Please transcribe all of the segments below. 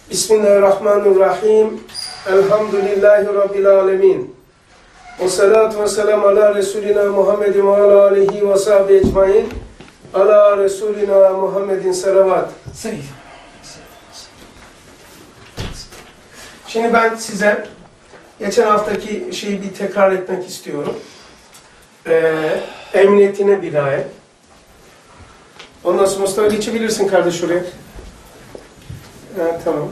Bismillahirrahmanirrahim. Elhamdülillahi Rabbil alemin. Ve salatu ve selamu ala Resulina Muhammedin ve ala alihi ve sahbihi ecmain. Ala Resulina Muhammedin salavat. Şimdi ben size geçen haftaki şeyi bir tekrar etmek istiyorum. Emniyetine binaen. Ondan sonra Mustafa geçebilirsin kardeş oraya. Evet, tamam.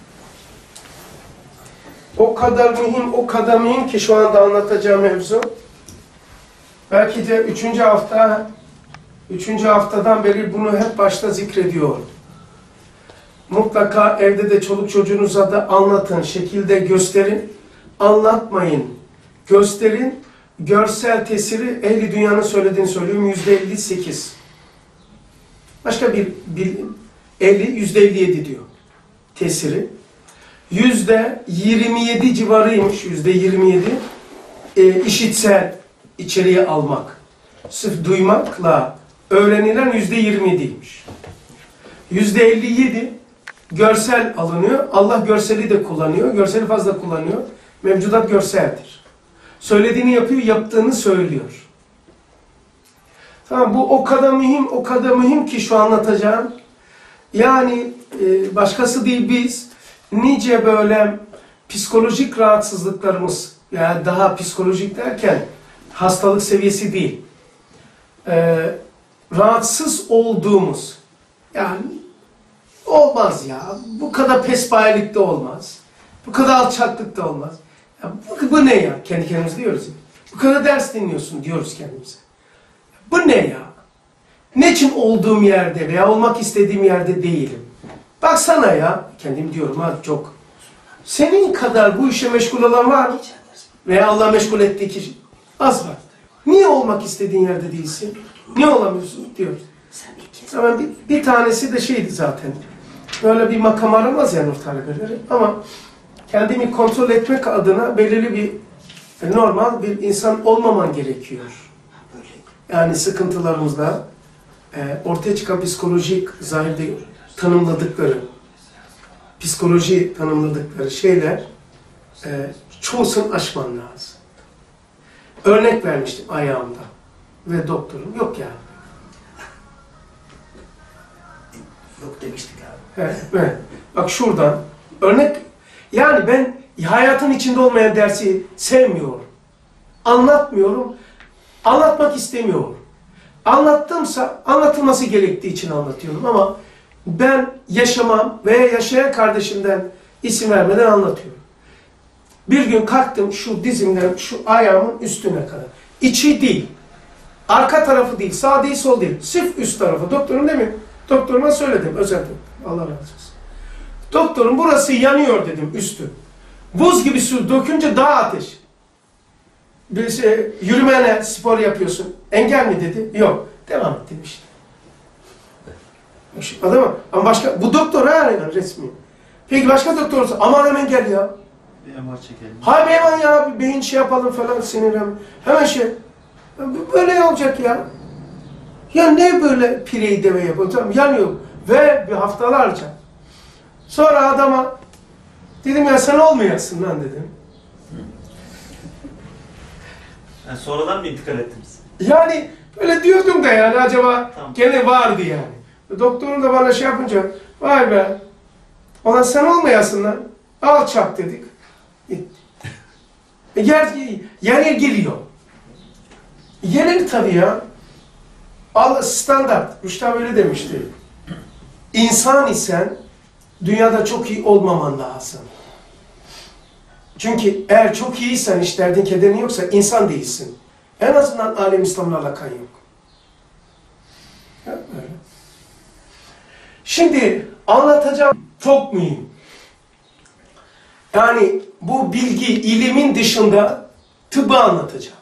O kadar mühim ki şu anda anlatacağım mevzu. Belki de üçüncü haftadan beri bunu hep başta zikrediyorum. Mutlaka evde de çoluk çocuğunuza da anlatın, şekilde gösterin. Anlatmayın, gösterin. Görsel tesiri ehli dünyanın söylediğini söylüyorum, %58. Başka bir %57 diyor tesiri. %27 civarıymış, %27 işitsel içeriye almak. Sırf duymakla öğrenilen %27'ymiş. %57 görsel alınıyor. Allah görseli de kullanıyor. Görseli fazla kullanıyor. Mevcudat görseldir. Söylediğini yapıyor, yaptığını söylüyor. Tamam, bu o kadar mühim ki şu anlatacağım. Yani başkası değil, biz nice böyle psikolojik rahatsızlıklarımız, yani daha psikolojik derken hastalık seviyesi değil, rahatsız olduğumuz, yani olmaz ya, bu kadar pespayelik de olmaz, bu kadar alçaklık da olmaz. Ya, bu ne ya? Kendi kendimize diyoruz ya. Bu kadar ders dinliyorsun diyoruz kendimize. Bu ne ya? Niçin olduğum yerde veya olmak istediğim yerde değilim? Baksana ya, kendim diyorum ha, çok. Senin kadar bu işe meşgul olan var mı? Veya Allah meşgul ettiği kişi az var. Niye olmak istediğin yerde değilsin? Niye olamıyorsun diyoruz. Ama bir tanesi de şeydi zaten. Böyle bir makam aramaz ya Nur talebeleri. Ama kendimi kontrol etmek adına belirli bir normal bir insan olmaman gerekiyor. Yani sıkıntılarımızda ortaya çıkan psikolojik zahirde tanımladıkları, psikoloji tanımladıkları şeyler çoğusunu aşman lazım. Örnek vermiştim ayağımda ve doktorum yok yani. Yok demiştik abi. Evet. Bak şuradan örnek, yani ben hayatın içinde olmayan dersi sevmiyorum. Anlatmıyorum. Anlatmak istemiyorum. Anlattımsa anlatılması gerektiği için anlatıyorum ama ben yaşamam veya yaşayan kardeşimden isim vermeden anlatıyorum. Bir gün kalktım şu dizimden şu ayağımın üstüne kadar. İçi değil, arka tarafı değil, sağ değil, sol değil. Sırf üst tarafı. Doktorum değil mi? Doktoruma söyledim, özellikle. Allah razı olsun. Doktorum burası yanıyor dedim, üstü. Buz gibi su dökünce daha ateş. Bir yürümene spor yapıyorsun. Engel mi dedi? Yok. Devam et demiş. Adamı, ama başka, bu doktor yani resmi. Peki başka doktor olsa, aman hemen gel ya. Bir MR çekelim. Hayır hemen ya, bir beyin şey yapalım falan, sinirlenme. Hemen şey. Böyle olacak ya. Ya ne böyle pireyi deve yapıyor? Yanıyor. Ve bir haftalarca. Sonra adama dedim ya sen olmayasın lan dedim. Yani sonradan mı intikal ettiniz? Yani böyle diyordum da yani acaba tamam. Gene vardı yani. Doktorun da bana şey yapınca vay be ona sen olmayasın lan. Alçak dedik. Yenir geliyor. Yenir tabii ya. Standart. Rüştü böyle demişti. İnsan isen dünyada çok iyi olmaman lazım. Çünkü eğer çok iyiysen, hiç derdin kederin yoksa insan değilsin. En azından alem İslam'la alakan yok. Ya, öyle. Şimdi anlatacağım çok mühim. Yani bu bilgi, ilimin dışında tıbbı anlatacağım.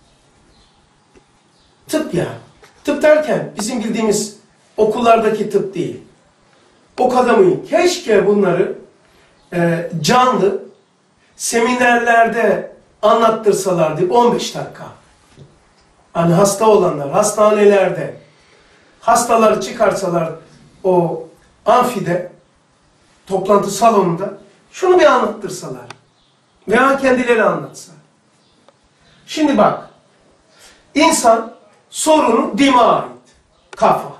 Tıp ya. Tıp derken bizim bildiğimiz okullardaki tıp değil. O kadar mühim. Keşke bunları canlı seminerlerde anlattırsalardı 15 dakika. Hani hasta olanlar, hastanelerde hastaları çıkarsalar o amfide toplantı salonunda şunu bir anlattırsalar. Veya kendileri anlatsa. Şimdi bak. İnsan sorunu dimağa ait. Kafa.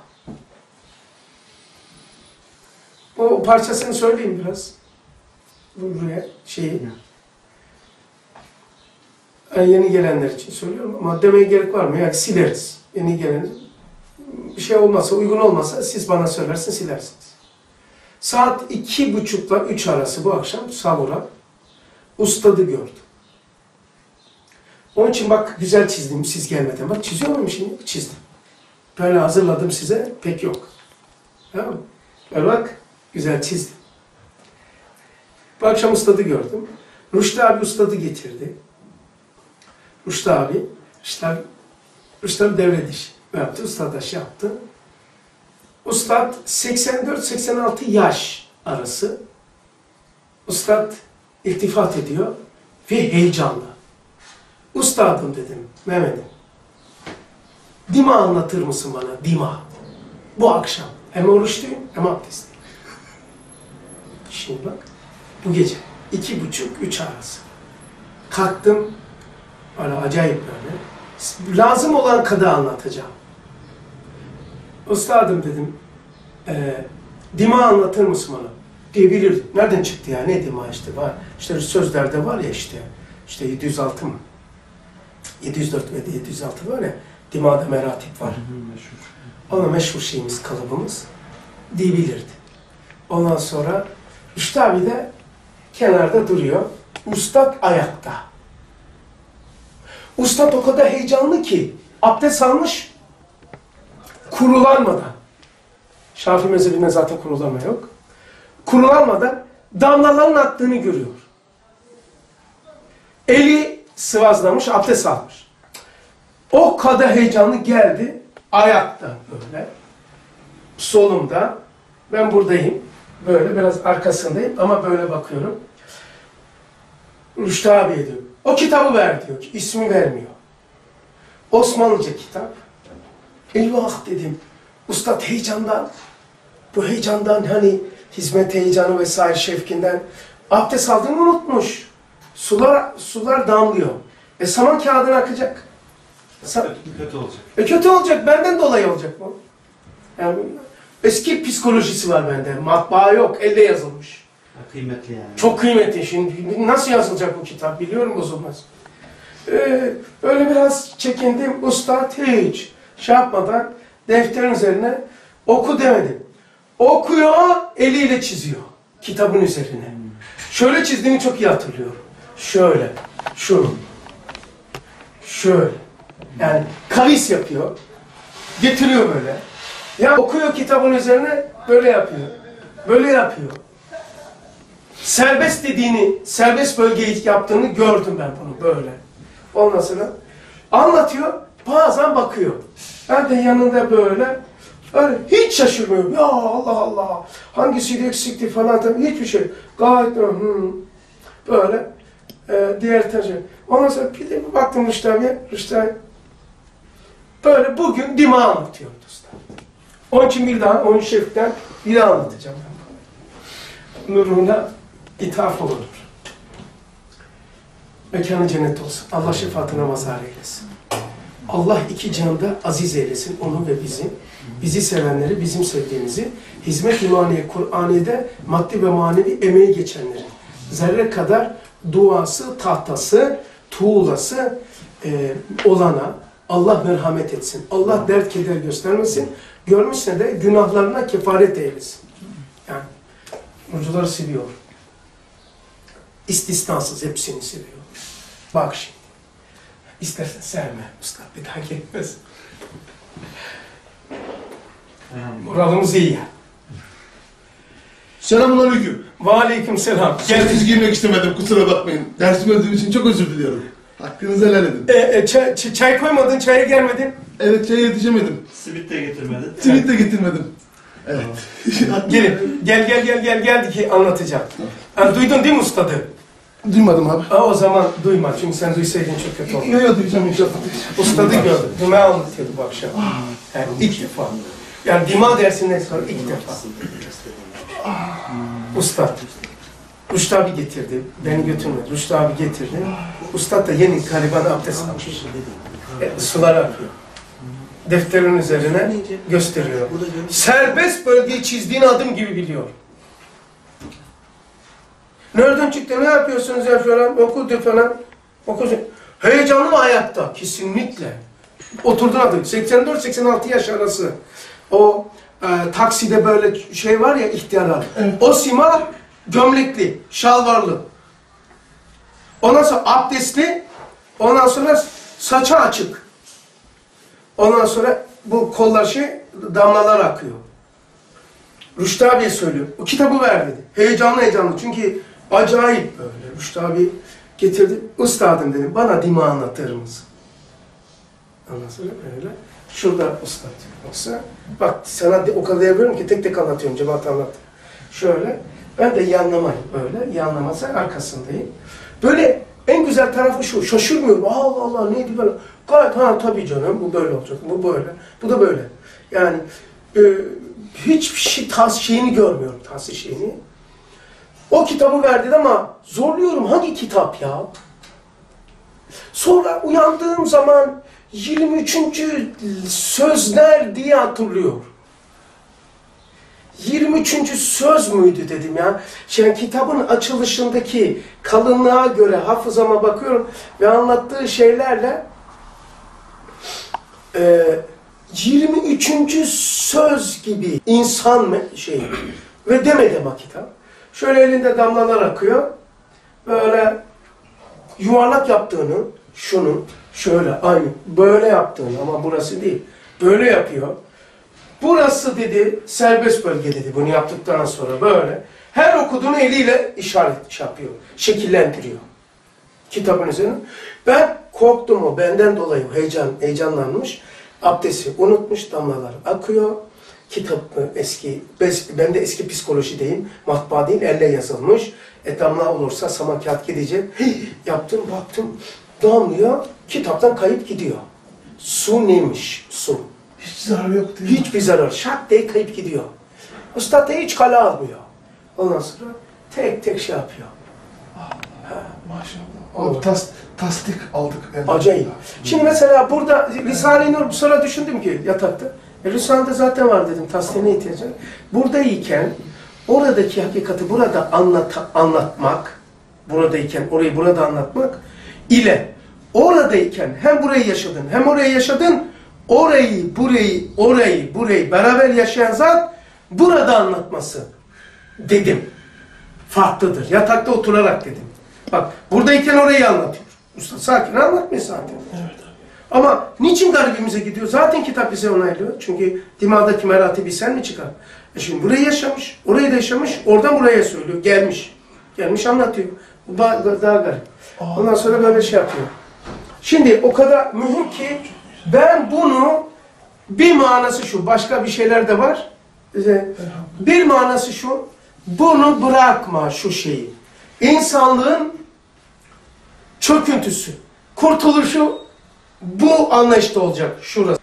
O parçasını söyleyeyim biraz. Buraya şeyi. Yeni gelenler için söylüyorum ama demeye gerek var mı? Yani sileriz. Yeni gelen bir şey olmazsa, uygun olmasa siz bana söylersiniz, silersiniz. Saat 2.30 ile 3 arası bu akşam sahura ustadı gördüm. Onun için bak güzel çizdim siz gelmeden. Bak çiziyor muyum şimdi? Çizdim. Böyle hazırladım size pek yok. Tamam mı? Böyle bak güzel çizdim. Bu akşam ustadı gördüm. Rüştü abi ustadı getirdi. Rüştü abi devre diş yaptı. Ustad aşı yaptı. Ustad 84-86 yaş arası. Ustad iltifat ediyor ve heyecanlı. Ustadım dedim Mehmet'im. Dima anlatır mısın bana? Dima. Bu akşam. Hem oruçluyum hem abdestliyim. Şimdi bak. Bu gece. 2.30-3 arası. Kalktım. Öyle acayip böyle. Lazım olan kadar anlatacağım. Ustadım dedim. Dima anlatır mısın bana? Diyebilirdim. Nereden çıktı ya? Ne dima işte var. İşte sözlerde var ya işte. İşte 706 mı? 704 ve 706 var ya. Dima'da meratip var. Ona meşhur şeyimiz, kalıbımız. Diyebilirdi. Ondan sonra Rüştü abi de kenarda duruyor. Ustad ayakta. Ustad o kadar heyecanlı ki abdest almış kurulanmadan. Şafii mezhebinde zaten kurulama yok. Kurulanmadan damlaların aktığını görüyor. Eli sıvazlamış, abdest almış. O kadar heyecanlı geldi. Ayakta böyle. Solumda. Ben buradayım. Böyle biraz arkasındayım ama böyle bakıyorum. Rüştü abi diyor. O kitabı ver diyor. İsmi vermiyor. Osmanlıca kitap. Eyvah dedim. Ustad heyecandan, bu heyecandan hani hizmet heyecanı vesaire şevkinden abdest aldığını unutmuş. Sular damlıyor. Saman kağıdına akacak. Kötü olacak. Kötü olacak. Benden dolayı olacak bu. Yani eski psikolojisi var bende. Matbaa yok. Elle yazılmış. Kıymetli yani. Çok kıymetli. Şimdi nasıl yazılacak bu kitap biliyorum bozulmaz. Öyle biraz çekindim. Ustad hiç şey yapmadan defterin üzerine oku demedim. Okuyor, eliyle çiziyor. Kitabın üzerine. Şöyle çizdiğini çok iyi hatırlıyorum. Şöyle. Şunu. Şöyle. Yani kavis yapıyor. Getiriyor böyle. Ya okuyor kitabın üzerine böyle yapıyor. Böyle yapıyor. Serbest dediğini, serbest bölgeyi yaptığını gördüm ben bunu böyle. Ondan sonra anlatıyor, bazen bakıyor. Ben de yanında böyle, öyle hiç şaşırmıyorum. Ya Allah Allah, hangisiydi eksikti falan, hiçbir şey. Gayet böyle diğer tercih. Ondan sonra bir de baktım Rüştü abi, böyle bugün dima anlatıyor usta. Onun için bir daha, onun şeften bir daha anlatacağım ben. Nuruna ithaf olur. Mekanı cennet olsun. Allah şefaatine mazhar eylesin. Allah iki cihanda aziz eylesin onu ve bizi. Bizi sevenleri, bizim sevdiğimizi, hizmet imaniye, Kur'aniye'de maddi ve manevi emeği geçenleri. Zerre kadar duası, tahtası, tuğlası olana Allah merhamet etsin. Allah dert keder göstermesin. Görmüşse de günahlarına kefaret eylesin. Yani nurcuları seviyor. İstisnasız hepsini seviyor. Bak şimdi. İstersen sevme. Usta bir daha gelmez. Moralımız iyi ya. Selamünaleyküm. Ve aleyküm selam. Siz girmek istemedim, kusura bakmayın. Dersim öldüğüm için çok özür diliyorum. Hakkınızı helal edin. Çay koymadın, çaya gelmedin. Evet, çaya yetişemedim. Simit de getirmedin. Simit de getirmedim. Evet. Gelin. Gel ki anlatacağım. Duydun değil mi ustadı? Duymadım abi. O zaman duyma. Çünkü sen duysaydın çok kötü olur. Yok duyacağım inşallah. Ustadı gördüm. Dima anlatıyordu bu akşam. Yani ilk defa. Yani dima dersinden sonra ilk defa. Ustad. Rüştü abi getirdi. Beni götürmedi. Rüştü abi getirdi. Ustad da yeni gariban abdest almış. Suları akıyor. Defterin üzerine gösteriyor. Serbest bölgeyi çizdiğin adım gibi biliyor. Nereden çıktı? Ne yapıyorsunuz ya falan? Okudu falan. Okudu. Heyecanlı mı hayatta? Kesinlikle. Oturdun adım. 84-86 yaş arası. O takside böyle şey var ya, ihtiyarlar. Evet. O sima gömlekli, şalvarlı. Ondan sonra abdestli. Ondan sonra saçı açık. Ondan sonra bu kollar damlalar akıyor. Rüştü abiye söylüyor. O kitabı ver dedi. Heyecanlı. Çünkü acayip böyle. Rüştü abi getirdi. Üstadım dedim. Bana dima anlatır mısın? Ondan sonra öyle. Şurada ustad olsa. Bak sana o kadar yapıyorum ki tek tek anlatıyorum. Cemaat anlat. Şöyle. Ben de yanlamayım böyle. Yanlamasa arkasındayım. Böyle en güzel tarafı şu. Şaşırmıyorum. Allah Allah neydi böyle. Gayet tabii canım bu böyle olacak. Bu böyle. Bu da böyle. Yani hiçbir şey şeyini görmüyorum. Şeyini. O kitabı verdi ama zorluyorum. Hangi kitap ya? Sonra uyandığım zaman 23. sözler diye hatırlıyor. 23. söz müydü dedim ya. Şimdi kitabın açılışındaki kalınlığa göre hafızama bakıyorum ve anlattığı şeylerle 23. söz gibi insan ve demedi kitap. Şöyle elinde damlalar akıyor. Böyle yuvarlak yaptığını, şunu şöyle aynı böyle yaptığını ama burası değil. Böyle yapıyor. Burası dedi serbest bölge dedi bunu yaptıktan sonra böyle. Her okuduğunu eliyle işaret yapıyor. Şekillendiriyor. Kitabın üzerine. Ben korktum o benden dolayı heyecanlanmış. Abdesti unutmuş, damlalar akıyor. Kitap eski, ben de eski psikolojideyim. Matbaa değil, elle yazılmış. Damla olursa sama kağıt gidecek. Yaptım, baktım, damlıyor. Kitaptan kayıp gidiyor. Su neymiş? Su. Hiç zararı yok değil mi? Hiçbir zarar. Şak diye kayıp gidiyor. Ustad da hiç kale almıyor. Ondan sonra tek tek şey yapıyor. Maşallah. Abi tasdik aldık. Acayip. Şimdi mesela burada Risale-i Nur sonra düşündüm ki yatakta. Risale'de zaten var dedim. Tasdiğine ihtiyacım. Buradayken oradaki hakikati burada anlatmak, buradayken orayı burada anlatmak ile oradayken hem burayı yaşadın hem orayı yaşadın, orayı, burayı beraber yaşayan zat burada anlatması dedim. Farklıdır. Yatakta oturarak dedim. Bak buradayken orayı anlatıyor. Usta sakin anlatmıyor zaten. Evet. Ama niçin garibimize gidiyor? Zaten kitap bize onaylıyor. Çünkü dimağdaki meratibi sen mi çıkar? Şimdi burayı yaşamış, orayı da yaşamış, oradan buraya söylüyor. Gelmiş anlatıyor. Bu daha garip. Ondan sonra böyle şey yapıyor. Şimdi o kadar mühim ki ben bunu bir manası şu, başka bir şeyler de var. Bir manası şu, bunu bırakma şu şeyi. İnsanlığın çöküntüsü, kurtuluşu bu anlayışta olacak şurası.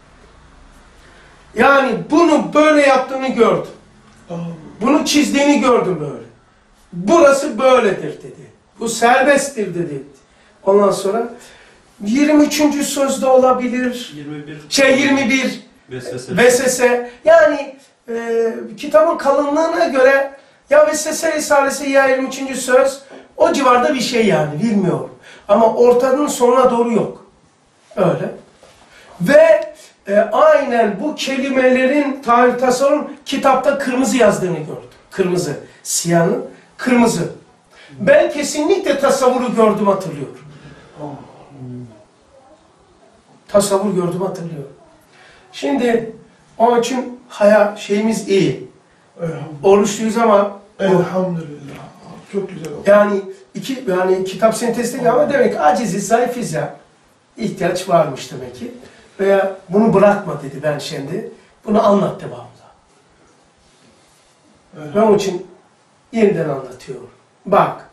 Yani bunu böyle yaptığını gördüm. Bunu çizdiğini gördüm böyle. Burası böyledir dedi. Bu serbesttir dedi. Ondan sonra 23. sözde olabilir. 21. Vesvese. Yani kitabın kalınlığına göre ya Vesvese Risalesi ya 23. söz o civarda bir şey yani bilmiyorum. Ama ortanın sonuna doğru yok. Öyle. Ve aynen bu kelimelerin tarih tasavvur kitapta kırmızı yazdığını gördüm. Kırmızı. Siyahın kırmızı. Ben kesinlikle tasavvuru gördüm hatırlıyorum. Tasavvur gördüm hatırlıyorum. Şimdi onun için şeyimiz iyi. Oruçluyuz ama elhamdülillah. Çok güzel oldu. Yani kitap sentezi değil ama demek aciziz, zayıfız ya. İhtiyaç varmış demek ki. Veya bunu bırakma dedi ben şimdi. Bunu anlat devamlı. Ben onun için yeniden anlatıyorum. Bak.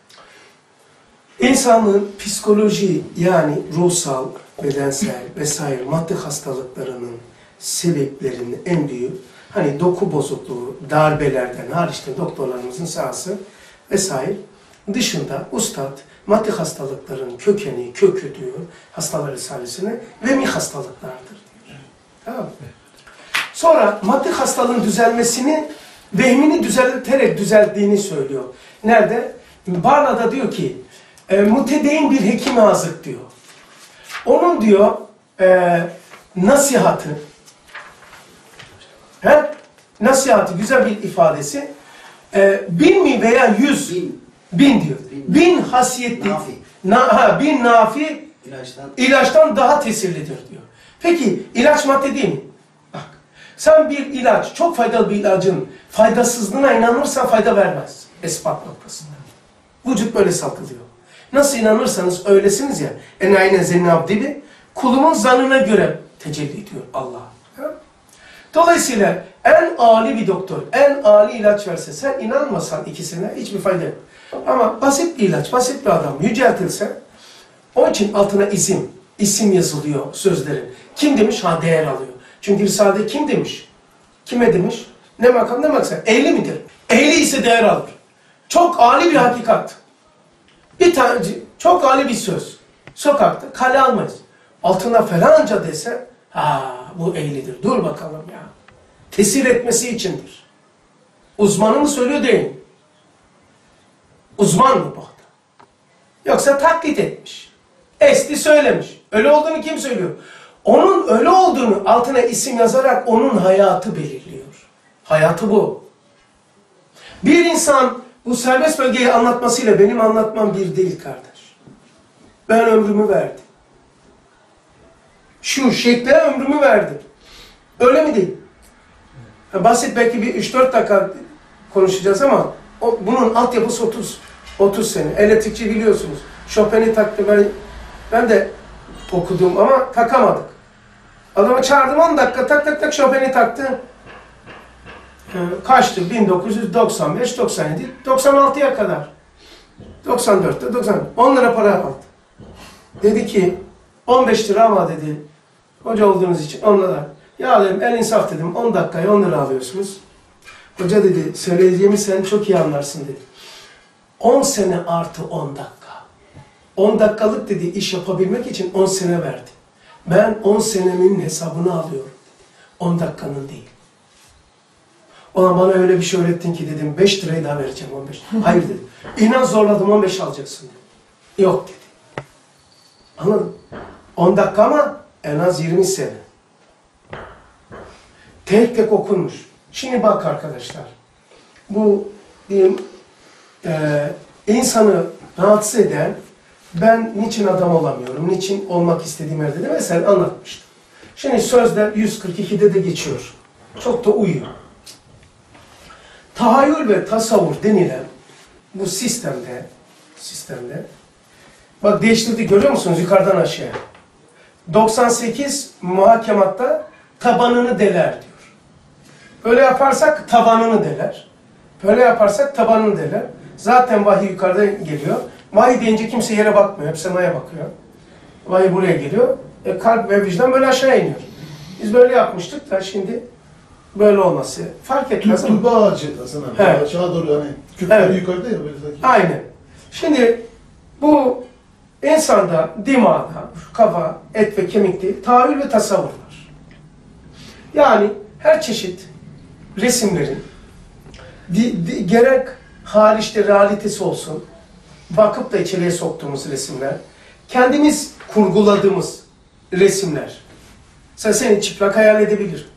İnsanlığın psikoloji yani ruhsal, bedensel vesaire madde hastalıklarının sebeplerinin en büyüğü Hani doku bozukluğu, darbelerden hariçte doktorlarımızın sahası vesaire dışında ustad maddi hastalıkların kökeni, kökü diyor hastalar risalesine vehmi hastalıklardır diyor. Tamam mı? Sonra maddi hastalığın düzelmesini vehmini düzelterek düzelttiğini söylüyor. Nerede? Barla'da diyor ki mutedeyin bir hekime azık diyor. Onun diyor nasihatı nasihatı güzel bir ifadesi 1000 mi veya 100 bin diyor. 1000 hasiyetli bin nafi ilaçtan daha tesirlidir diyor. Peki ilaç madde değil mi? Bak sen bir ilaç çok faydalı bir ilacın faydasızlığına inanırsan fayda vermez. Esbab noktasında. Vücut böyle salgılıyor. Nasıl inanırsanız öylesiniz ya. Enayne zennab gibi kulumun zanına göre tecelli ediyor Allah. Dolayısıyla en âli bir doktor, en âli ilaç verse sen inanmasan ikisine hiçbir fayda yok. Ama basit bir ilaç, basit bir adam yüceltilse onun için altına isim yazılıyor sözlerin. Kim demiş? Ha değer alıyor. Çünkü Risale'de kim demiş? Kime demiş? Ne makam ne maksat? Ehli midir? Ehli ise değer alır. Çok âli bir hakikat. Bir tane çok âli bir söz. Sokakta kale almayız. Altına falanca dese ha bu ehlidir. Dur bakalım ya. Tesir etmesi içindir. Uzmanı mı söylüyor değil mi? Uzman mı bu adam? Yoksa taklit etmiş. Esti söylemiş. Öyle olduğunu kim söylüyor? Onun öyle olduğunu altına isim yazarak onun hayatı belirliyor. Hayatı bu. Bir insan bu serbest bölgeyi anlatmasıyla benim anlatmam bir değil kardeş. Ben ömrümü verdim. Şu şekle ömrümü verdim. Öyle mi değil? Basit belki bir 3-4 dakika konuşacağız ama bunun altyapısı 30 sene. Elektrikçi biliyorsunuz. Chopin'i taktı. Ben de okudum ama takamadık. Adamı çağırdım 10 dakika tak Chopin'i taktı. Kaçtı? 1995, 97, 96'ya kadar. 94'te 90. 10 lira para aldı. Dedi ki 15 lira ama dedi hoca olduğunuz için 10 lira. Ya dedim el insaf dedim 10 dakikaya 10 lira alıyorsunuz. Hoca dedi söyleyeceğimi sen çok iyi anlarsın dedi. 10 sene artı 10 dakika. 10 dakikalık dedi iş yapabilmek için 10 sene verdi. Ben 10 senemin hesabını alıyorum. 10 dakikanın değil. Ona bana öyle bir şey öğrettin ki dedim 5 lirayı daha vereceğim 15. Hayır dedim. İnan zorladım 15 alacaksın dedi. Yok dedi. Anladın? 10 dakika ama en az 20 sene. Tek tek okunmuş. Şimdi bak arkadaşlar. Bu diyeyim insanı rahatsız eden ben niçin adam olamıyorum, niçin olmak istediğim yerde de mesela anlatmıştım. Şimdi sözler 142'de de geçiyor. Çok da uyuyor. Tahayyül ve tasavvur denilen bu sistemde bak değiştirdi görüyor musunuz yukarıdan aşağıya. 98 muhakematta tabanını deler diyor. Böyle yaparsak tabanını deler. Böyle yaparsak tabanını deler. Zaten vahiy yukarıda geliyor. Vahiy deyince kimse yere bakmıyor. Hep semaya bakıyor. Vahiy buraya geliyor. Kalp ve vicdan böyle aşağı iniyor. Biz böyle yapmıştık da şimdi böyle olması fark etmez ama. Tulba ağacı Hasan abi. Evet. Aşağı doğru hani kökleri yukarıda ya böyle sanki. Aynen. Şimdi bu insanda, dimağda, kafa, et ve kemik değil, tahayyül ve tasavvur var. Yani her çeşit resimlerin gerek hariçte realitesi olsun, bakıp da içeriye soktuğumuz resimler, kendimiz kurguladığımız resimler. Sen seni çıplak hayal edebilir.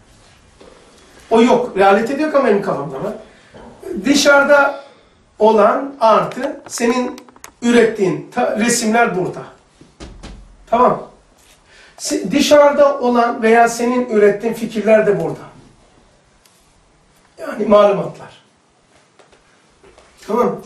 O yok. Realite yok ama benim kafamda var. Dışarıda olan artı senin ürettiğin resimler burada. Tamam. Dışarıda olan veya senin ürettiğin fikirler de burada. Yani malumatlar. Tamam.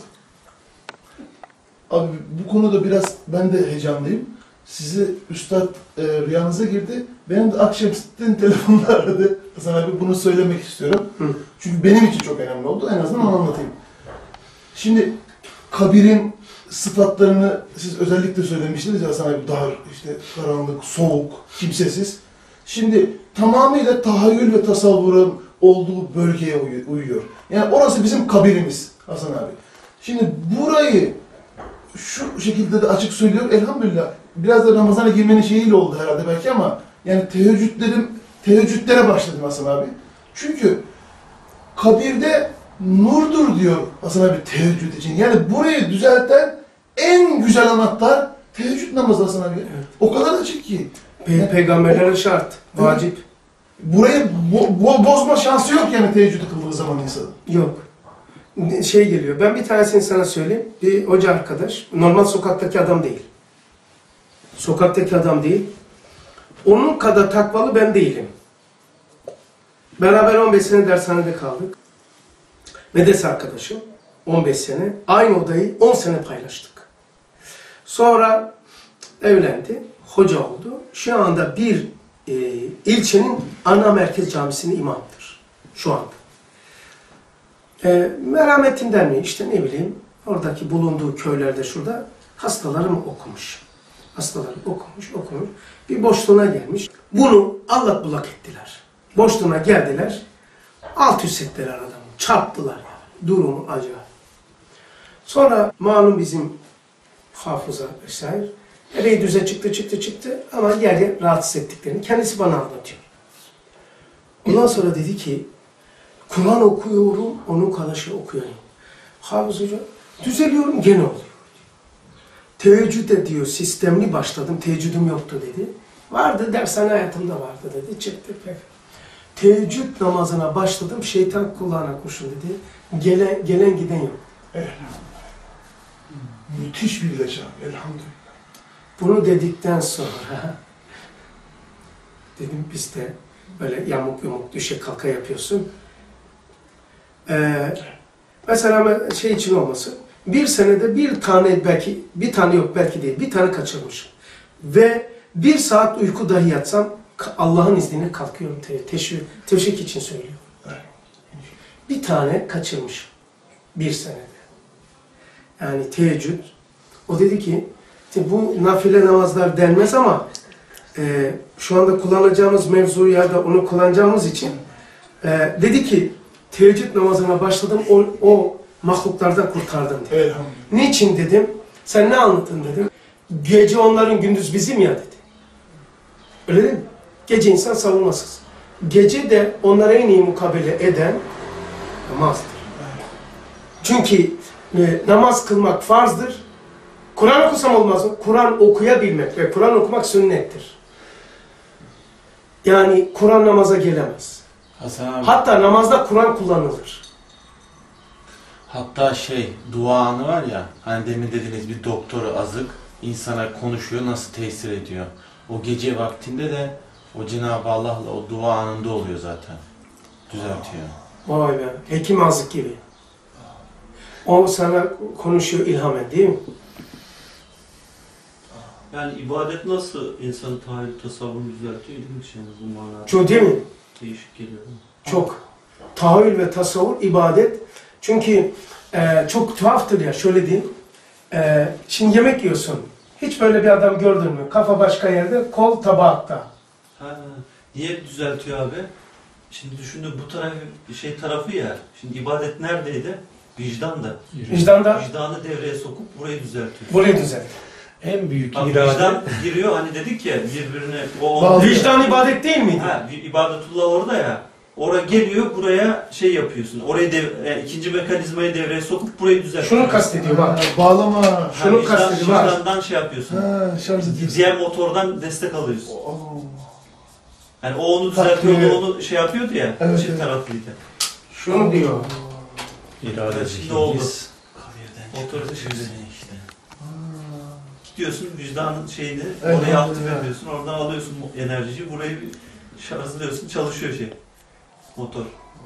Abi bu konuda biraz ben de heyecanlıyım. Sizi üstad rüyanıza girdi. Benim de Akşemsettin telefonla aradı. Hasan abi bunu söylemek istiyorum. Hı. Çünkü benim için çok önemli oldu. En azından onu anlatayım. Şimdi kabirin sıfatlarını siz özellikle söylemiştiniz ya Hasan abi. Dar, işte karanlık, soğuk, kimsesiz. Şimdi tamamıyla tahayyül ve tasavvurun olduğu bölgeye uyuyor. Yani orası bizim kabirimiz Hasan abi. Şimdi burayı şu şekilde de açık söylüyorum. Elhamdülillah biraz da Ramazan'a girmenin şeyiyle oldu herhalde belki ama yani teheccüdlere başladım Hasan abi. Çünkü kabirde nurdur diyor Hasan abi teheccüd için. Yani burayı düzelten en güzel anahtar teheccüd namazı Hasan abi. Evet. O kadar açık ki. Peygamberlere şart, vacip. Burayı bozma şansı yok yani teheccüdü kıldığı zaman insanın. Yok. Şey geliyor, ben bir tanesini sana söyleyeyim. Bir hoca arkadaş, normal sokaktaki adam değil. Sokaktaki adam değil. Onun kadar takvalı ben değilim. Beraber 15 sene dershanede kaldık. Medrese arkadaşım, 15 sene. Aynı odayı 10 sene paylaştık. Sonra evlendi, hoca oldu. Şu anda bir ilçenin ana merkez camisinin imamıdır. Şu anda. Merhametinden mi işte ne bileyim oradaki bulunduğu köylerde şurada hastaları mı okumuş. Hastaları okumuş. Bir boşluğuna gelmiş. Bunu allak bullak ettiler. Boşluğuna geldiler. Alt üst ettiler adamı. Çarptılar yani. Durumu acayip. Sonra malum bizim hafıza vesaire. Epey düze çıktı ama yer rahatsız ettiklerini kendisi bana anlatıyor. Ondan sonra dedi ki Kur'an okuyorum, onun kalaşı okuyorum. Hafız Hoca, düzeliyorum gene oluyor. Teheccüde diyor, sistemli başladım, teheccüdüm yoktu dedi. Vardı, dershane hayatımda vardı dedi, çıktı pek. Teheccüd namazına başladım, şeytan kulağına kurşun dedi. Gelen giden yok. Elhamdülillah. Müthiş bir ilaç abi, elhamdülillah. Bunu dedikten sonra dedim biz de böyle yamuk düşe kalka yapıyorsun. Mesela şey için olmasın. Bir senede bir tane belki, bir tane yok belki değil, bir tane kaçırmışım. Ve 1 saat uyku dahi yatsam Allah'ın izniyle kalkıyorum. Teşvik için söylüyorum. Bir tane kaçırmışım. Bir senede. Yani teheccüd. O dedi ki bu nafile namazlar denmez ama şu anda kullanacağımız mevzuya da onu kullanacağımız için dedi ki teheccüd namazına başladım, o mahluklardan kurtardım dedi. Elhamdülillah. Niçin dedim, sen ne anlattın dedim. Gece onların gündüz bizim ya dedi. Öyle değil mi? Gece insan savunmasız. Gece de onlara en iyi mukabele eden namazdır. Çünkü namaz kılmak farzdır. Kur'an okusam olmaz mı? Kur'an okuyabilmek ve Kur'an okumak sünnettir. Yani Kur'an namaza gelemez. Hasan abi, Hatta namazda Kur'an kullanılır. hatta dua anı var ya, hani demin dediğiniz bir doktoru azık, insana konuşuyor, nasıl tesir ediyor. O gece vaktinde de o Cenab-ı Allah'la o dua anında oluyor zaten. Düzeltiyor. Vay be, hekim azık gibi. O sana konuşuyor ilhamen değil mi? Yani ibadet nasıl insanın tahayyül tasavvurunu düzeltiyor? İlginç yani bu manada. Çok değil mi? Değişik geliyor. Çok. Tahayyül ve tasavvur, ibadet. Çünkü çok tuhaftır ya, şöyle diyeyim. Şimdi yemek yiyorsun. Hiç böyle bir adam gördün mü? Kafa başka yerde, kol tabakta. Ha, niye düzeltiyor abi? Şimdi düşündüm bu tarafı ya. Şimdi ibadet neredeydi? Vicdanda. Vicdanda Vicdanı devreye sokup burayı düzeltiyor. burayı düzelt. En büyük Bak, irade. vicdan giriyor hani dedik ya birbirine Vicdan ibadet değil miydi? Ha, ibadetullah orada ya. Oraya geliyor, buraya yapıyorsun. Orayı ikinci mekanizmayı devreye sokup burayı düzeltiyorsun. Şunu kastediyor bak. Bağlama. Şunu kastediyor bak. Vicdandan yapıyorsun. Şarj ediyorsun. Diğer motordan destek alıyorsun. Oo. Yani o onu düzeltiyordu, onu yapıyordu ya. Evet, Çift evet. taraflıydı. Şunu diyor. İrade Şimdi oldu. Kabirden Motoru çıkartıyor şimdi. seni işte. Gidiyorsun vicdanın Evet, oraya aktif evet. ediyorsun. Oradan alıyorsun enerjiyi, burayı şarjlıyorsun, çalışıyor motor.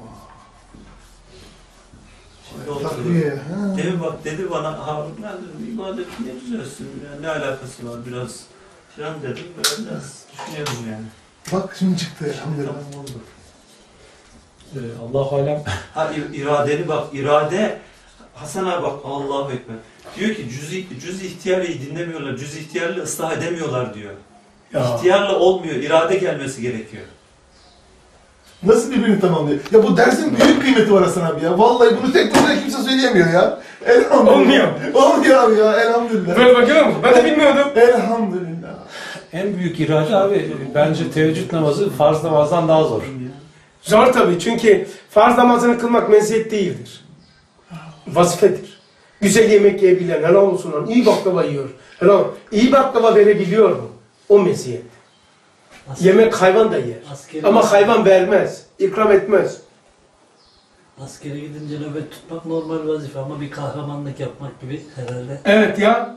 Şimdi oturuyor. Takviye. Ha. Demin bak dedi bana Harun, ben dedim ibadet niye düzelsin? Yani ne alakası var biraz falan dedim. Böyle biraz düşünüyordum yani. Bak şimdi çıktı elhamdülillah. Tamam oldu. Allah-u Alem. Ha iradeni bak, irade Hasan abi bak Allahu Ekber. Diyor ki cüz ihtiyarıyı dinlemiyorlar, cüz ihtiyarla ıslah edemiyorlar diyor. Ya. İhtiyarla olmuyor, irade gelmesi gerekiyor. Nasıl birbirini tamamlıyor? Ya bu dersin büyük kıymeti var Hasan abi ya. Vallahi bunu tek başına kimse söyleyemiyor ya. Elhamdülillah. Olmuyor. Olmuyor abi ya, elhamdülillah. Böyle bakıyor musun? Ben de bilmiyordum. Elhamdülillah. En büyük irade abi bence teheccüd namazı farz namazdan daha zor. Zor tabii çünkü farz namazını kılmak meziyet değildir. Vazifedir. Güzel yemek yiyebilen, helal olsun lan, iyi baklava yiyor. Helal, iyi baklava verebiliyor mu? O meziyet. Yemek hayvan da yer. Ama hayvan vermez, ikram etmez. Askere gidince nöbet tutmak normal vazife ama bir kahramanlık yapmak gibi herhalde. Evet ya.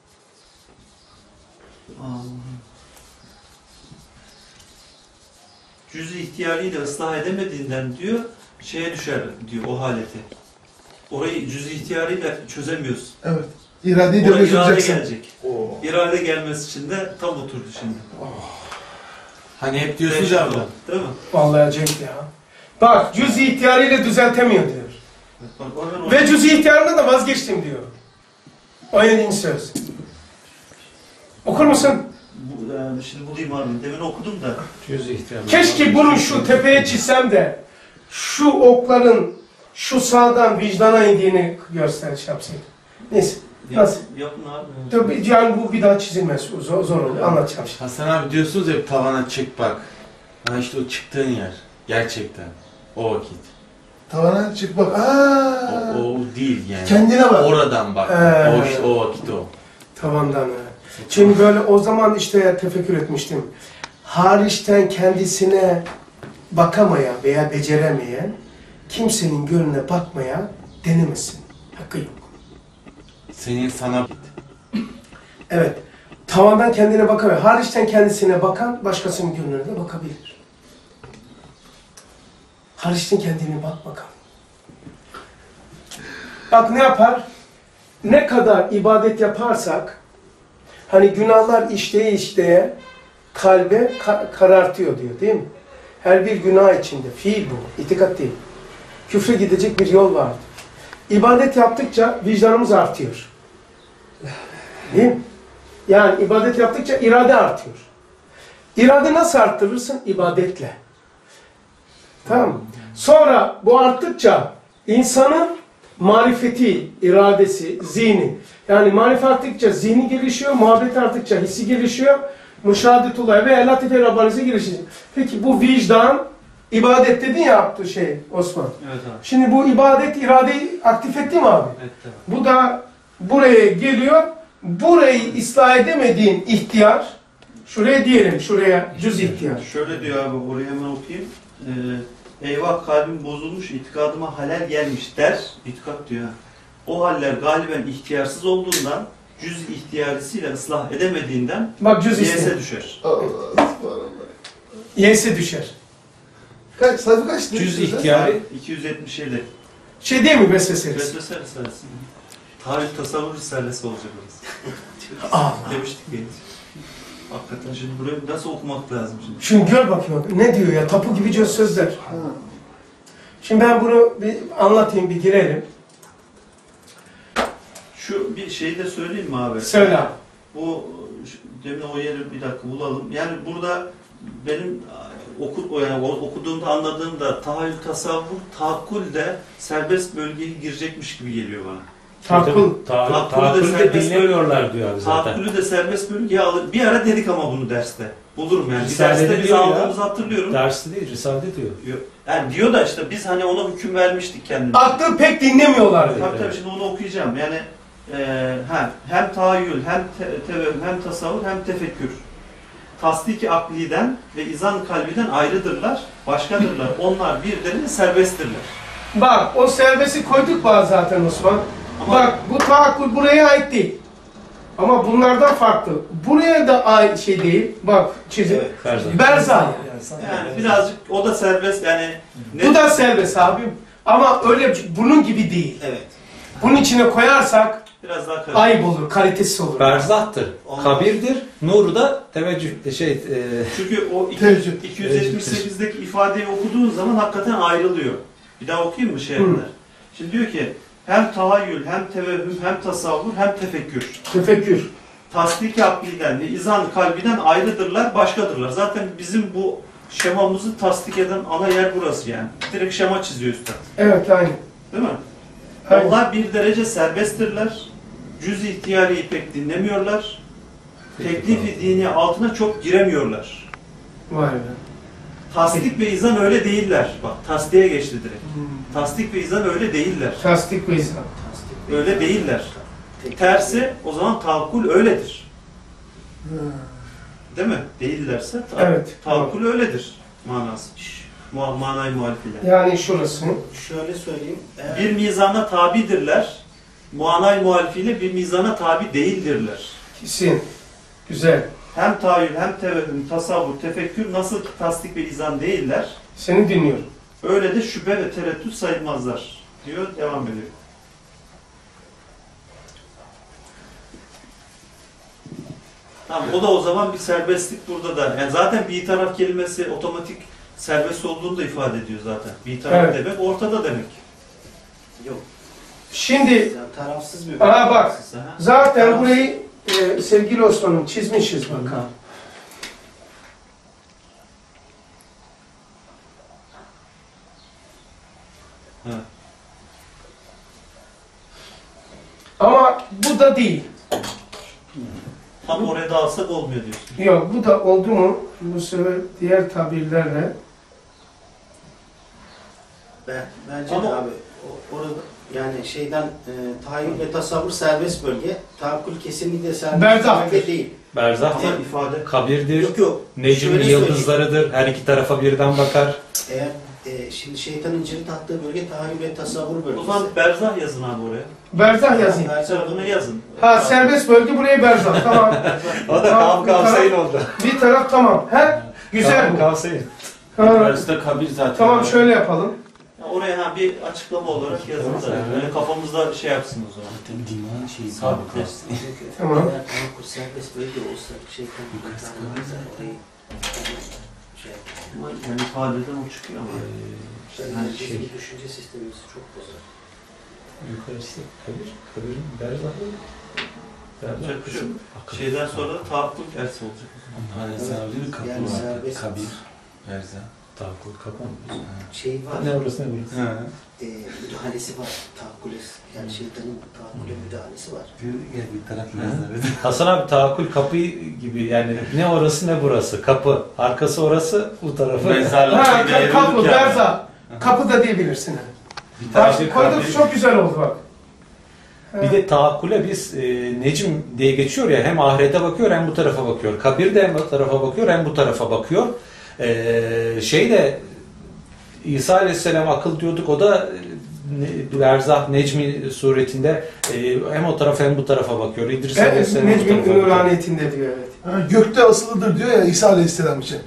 Cüz-i ihtiyarıyla ıslah edemediğinden diyor, şeye düşer diyor o haleti. Orayı cüz-i ihtiyarıyla çözemiyoruz. Evet. İradeyi Oraya devreye irade sokacaksın. gelecek. İrade gelmesi için de tam oturdu şimdi. Hani hep diyorsunuz ya abla. Değil mi? Vallahi acayip ya. Bak cüz-i ihtiyarıyla düzeltemiyor diyor. Bak, oradan Ve cüz-i ihtiyarından da vazgeçtim diyor. O yediğin söz. Okur musun? Şimdi bulayım abi. Demin okudum da. Cüz ihtiyar. Keşke bunu şu tepeye çizsem de şu okların şu sağdan vicdana indiğini yapsaydım. Neyse. Nasıl? Yapın abi. Tabii yani bu bir daha çizilmez. Zor olur. Anlatacağım şimdi. Hasan abi diyorsunuz ya tavana çık bak. Ha işte o çıktığın yer. Gerçekten. O vakit. Tavana çık bak. O değil yani. Kendine bak. Oradan bak. O işte o vakit o. Tavandan. Çünkü böyle o zaman işte tefekkür etmiştim. Hariçten kendisine bakamayan veya beceremeyen kimsenin gönlüne bakmaya denemesin. Hakkı yok. Senin sana Evet. Tavandan kendine bakamıyor. Hariçten kendisine bakan başkasının gönlüne de bakabilir. Hariçten kendine bak bakalım. Bak ne yapar? Ne kadar ibadet yaparsak hani günahlar işleye kalbe karartıyor diyor değil mi? Her bir günah içinde. Fiil bu. İtikat değil. Küfre gidecek bir yol vardır. İbadet yaptıkça vicdanımız artıyor. Değil mi? Yani ibadet yaptıkça irade artıyor. İrade nasıl arttırırsın? İbadetle. Tamam mı? Sonra bu arttıkça insanın marifeti, iradesi, zihni. Yani marifet arttıkça zihni gelişiyor, muhabbet arttıkça hissi gelişiyor. Müşahadetullah ve Latif-i Rabbani'se gelişiyor. Peki bu vicdan, ibadet dedin ya yaptığı şey Osman. Evet abi. Şimdi bu ibadet iradeyi aktif etti mi abi? Evet abi. Bu da buraya geliyor. Burayı ıslah edemediğin ihtiyar, şuraya diyelim, şuraya cüz ihtiyar. Şöyle diyor abi, oraya hemen okuyayım. Eyvah kalbim bozulmuş, itikadıma halel gelmiş der. İtikat diyor. O haller galiben ihtiyarsız olduğundan, cüz ihtiyarisiyle ıslah edemediğinden Bak cüz yese ihtiyar. düşer. Allah, subhanallah. Y'se düşer. Kaç, sayfa kaç? Cüz ihtiyarı 277. Şey değil mi vesveseniz? Vesvese Risalesi. Tarih tasavvur Risalesi olacak orası. Allah. Demiştik ya. Hakikaten şimdi burayı nasıl okumak lazım şimdi? Şimdi gör bakayım ne diyor ya, tapu gibi cöz sözler. Şimdi ben bunu bir anlatayım, bir girelim. Şu bir şeyi de söyleyeyim mi abi? Söyle abi. Bu demin o yeri bir dakika bulalım. Yani burada benim okuduğumda anladığımda tahayyül, tasavvur, tahakkül de serbest bölgeye girecekmiş gibi geliyor bana. Tahakkül. Tahakkülü de dinlemiyorlar diyor abi zaten. Tahakkülü de serbest bölgeye alır. Bir ara dedik ama bunu derste. Bulurum yani. Bir Risalede derste biz diyor ya. aldığımızı hatırlıyorum. Dersi değil, Risale diyor. Yani diyor da işte biz hani ona hüküm vermiştik kendimize. Aklı pek dinlemiyorlardı. Tabii şimdi onu okuyacağım. Yani hem tahayyül, hem tevehüm, hem tasavvur, hem tefekkür. Tasdik-i akliden ve izan kalbiden ayrıdırlar, başkadırlar. Onlar birbirlerine serbesttirler. Bak o serbesti koyduk bazı zaten Osman. Ama- Bak bu tahakkül buraya ait değil. Ama bunlardan farklı. Buraya da ait şey değil. Bak çizim. Evet. Berzah. Yani birazcık o da serbest yani. Bu da serbest abim. Ama öyle bunun gibi değil. Evet. Bunun içine koyarsak Biraz daha karışık. ayıp olur, kalitesiz olur. Berzahtır, Olmaz. kabirdir, nuru da teveccüh, Çünkü o Teheccüd. 278'deki ifadeyi okuduğun zaman hakikaten ayrılıyor. Bir daha okuyayım mı şey yapınlar? Şimdi diyor ki hem tahayyül, hem tevehüm, hem tasavvur, hem tefekkür. Tefekkür. Tasdik-i akliden ve izan kalbiden ayrıdırlar, başkadırlar. Zaten bizim bu şemamızı tasdik eden ana yer burası yani. Direkt şema çiziyor üstad. Evet, aynı. Değil mi? Aynen. Onlar bir derece serbesttirler. Cüz-i ihtiyariyi pek dinlemiyorlar. Teklifi dini altına çok giremiyorlar. Vay be. Tasdik ve izan öyle değiller. Bak tasdiğe geçti direkt. Tasdik ve izan öyle değiller. Tasdik ve izah. Öyle değiller. Tersi o zaman tahakkul öyledir. Değil mi? Değillerse Evet. tahakkul öyledir manası. Manayı muhalifiyle. Yani şurası. Şöyle söyleyeyim. Eğer Bir mizana tabidirler. Manayı muhalifiyle bir mizana tabi değildirler. Kesin. Güzel. Hem tahayyül hem tevehüm, tasavvur, tefekkür nasıl ki tasdik ve izan değiller, Seni dinliyorum. öyle de şüphe ve tereddüt sayılmazlar diyor, devam ediyor. Tamam, o da o zaman bir serbestlik burada da. Yani zaten bir taraf kelimesi otomatik serbest olduğunu da ifade ediyor zaten. Bir taraf Evet. demek, ortada demek. yok. Şimdi Yani tarafsız bir Aha bak. Aha. zaten burayı sevgili Osman'ım çizmişiz bak ha. Evet. Ama bu da değil. Tam oraya da alsak olmuyor diyorsun. Yok, bu da oldu mu bu sefer diğer tabirlerle Bence Ama- de abi orada yani şeyden tahayyül ve tasavvur serbest bölge. Tahakkül kesinlikle serbest Berzahtır. bölge değil. Berzah Ama ifade kabirdir, Yok yok. necmin Şöyle yıldızlarıdır, her iki tarafa birden bakar. Eğer şimdi şeytanın cirit attığı bölge tahayyül ve tasavvur bölgesi. o zaman berzah yazın abi oraya. berzah yazayım. Adını yazın. Ha, serbest bölge buraya berzah. Tamam. O da Tamam, bir kavsayın taraf- oldu. Bir taraf tamam. He? Güzel bu. Kavsayın. Ha, Burası da kabir zaten. tamam, şöyle yapalım. Ya oraya bir açıklama olarak yazın da. Böyle kafamızda şey yapsın o zaman. Zaten diman şeyi. Sabitleşsin. Tamam. Eğer tahakkül serbest bölge olsa şeytan orayı şey Ama yani ifadeden o çıkıyor ama. yani şey- bizim düşünce sistemimizi çok bozar. Yukarısı kabir, kabirin berzahı. Yapacak bir şey yok. Şeyden sonra da tahakkül dersi olacak. Hani sen öyle bir kapı Yani var. serbest. Kabir. Erza. Tahakkul kapan. Şey var. Ne orası ne burası? Ha. Müdahalesi var. Tahakküle yani şeytanın tahakküle müdahalesi var. Gel bir taraf nazarı. Hasan abi tahakkül kapı gibi yani ne orası ne burası. Kapı. Arkası orası bu tarafı. Mezarlık Ha, şeyde kapı, ayırıyorduk ya. berzah. Kapı da diyebilirsin. ha. Bir Bak, tarafı koyduk, kabir. çok güzel oldu bak. Bir de tahakkule biz necim diye geçiyor ya hem ahirete bakıyor hem bu tarafa bakıyor. Kabir de hem bu tarafa bakıyor hem bu tarafa bakıyor. Şeyde İsa Aleyhisselam akıl diyorduk o da Berzah Necmi suretinde hem o tarafa hem bu tarafa bakıyor. İdris Aleyhisselam bu Necmin tarafa bakıyor. Nuraniyetinde diyor, evet. Ha, gökte asılıdır diyor ya İsa Aleyhisselam için.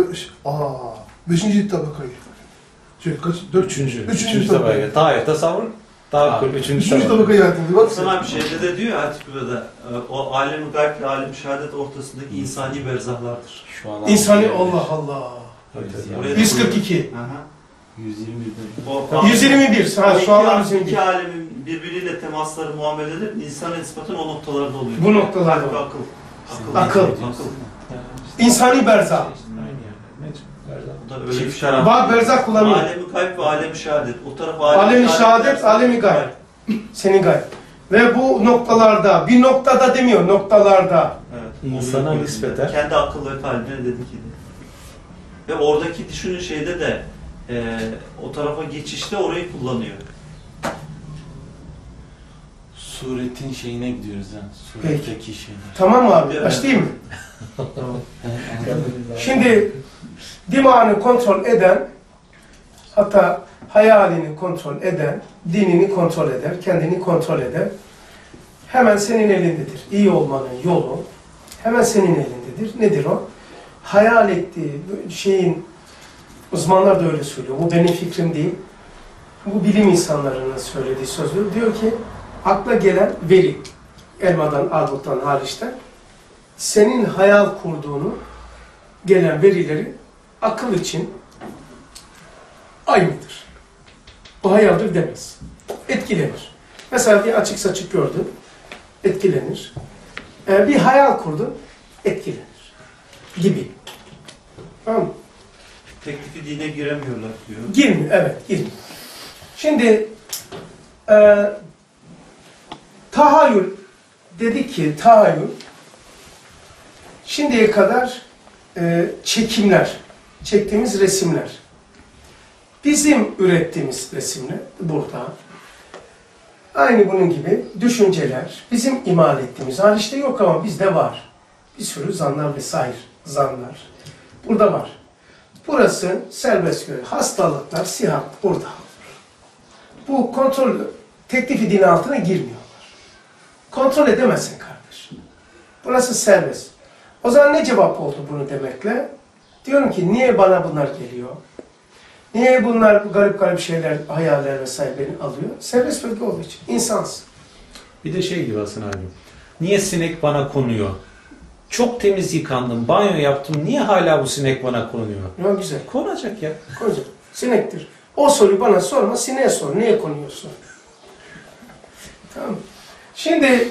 Beşinci tabakayı. Kaç? Üçüncü Üçüncü tabaka. Tahir, tasavvur, tahakkül. Üçüncü Üçüncü tabaka. tabakayı yarattı. Bak Sana bir şeyde de diyor ya Hatipü'de o alem-i gayb ile alem-i şehadet ortasındaki insani berzahlardır. Şu an İnsani Allah Allah. Oraya da 142. Aha. 121. O, 121. Ha, şu an 121. iki alemin birbiriyle temasları muameleleri insana nispeten o noktalarda oluyor. Bu noktalarda Kalp ve var. akıl. Akıl. İnsani berzah. Aynı yani. Necm, Berzah. Bu da öyle bir Çift şey. taraf. Bak, berzah kullanıyor. Alem-i gayb ve alem-i şehadet. O taraf Alem-i şehadet, derse- alem-i gayb. Senin gayb. Ve bu noktalarda, bir noktada demiyor, noktalarda. Evet. İnsana Onu nispeten. kendi akıl ve kalbine dedi ki. Ve oradaki düşünün şeyde de o tarafa geçişte orayı kullanıyor. Suretin şeyine gidiyoruz ha. Suretteki şeyler. Tamam mı abi? Evet. Başlayayım mı? Şimdi Şimdi dimağını kontrol eden, hatta hayalini kontrol eden, dinini kontrol eder, kendini kontrol eder. Hemen senin elindedir. İyi olmanın yolu hemen senin elindedir. Nedir o? Hayal ettiği şeyin, uzmanlar da öyle söylüyor. Bu benim fikrim değil. Bu bilim insanlarının söylediği sözü. Diyor ki akla gelen veri, elmadan, armuttan, hariçten senin hayal kurduğunu, gelen verileri akıl için aynıdır. O hayaldir demez. Etkilenir. Mesela bir açık saçık gördün, etkilenir. Bir hayal kurdun, etkilenir. Gibi. Tamam mı? teklifi dine giremiyorlar diyor. Girmiyor, evet girmiyor. Şimdi tahayyül dedik ki tahayyül şimdiye kadar çekimler, çektiğimiz resimler. Bizim ürettiğimiz resimler burada. Aynı bunun gibi düşünceler, bizim imal ettiğimiz, hariçte yok ama bizde var. Bir sürü zanlar vesaire, zanlar. Burada var. Burası serbest göre. Hastalıklar, sihat burada. Bu kontrol, teklifi din altına girmiyorlar. Kontrol edemezsin kardeşim. Burası serbest. O zaman ne cevap oldu bunu demekle? Diyorum ki niye bana bunlar geliyor? Niye bunlar garip garip şeyler, hayaller vesaire beni alıyor? Serbest bölge olduğu için. İnsansın. Bir de şey gibi Hasan abi. Niye sinek bana konuyor? Çok temiz yıkandım, banyo yaptım. Niye hala bu sinek bana konuyor? Ne güzel. Konacak ya. Konacak. Sinektir. O soruyu bana sorma, sineğe sor. Niye konuyorsun? Tamam. Şimdi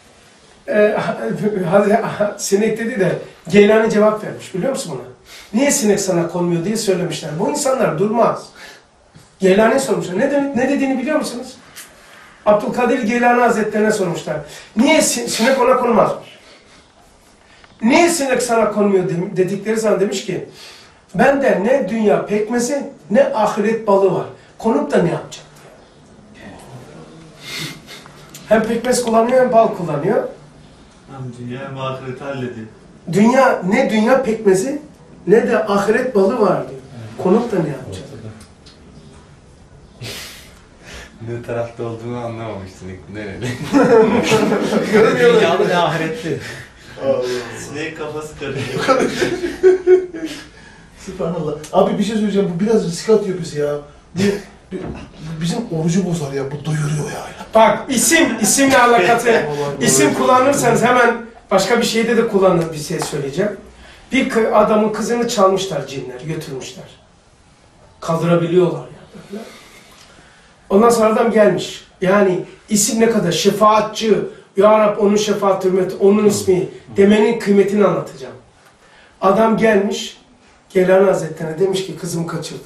sinek dedi de Geylani cevap vermiş. Biliyor musun buna? Niye sinek sana konmuyor diye söylemişler. Bu insanlar durmaz. Geylani sormuşlar. Ne dediğini biliyor musunuz? Abdülkadir Geylani Hazretlerine sormuşlar. Niye sinek ona konmaz? Niye sinek sana konmuyor dedikleri zaman demiş ki bende ne dünya pekmezi ne ahiret balığı var. Konup da ne yapacak? Hem pekmez kullanıyor hem bal kullanıyor. Hem dünya hem ahireti hallediyor. Ne dünya pekmezi ne de ahiret balı var diyor. Konup da ne yapacak? Ne tarafta olduğunu anlamamıştın. Nereli? Dünyalı ne ahiretli. Sinek kafası karışıyor. Sübhanallah. Abi bir şey söyleyeceğim. Bu biraz risk atıyor bizi ya. Bizim orucu bozar ya. Bu doyuruyor ya. Bak isimle alakası. İsim kullanırsanız hemen başka bir şeyde de kullanır bir şey söyleyeceğim. Bir adamın kızını çalmışlar cinler, götürmüşler. Kaldırabiliyorlar ya böyle. Ondan sonra adam gelmiş. Yani isim ne kadar şefaatçi, Ya Rab onun şefaat hürmeti, onun ismi demenin kıymetini anlatacağım. Adam gelmiş, Geylani Hazretleri'ne demiş ki kızımı kaçırdılar.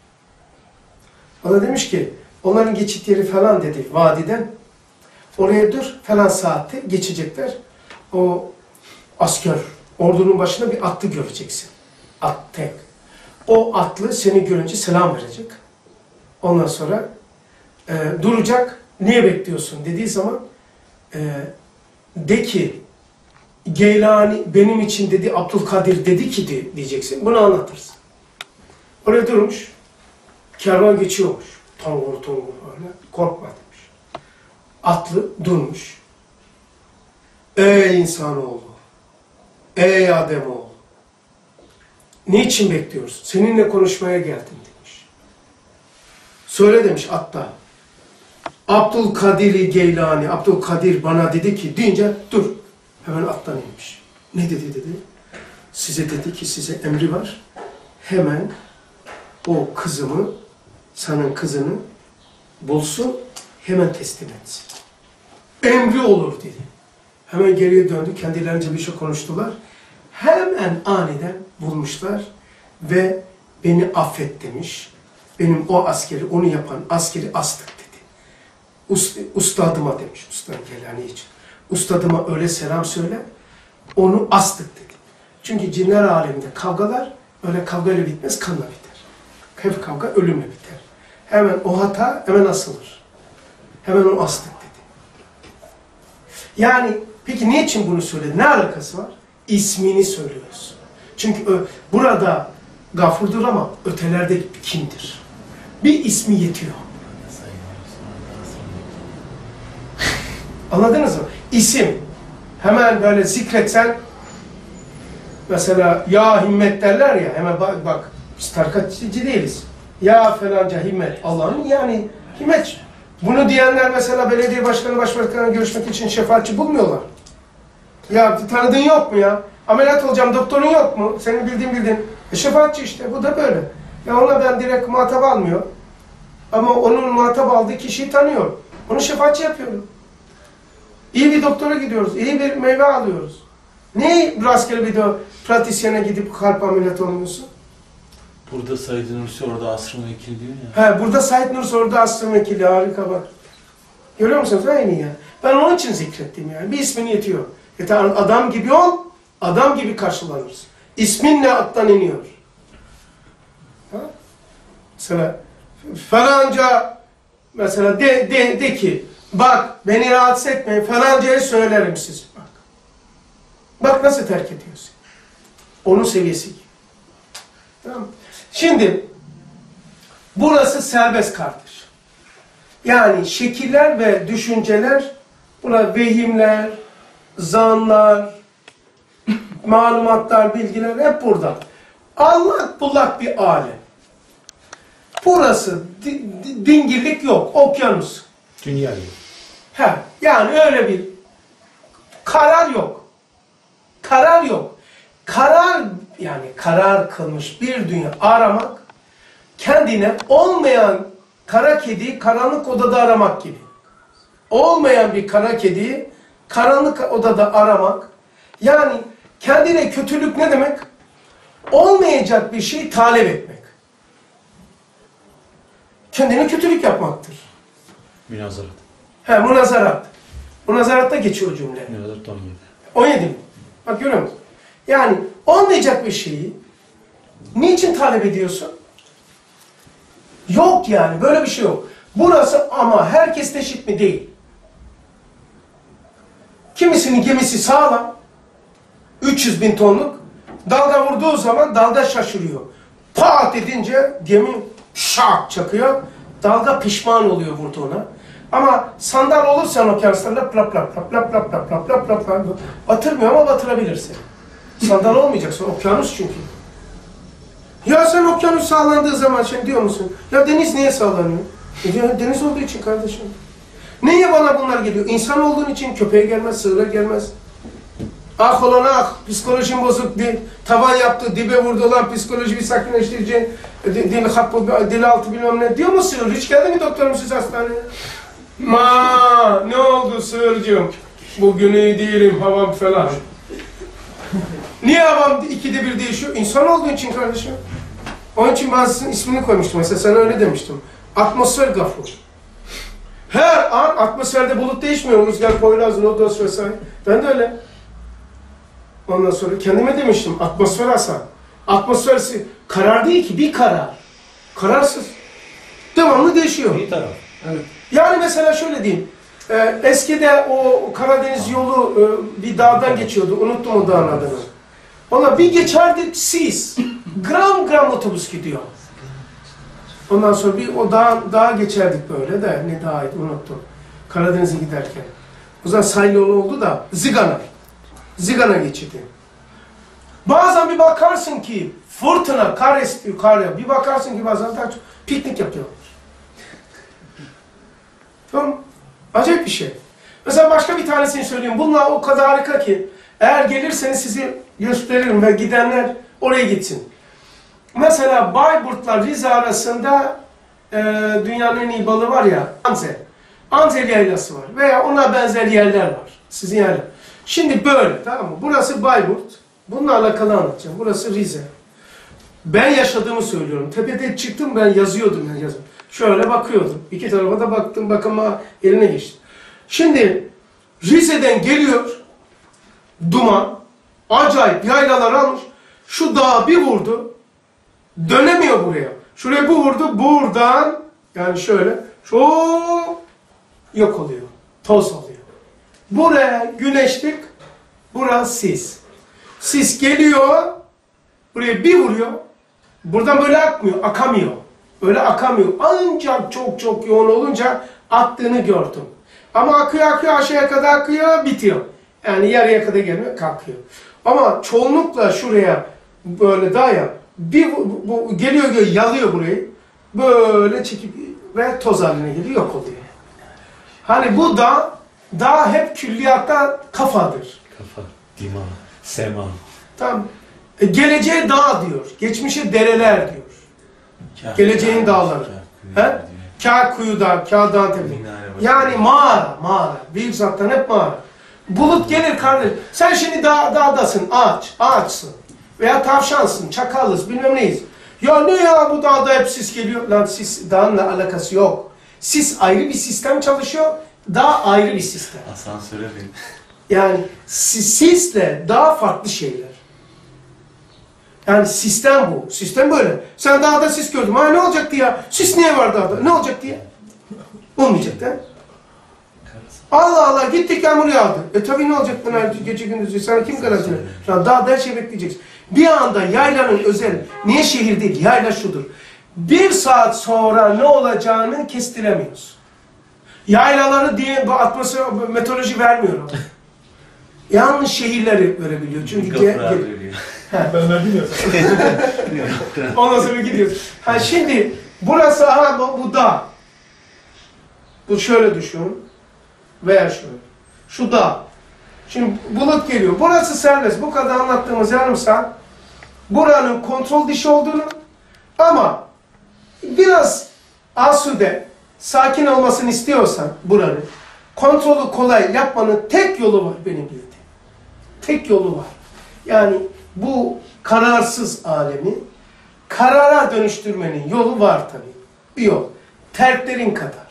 O da demiş ki onların geçit yeri falan dedi vadiden. Oraya dur falan saatte geçecekler. O asker ordunun başında bir atlı göreceksin. At tek. O atlı seni görünce selam verecek. Ondan sonra duracak. Niye bekliyorsun dediği zaman de ki Geylani benim için dedi Abdülkadir dedi ki diyeceksin. Bunu anlatırsın. Oraya durmuş. Kervan geçiyormuş. Tongul tongul öyle. Korkma demiş. Atlı durmuş. Ey insanoğlu. Ey Ademoğlu. Niçin bekliyorsun? Seninle konuşmaya geldim demiş. Söyle demiş atta. Abdülkadir Geylani, Abdülkadir bana dedi ki deyince dur. Hemen attan inmiş. Ne dedi? Size dedi ki size emri var. Hemen o kızımı, senin kızını bulsun, hemen teslim etsin. Emri olur dedi. Hemen geriye döndü, kendilerince bir şey konuştular. Hemen aniden bulmuşlar ve beni affet demiş. Benim o askeri, onu yapan askeri astık dedi. Ustadıma demiş, Usta Geylani için. Ustadıma öyle selam söyle, onu astık dedi. Çünkü cinler aleminde kavgalar öyle kavgayla bitmez, kanla biter. Hep kavga ölümle biter. Hemen o hata hemen asılır. Hemen onu astık dedi. Yani peki niçin bunu söyledi? Ne alakası var? İsmini söylüyoruz. Çünkü burada Gafurdur ama ötelerde kimdir? Bir ismi yetiyor. Anladınız mı? İsim. Hemen böyle zikretsen mesela ya himmet derler ya hemen bak biz tarikatçı değiliz. Ya falanca himmet. Allah'ın yani himmet. Bunu diyenler mesela belediye başkanı başbakanla görüşmek için şefaatçi bulmuyorlar. Ya tanıdığın yok mu ya? Ameliyat olacağım doktorun yok mu? Senin bildiğin. Şefaatçi işte bu da böyle. Ya ona ben direkt muhatap almıyor. Ama onun muhatap aldığı kişiyi tanıyor. Onu şefaatçi yapıyorum. İyi bir doktora gidiyoruz. İyi bir meyve alıyoruz. Niye rastgele bir de pratisyene gidip kalp ameliyatı olmuyorsun? Burada Said Nursi, orada asrın vekili diyor ya. He, burada Said Nursi, orada asrın vekili. Harika bak. Görüyor musunuz? Aynı ya. Ben onun için zikrettim yani. Bir ismin yetiyor. Yeter, adam gibi ol, adam gibi karşılanırsın. İsminle attan iniyor. Ha? Mesela falanca, mesela de ki, bak beni rahatsız etmeyin, falancaya söylerim siz. Bak. Bak nasıl terk ediyorsun. Onun seviyesi gibi. Tamam. Şimdi burası serbest kardeş. Yani şekiller ve düşünceler, buna vehimler, zanlar, malumatlar, bilgiler hep burada. Allak bullak bir alem. Burası dingillik yok, okyanus. Dünya yok. He, yani öyle bir karar yok. Karar yok. Karar, yani karar kılmış bir dünya aramak, kendine olmayan kara kediyi karanlık odada aramak gibi. Olmayan bir kara kediyi karanlık odada aramak, yani kendine kötülük ne demek? Olmayacak bir şey talep etmek. Kendine kötülük yapmaktır. Münazarat. He, münazarat. Münazaratta geçiyor o cümle. Münazarat 17. 17 mi? Bak görüyor musun? Yani olmayacak bir şeyi niçin talep ediyorsun? Yok yani, böyle bir şey yok. Burası ama herkes eşit mi? Değil. Kimisinin gemisi sağlam, 300.000 tonluk, dalga vurduğu zaman dalga şaşırıyor. Pat edince gemi şak çakıyor, dalga pişman oluyor vurduğuna. Ama sandal olursan okyanuslarla lap lap lap lap lap lap lap lap lap lap lap batırmıyor ama batırabilirsin. Sandal olmayacaksın, okyanus çünkü. Ya sen okyanus sağlandığı zaman şimdi diyor musun? Ya deniz niye sağlanıyor? Deniz olduğu için kardeşim. Niye bana bunlar geliyor? İnsan olduğun için köpeğe gelmez, sığıra gelmez. Ah olan ah, psikolojim bozuk, tavan yaptı, dibe vurdu olan psikoloji bir sakinleştirici, dil altı bilmem ne. Diyor mu sığır? Hiç geldi mi doktorum siz hastaneye? Ne oldu sığırcığım? Bugün iyi değilim, havam falan. Niye havam ikide bir değişiyor? İnsan olduğu için kardeşim. Onun için bazısının ismini koymuştum. Mesela sana öyle demiştim. Atmosfer gafur. Her an atmosferde bulut değişmiyor. Rüzgar, Poyraz, Lodos vesaire. Ben de öyle. Ondan sonra kendime demiştim. Atmosfer Hasan. Atmosfersi karar değil ki, bir karar. Kararsız. Devamlı değişiyor. İyi taraf. Evet. Yani mesela şöyle diyeyim. Eskide o Karadeniz yolu bir dağdan geçiyordu. Unuttum o dağın adını. Ona bir geçerdik sis. Gram gram otobüs gidiyor. Ondan sonra bir o dağa geçerdik böyle de. Ne dağıydı unuttum. Karadeniz'e giderken. O zaman sahil yolu oldu da Zigana. Zigana geçidi. Bazen bir bakarsın ki fırtına, kar estiyor, kar yağıyor. Bir bakarsın ki bazen daha çok piknik yapıyorlar. Tamam. Acayip bir şey. Mesela başka bir tanesini söyleyeyim. Bunlar o kadar harika ki eğer gelirseniz sizi gösteririm ve gidenler oraya gitsin. Mesela Bayburt'la Rize arasında dünyanın en iyi balığı var ya, Anzel. Anzel yaylası var veya ona benzer yerler var. Sizin yerler. Şimdi böyle, tamam mı? Burası Bayburt. Bununla alakalı anlatacağım. Burası Rize. Ben yaşadığımı söylüyorum. Tepede çıktım, ben yazıyordum. Şöyle bakıyordum. İki tarafa da baktım, bakıma eline geçtim. Şimdi Rize'den geliyor duman, acayip yaylalar almış. Şu dağa bir vurdu, dönemiyor buraya. Şuraya bir vurdu, buradan yani şöyle, yok oluyor, toz oluyor. Buraya güneşlik, burası sis. Sis geliyor, buraya bir vuruyor, buradan böyle akmıyor, akamıyor. Öyle akamıyor. Ancak çok çok yoğun olunca attığını gördüm. Ama akıyor aşağıya kadar akıyor, bitiyor. Yani yarıya kadar gelmiyor, kalkıyor. Ama çoğunlukla şuraya böyle daya bu geliyor yalıyor burayı. Böyle çekip ve toz haline geliyor, yok oluyor. Hani bu dağ hep külliyatta kafadır. Kafa, dima, sema. Tamam. Geleceğe dağ diyor. Geçmişe dereler diyor. Geleceğin dağları. Kâkuyu'da, Kağıdağ'ın tepe. Yani mağara. Büyük zattan hep mağara. Bulut gelir kardeş. Sen şimdi dağdasın, ağaçsın. Veya tavşansın, çakallız, bilmem neyiz. Ya ne ya bu dağda hep sis geliyor. Lan sis dağınla alakası yok. Sis ayrı bir sistem çalışıyor. Dağ ayrı bir sistem. Asansöre bin. Yani sisle dağ farklı şeyler. Yani sistem bu. Sistem böyle. Sen dağda sis gördün. Ha ne olacaktı ya? Sis niye var dağda? Ne olacaktı ya? Olmayacaktı. He? Allah Allah gittik yağmur yağdı. Tabii ne olacak bunlar gece gündüz? Sana kim garanti verir? Dağda her şey bekleyeceksin. Bir anda yaylanın özel. Niye şehir değil? Yayla şudur. 1 saat sonra ne olacağını kestiremiyoruz. Yaylaları diye bu atmosfer, meteoroloji vermiyor. Yalnız şehirleri verebiliyor. Çünkü Ben verdim ya. ondan sonra gidiyoruz. Ha şimdi burası bu dağ. Bu şöyle düşün. Veya şöyle. Şu dağ. Şimdi bulut geliyor. Burası serbest. Bu kadar anlattığımız yarım saat buranın kontrol dışı olduğunu ama biraz asude, sakin olmasını istiyorsan buranın kontrolü kolay yapmanın tek yolu var benim bildiğim. Tek yolu var. Yani bu kararsız alemi karara dönüştürmenin yolu var tabii. Bir yol. Terklerin kadar.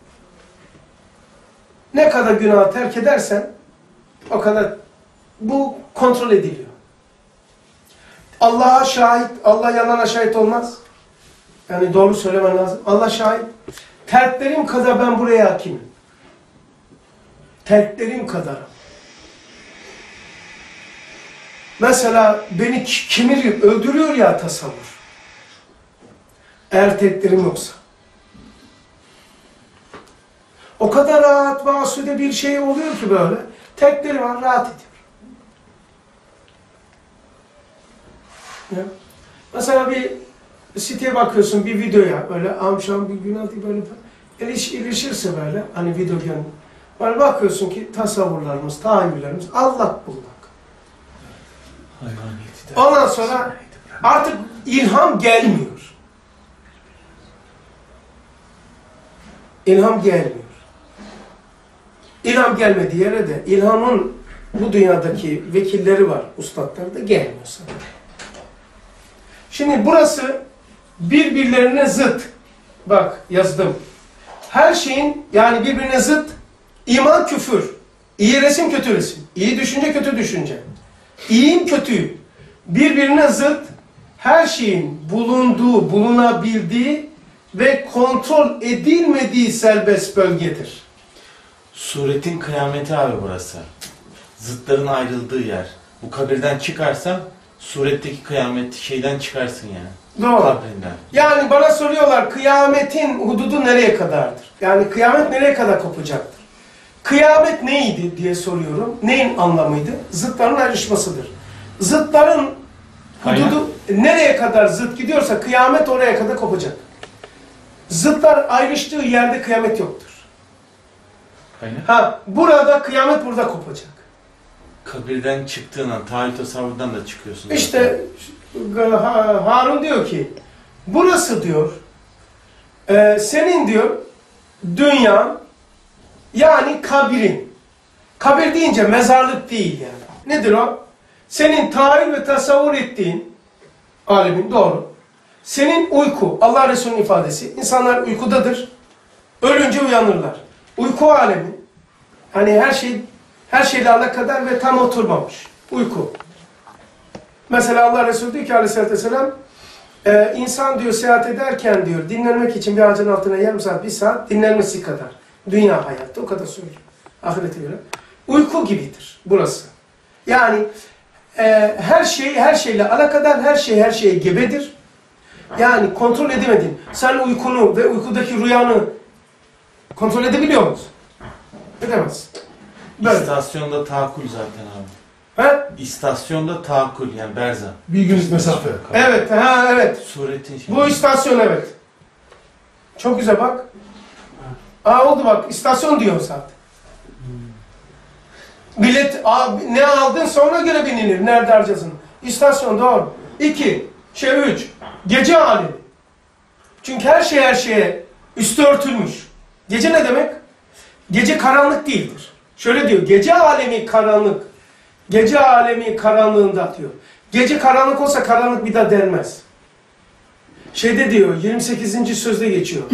Ne kadar günah terk edersen o kadar bu kontrol ediliyor. Allah'a şahit, Allah yalana şahit olmaz. Yani doğru söylemen lazım. Allah şahit. Terklerim kadar ben buraya hakimim. Terklerim kadar. Mesela beni kemiriyor, öldürüyor ya tasavvur. Eğer terklerim yoksa. O kadar rahat ve asude bir şey oluyor ki böyle. Terkleri var, rahat ediyor. Ya. Mesela bir siteye bakıyorsun, bir videoya böyle amşam bir günah diye böyle ilişirse böyle hani video görün. Böyle bakıyorsun ki tasavvurlarımız, tahayyüllerimiz allak bullak. Ondan sonra artık ilham gelmiyor. İlham gelmiyor. İlham gelmediği yere de ilhamın bu dünyadaki vekilleri var, ustadları da gelmiyor sana. Şimdi burası birbirlerine zıt. Bak yazdım. Her şeyin yani birbirine zıt. İman küfür. İyi resim kötü resim. İyi düşünce kötü düşünce. İyiyim kötüyüm. Birbirine zıt her şeyin bulunduğu, bulunabildiği ve kontrol edilmediği serbest bölgedir. Suretin kıyameti abi burası. Zıtların ayrıldığı yer. Bu kabirden çıkarsan suretteki kıyamet şeyden çıkarsın yani. Doğru. Kabrinden. Yani bana soruyorlar kıyametin hududu nereye kadardır? Yani kıyamet nereye kadar kopacaktır? Kıyamet neydi diye soruyorum. Neyin anlamıydı? Zıtların ayrışmasıdır. Zıtların hududu nereye kadar zıt gidiyorsa kıyamet oraya kadar kopacak. Zıtlar ayrıştığı yerde kıyamet yoktur. Ha, burada kıyamet burada kopacak. Kabirden çıktığın an, tahayyül tasavvurdan da çıkıyorsun. İşte Harun diyor ki, burası diyor, senin diyor, dünyan, yani kabirin. Kabir deyince mezarlık değil yani. Nedir o? Senin tahayyül ve tasavvur ettiğin alemin, doğru. Senin uyku, Allah Resulü'nün ifadesi, insanlar uykudadır, ölünce uyanırlar. Uyku alemi, hani her şeyle alakadar ve tam oturmamış. Uyku. Mesela Allah Resulü diyor ki aleyhissalatü vesselam, insan diyor seyahat ederken diyor dinlenmek için bir ağacın altına yarım saat, 1 saat dinlenmesi kadar. Dünya hayatta o kadar söylüyor. Ahirete göre. Uyku gibidir burası. Yani her şeyle alakadar, her şeye gebedir. Yani kontrol edemedin. Sen uykunu ve uykudaki rüyanı kontrol edebiliyor musun? Edemez. Böyle. İstasyonda tahakkül zaten abi. He? İstasyonda tahakkül yani berza. Bir günlük mesafe. Evet, evet. Suretin şey. Bu istasyon evet. Çok güzel bak. Oldu bak, istasyon diyor zaten. Bilet ne aldın sonra göre binilir. Nerede harcasın? İstasyon doğru. 2, 3. Gece alemi. Çünkü her şeye üstü örtülmüş. Gece ne demek? Gece karanlık değildir. Şöyle diyor, gece alemi karanlık. Gece alemi karanlığında diyor. Gece karanlık olsa karanlık bir daha denmez. Şeyde diyor, 28. sözde geçiyor.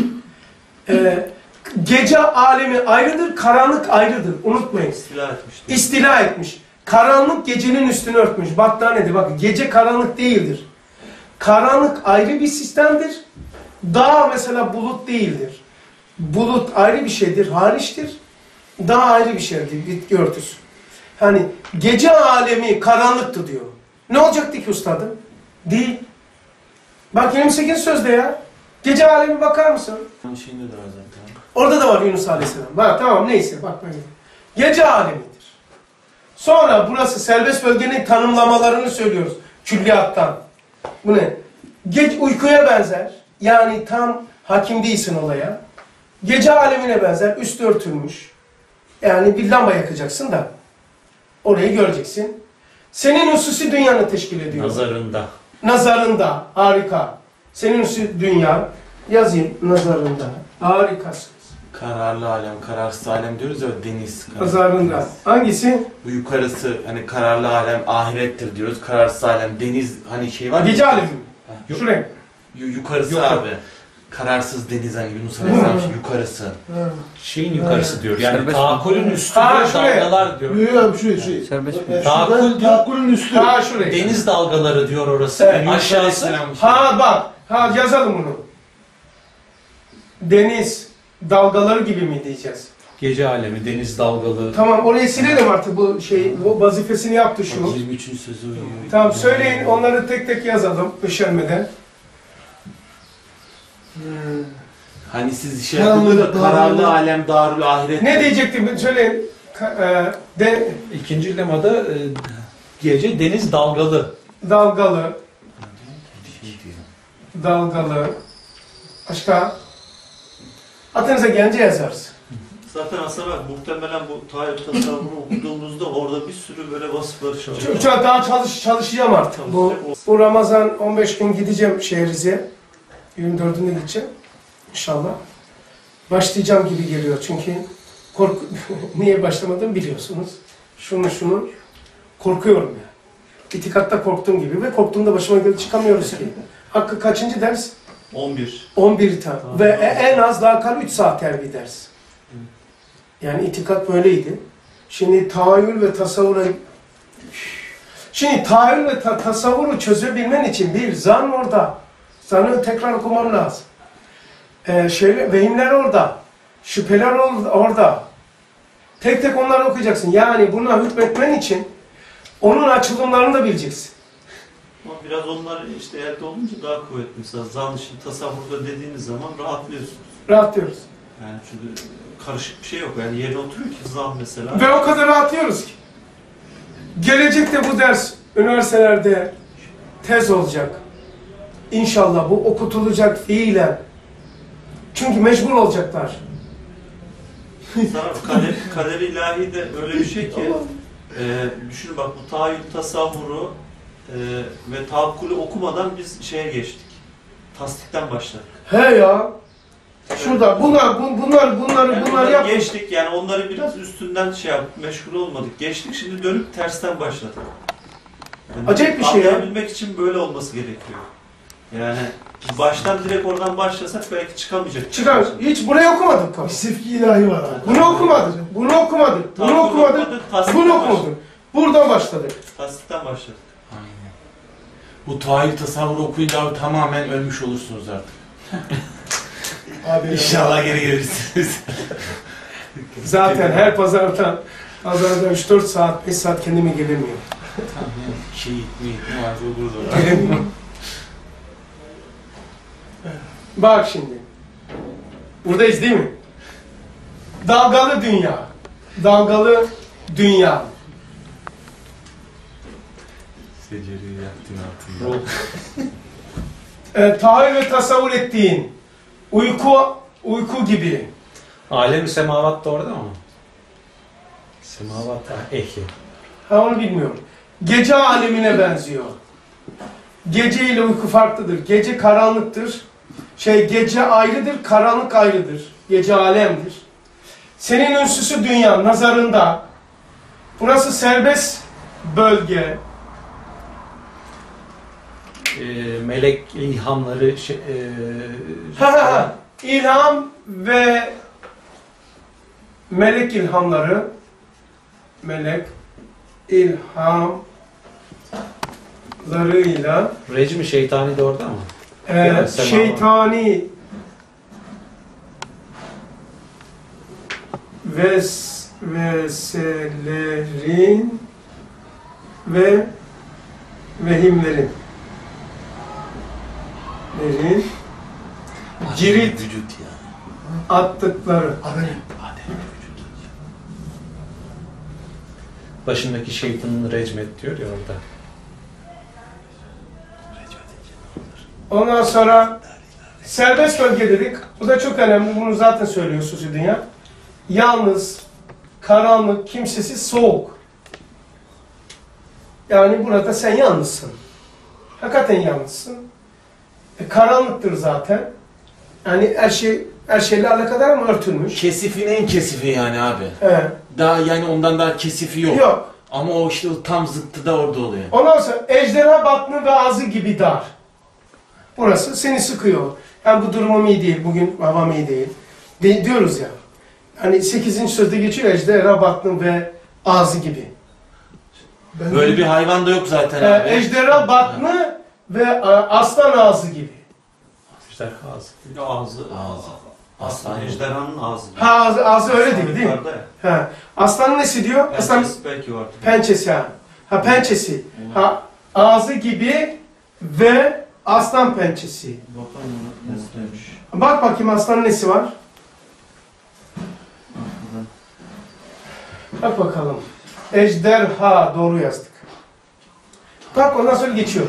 Gece alemi ayrıdır, karanlık ayrıdır. Unutmayın. İstila etmiştir. İstila etmiş. Karanlık gecenin üstünü örtmüş. Battaniyede bakın, gece karanlık değildir. Karanlık ayrı bir sistemdir. Dağ mesela bulut değildir. Bulut ayrı bir şeydir, hariçtir. Dağ ayrı bir şeydir, bitki örtüsü. Hani gece alemi karanlıktı diyor. Ne olacaktı ki üstadım? Değil. Bak 28 sözde ya. Gece alemi bakar mısın? Şeyinde de var zaten. Orada da var Yunus Aleyhisselam. Bak tamam neyse bak böyle. Gece alemidir. Sonra burası serbest bölgenin tanımlamalarını söylüyoruz. Külliyattan. Bu ne? Uykuya benzer. Yani tam hakim değilsin olaya. Gece alemine benzer. Üstü örtülmüş. Yani bir lamba yakacaksın da orayı göreceksin. Senin hususi dünyanı teşkil ediyor. Nazarında. Nazarında. Harika. Senin hususi dünya. Yazayım nazarında. Harikasınız. Kararlı alem, kararsız alem diyoruz ya, deniz. Nazarında. Hangisi? Bu yukarısı hani kararlı alem ahirettir diyoruz. Kararsız alem deniz, hani şey var ya. Gece alemi mi? Yok. Şuraya. Yukarısı Yok. abi. Kararsız deniz, hani Yunus Aleyhisselam yukarısı. Şeyin yukarısı diyor. Yani Serbest tahakkülün üstünde Ha, şuraya. dalgalar diyor. Yok şu Serbest Tahakkül diyor. Tahakkülün üstü. Ha şuraya. Deniz dalgaları diyor orası. Evet. Aşağısı Ha bak. Ha yazalım bunu. Deniz dalgaları gibi mi diyeceğiz? gece alemi, deniz dalgalı. Tamam orayı silelim artık bu şey. Bu vazifesini yaptı şu. 23. sözü uyuyor. Tamam söyleyin onları tek tek yazalım üşenmeden. Hani siz şey Kararlı, yaptınız da kararlı darlı. alem, darül ahiret. Ne diyecektim söyleyin. İkinci lemada gece deniz dalgalı. Dalgalı. Şey diyor. Dalgalı. Başka? Atınıza gelince yazarız. Zaten aslında bak, muhtemelen bu Tayyip tasavvuru okuduğumuzda orada bir sürü böyle vasıfları çıkıyor. Çok daha çalışacağım artık. Bu Ramazan 15 gün gideceğim Şehriz'e. 24'ünde gideceğim. İnşallah. Başlayacağım gibi geliyor çünkü niye başlamadım biliyorsunuz. Şunu korkuyorum ya. İtikatta korktuğum gibi ve korktuğumda başıma göre çıkamıyoruz ki. Hakkı kaçıncı ders? 11. 11 tane. Ve en az daha kal 3 saat bir ders. Yani itikat böyleydi. Şimdi tahayyül ve tasavvura... Şimdi tahayyül ve tasavvuru çözebilmen için bir zan orada. Zanı tekrar okumam lazım. Vehimler orada. Şüpheler orada. Tek tek onları okuyacaksın. Yani buna hükmetmen için onun açılımlarını da bileceksin. Ama biraz onlar işte elde olunca daha kuvvetli. Mesela zan için tasavvurda dediğiniz zaman rahatlıyorsunuz. Rahatlıyoruz. Yani çünkü karışık bir şey yok. Yani yerine oturuyor ki zan mesela. Ve o kadar rahatlıyoruz ki. Gelecekte bu ders üniversitelerde tez olacak. İnşallah bu okutulacak fiilen. Çünkü mecbur olacaklar. Sana kader ilahi de öyle bir şey ki düşünün bak, bu tahayyül tasavvuru ve tahakkülü okumadan biz şeye geçtik. Tasdikten başladık. He ya. Şurada bunları yap. Geçtik yani, onları biraz üstünden meşgul olmadık. Geçtik, şimdi dönüp tersten başladık. Yani Acayip bir şey ya. anlayabilmek için böyle olması gerekiyor. Yani baştan direkt oradan başlasak belki çıkamayacak. Çıkar. Hiç burayı okumadık. Bir sevki ilahi var abi. Bunu okumadık. Bunu okumadık. Bunu okumadık. Bunu okumadık. Buradan başladık. Tasdikten başladık. Aynen. Bu tahayyül tasavvuru okuyunca abi tamamen ölmüş olursunuz artık. Abi İnşallah geri gelirsiniz. Zaten her pazarda 3-4 saat, 5 saat kendime gelemiyorum. Tamam yani şey mi varsa olur da. Gelemiyorum. Bak şimdi. Buradayız değil mi? Dalgalı dünya. Dalgalı dünya. Seceriyi yaktın altında. Tahayyül ve tasavvur ettiğin uyku gibi. Alem-i semavat da orada mı? Semavat ehli. Ha onu bilmiyorum. Gece alemine benziyor. Gece ile uyku farklıdır. Gece karanlıktır. Gece ayrıdır, karanlık ayrıdır. Gece alemdir. Senin ünsüsü dünya nazarında. Burası serbest bölge. melek ilhamları İlham ve melek ilhamları, melek ilhamlarıyla rejimi şeytani de orada mı? Evet, şeytani vesveselerin ve vehimlerin cirit attıkları başındaki şeytanın recmet diyor ya orada. Ondan sonra serbest bölge dedik. Bu da çok önemli. Bunu zaten söylüyor Susi Dünya. Yalnız, karanlık, kimsesiz, soğuk. Yani burada sen yalnızsın. Hakikaten yalnızsın. Karanlıktır zaten. Yani her şeyle alakadar mı örtülmüş? Kesifin en kesifi yani abi. Evet. Daha yani ondan daha kesifi yok. Yok. Ama o işte tam zıttı da orada oluyor. Ondan sonra ejderha batını ve ağzı gibi dar. Burası seni sıkıyor. Yani bu durumum iyi değil, bugün havam iyi değil. Diyoruz ya. Hani 8. sözde geçiyor ejderha batını ve ağzı gibi. Böyle bir hayvan da yok zaten abi. Ejderha batını ve aslan ağzı gibi. Ejderha ağzı. Ağzı. Aslan ejderhanın ağzı. Ağzı öyle değil mi? Yukarıda ya. Aslanın nesi diyor? Aslan Pençesi belki vardı. pençesi ha. Pençesi. Ağzı gibi ve aslan pençesi. Bakalım nesiymiş. Bak bakayım aslanın nesi var? Bak bakalım. Ejderha doğru yazdık. Bak ondan sonra geçiyor.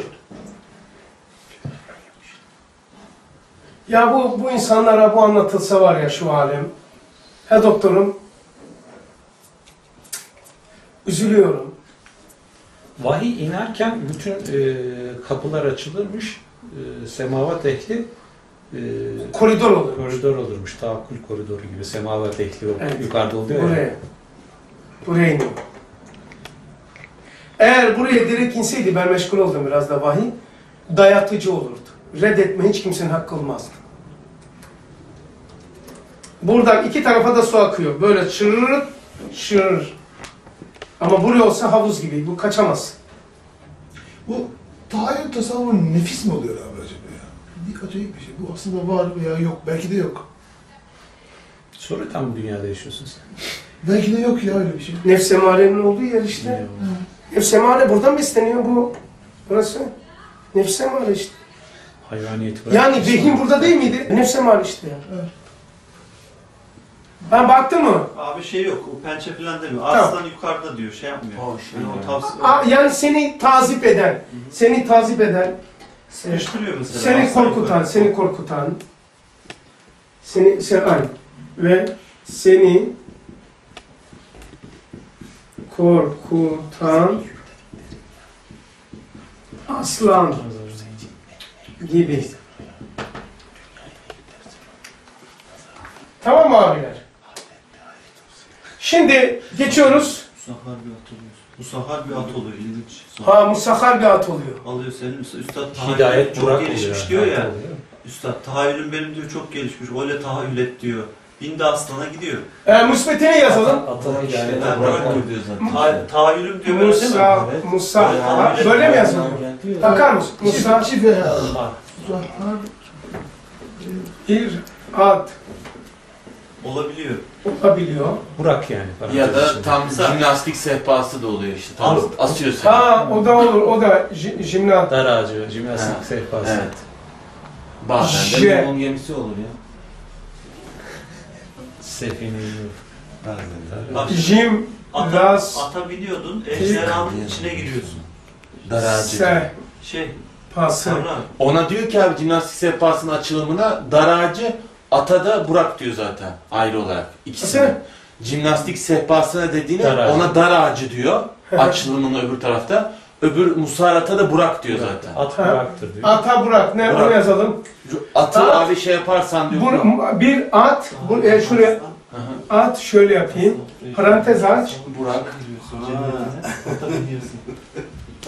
Ya bu insanlara bu anlatılsa var ya şu alem. He doktorum. Üzülüyorum. Vahiy inerken bütün kapılar açılırmış. Semavat ehli Koridor olur. koridor olurmuş. Tavakkul koridoru gibi. Semavat ehli Evet. yukarıda oluyor ya. Buraya. Buraya iniyor. Eğer buraya direkt inseydi ben meşgul oldum biraz da vahiy. Dayatıcı olurdu. Reddetme hiç kimsenin hakkı olmazdı. Buradan iki tarafa da su akıyor. Böyle çırır çırır. Ama buraya olsa havuz gibi. Bu kaçamaz. Bu tahayyül tasavvur nefis mi oluyor abi acaba ya? Bir acayip bir şey. Bu aslında var veya yok. Belki de yok. Sonradan bu dünyada yaşıyorsun sen. Belki de yok ya öyle bir şey. Nefs emarenin olduğu yer işte. Nefs emare buradan besleniyor bu. Burası. Nefs emare işte. Hayvaniyeti bırak. Yani vehim burada değil miydi? Nefs emare işte ya. Evet. Ben baktım mı? Abi şey yok, o pençe falan demiyor. Tamam. Aslan yukarıda diyor, şey yapmıyor. Yani o tavsiye... Yani seni tazip eden, Sıkıştırıyor mesela. seni Aslan korkutan, yukarı. seni korkutan, aynı. Ve seni korkutan aslan gibi. Tamam mı abiler? Şimdi geçiyoruz. Musahhar bir at oluyor. Musahhar bir at oluyor, ilginç. Musahhar bir at oluyor. Alıyor senin, üstad Hidayet tahayyülün çok Burak gelişmiş oluyor. diyor ya. Hatta oluyor. Üstad tahayyülün benim diyor çok gelişmiş, öyle tahayyül et diyor. Bindi aslana gidiyor. Müsbetini yazalım. Atanın İşte, yani. ha, Burak böyle. diyor zaten. Tahayyülüm diyor böyle değil mi? Musa, Evet. böyle mi yazılıyor? Bakar mısın? Musa, Çift veya bir at Olabiliyor. olabiliyor. Burak yani. Ya da Parantez tam Mesela- jimnastik sehpası da oluyor işte. Tam asıyor seni. O da olur, o da jimnat. içinde. Dar ağacı, jimnastik Ha, sehpası. Evet. Bazen de J. limon gemisi olur ya. Sefine-i Bak, Jimnas, ata biniyordun, ejderhanın içine giriyorsun. Dar ağacı. Şey, pası. sonra Ona diyor ki abi jimnastik sehpasının açılımına dar ağacı, ata da Burak diyor zaten ayrı olarak ikisine. Nasıl? Jimnastik sehpasına dediğini Dar ağacı. ona dar ağacı diyor açılımının öbür tarafta. Öbür musarata da Burak diyor zaten. At Burak'tır diyor. Ata Burak, ne Burak. onu yazalım. Atı At. abi şey yaparsan diyor. Bir at, şuraya at şöyle yapayım. Parantez aç. Burak.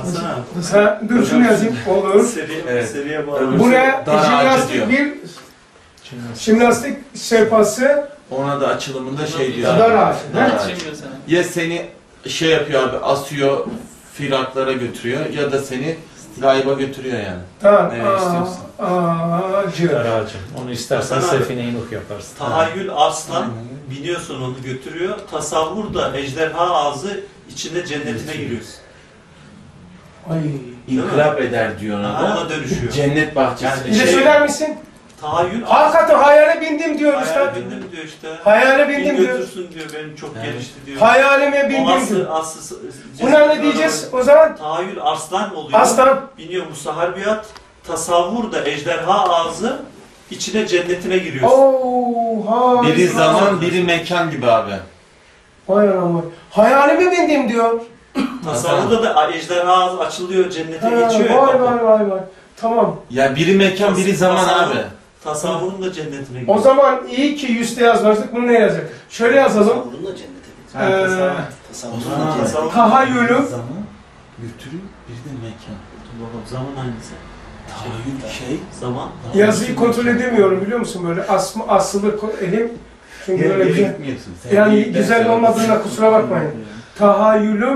Hasan abi. Dur şunu yazayım. Olur. Evet. Seriye bağlı. Öbür- Bu ne? Dar ağacı Jimnastik diyor. bir jimnastik sehpası. Ona da açılımında şey diyor. Dar ağacı. Dar Ne? ağacı. Ya seni şey yapıyor abi, asıyor, firaklara götürüyor ya da seni gayba götürüyor yani. Tamam. Ne istiyorsun? Ağacı. Aracım. Onu istersen Hasan abi. Sefine-i Nuh yaparsın. Tahayyül aslan biliyorsun onu götürüyor. Tasavvur da ejderha ağzı içinde cennetine giriyorsun. Ay. İnkılap eder diyor ona da. Ona dönüşüyor. Cennet bahçesi. Bir de söyler misin? Tahayyül Hakikaten hayale bindim diyor hayal usta. bindim diyor işte. Hayale Bin bindim diyor. götürsün diyor. Benim çok Evet. gelişti diyor. Hayalime O bindim diyor. aslı Buna ne diyeceğiz o zaman? Tahayyül arslan oluyor. Aslan. Biniyor musaharbiyat. Tasavvur da ejderha ağzı içine cennetine giriyor. Oha. Biri zaman, biri mekan gibi abi. Vay anam. Hayalime bindim diyor. Tasavvurda da ejderha ağzı açılıyor, cennete Ha, geçiyor ya. vay kapı. vay vay vay. Tamam. Ya biri mekan, biri zaman abi. Tasavvurun da cennetine giriyor. O zaman iyi ki 100'te yazmıştık. Bunu ne yazacak? Şöyle yazalım. Tasavvurun da cennete gidiyor. Ee, Tasavvurun O zaman da cennete tasavvur- tahayyülüm. Zaman götürüyor, bir de mekan. Bakalım zaman hangisi? Tahayyül şey. Zaman. Yazıyı kontrol edemiyorum biliyor musun böyle asılı elim. Çünkü böyle bir gitmiyorsun. Sen yani bir güzel ders olmadığına kusura bakmayın. Tahayyülüm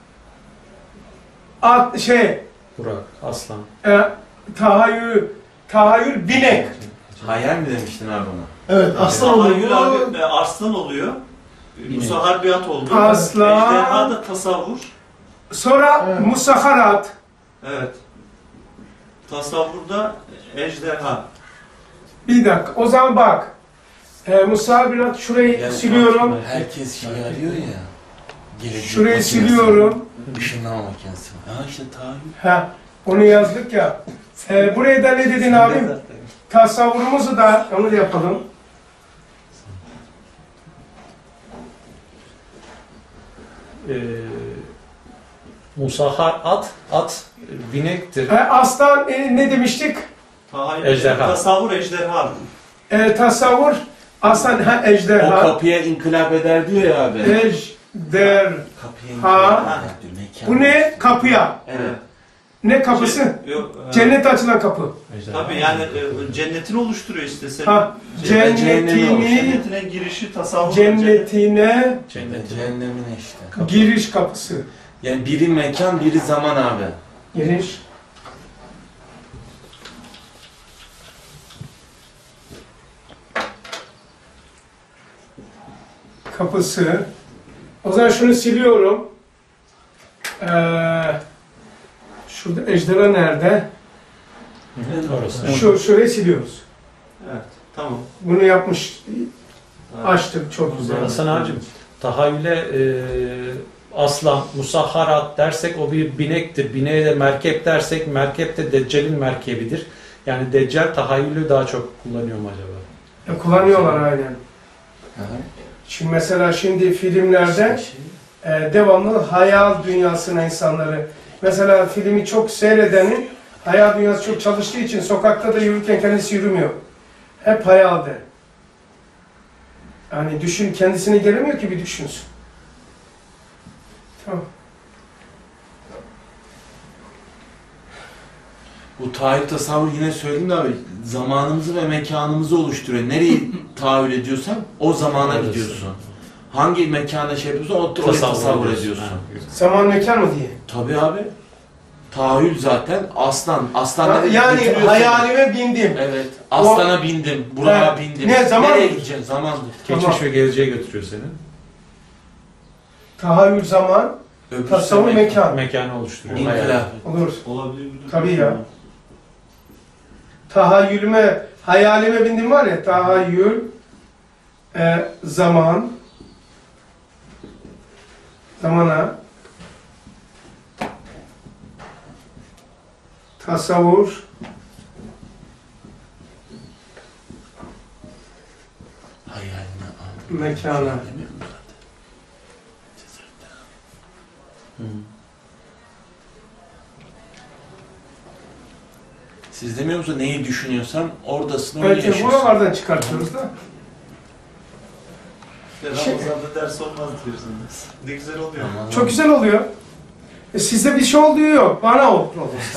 Burak, Aslan. tahayyül binek. Hayal mi demiştin abi ona? Evet, aslan Tahayyül oluyor. abi arslan oluyor. Musaharbiyat oldu. Aslan. Ejderha da tasavvur. Sonra Evet. musaharat. Evet. Tasavvurda ejderha. Bir dakika. O zaman bak. Musaharat şurayı Yani siliyorum. Herkes şey arıyor ya. Gelecek Şurayı makinesi, siliyorum. Işınlama makinesi. Ha işte tahayyül. Ha, onu yazdık ya. Buraya da ne dedin abim? Tasavvurumuzu da onu da yapalım. Musahar at binektir. Aslan ne demiştik? Tahayyül, Ejderha. Tasavvur ejderha. Tasavvur, aslan O ejderha. kapıya inkılap eder diyor ya abi. Ejder. Kapıya Ha. inkılap eder diyor. Mekan. Bu ne? Kapıya. Evet. Ne kapısı? Yok, Cennete açılan kapı. tabii yani cennetini oluşturuyor işte senin. Ha, Cennetine girişi tasavvur. cennetine Cehennemin işte. giriş kapısı. Yani biri mekan, biri zaman abi. Giriş. Kapısı. O zaman şunu siliyorum. Şurada ejderha nerede? Orası. Şurayı siliyoruz. Evet, tamam. Bunu yapmış, açtık çok güzel. Hasan abicim, tahayyüle aslan, musahharat dersek o bir binektir. Bineğe de merkep dersek merkep de Deccal'in merkebidir. Yani Deccal tahayyülü daha çok kullanıyor mu acaba? Kullanıyorlar aynen. Şimdi mesela filmlerde devamlı hayal dünyasına insanları. Mesela filmi çok seyredenin hayal dünyası çok çalıştığı için sokakta da yürürken kendisi yürümüyor. Hep hayalde. Yani kendisine gelemiyor ki bir düşünsün. Tamam. Bu tahayyül tasavvur yine söyleyeyim de abi, zamanımızı ve mekanımızı oluşturuyor. Nereyi tahayyül ediyorsan o zamana Orası. gidiyorsun. Hangi mekana şey yapıyorsan orayı tasavvur ediyorsun. Zaman mekan mı diye. Tabii abi. Tahayyül zaten aslan. Aslan nereye Yani götürüyor seni? hayalime bindim. Evet. Aslana bindim. Buraya Evet. bindim. Ne, zaman Nereye mı? gideceksin? Zamandır. Geçmiş Tamam. ve geleceğe götürüyor seni. Tahayyül zaman, Öbürsü tasavvur mekan. Mekanı oluşturuyor. İnkılap. Olur. Olabilir. Tabii ya. Tahayyülüme, hayalime bindim var ya, tahayyül, zaman, zamana, tasavvur, Hayaline al. mekana. Siz demiyor musunuz neyi düşünüyorsan oradasın, onu Evet, yaşıyorsun. buralardan çıkartıyoruz da. Ramazan'da ders olmaz diyorsunuz. Ne güzel oluyor. Aman Çok güzel oluyor. Sizde bir şey olduğu yok. Bana oldu.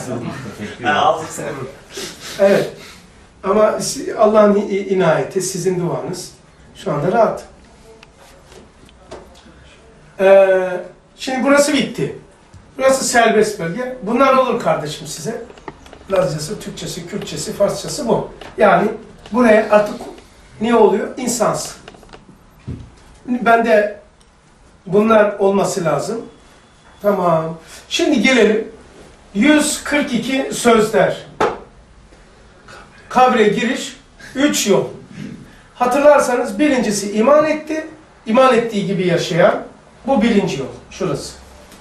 Evet. Ama Allah'ın inayeti, sizin duanız şu anda rahat. Şimdi burası bitti. Burası serbest bölge. Bunlar olur kardeşim size. Lazcası, Türkçesi, Kürtçesi, Farsçası bu. Yani buraya artık ne oluyor? İnsansın. Bende bunlar olması lazım. Tamam. Şimdi gelelim. 142 sözler. Kabre giriş 3 yol. Hatırlarsanız birincisi iman etti. İman ettiği gibi yaşayan. Bu birinci yol. Şurası.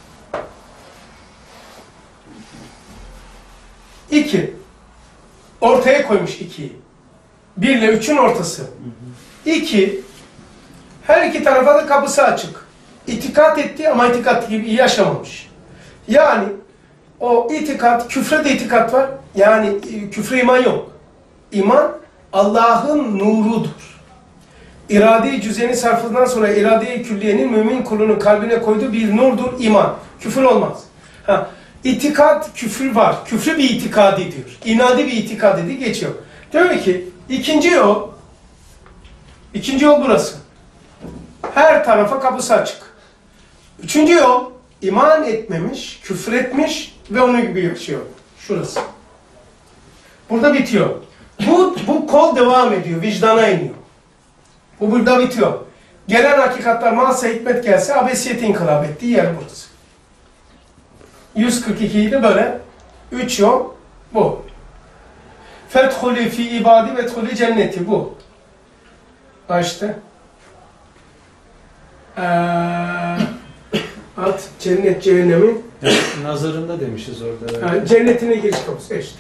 2. Ortaya koymuş 2'yi. 1 ile 3'ün ortası. 2. Her iki tarafa da kapısı açık. İtikat etti ama itikat gibi yaşamamış. Yani o itikat, küfre de itikat var. Yani küfre iman yok. İman Allah'ın nurudur. İrade-i cüzeni sarfından sonra irade-i külliyenin mümin kulunun kalbine koyduğu bir nurdur iman. Küfür olmaz. İtikat, küfür var. Küfrü bir itikadi diyor. İnadi bir itikadi geçiyor. Diyor ki ikinci yol burası. Her tarafa kapısı açık. Üçüncü yol iman etmemiş, küfür etmiş ve onun gibi yaşıyor. Şurası. Burada bitiyor. Bu kol devam ediyor, vicdana iniyor. Bu burada bitiyor. Gelen hakikatler maalesef hikmet gelse abesiyeti inkılap ettiği yer burası. 142'yi de böyle 3 yol bu. Fethulü fi ibadi ve fethulü cenneti bu. İşte. At cennet cehennemi. Nazarında demişiz orada. Yani cennetine giriş kapısı işte.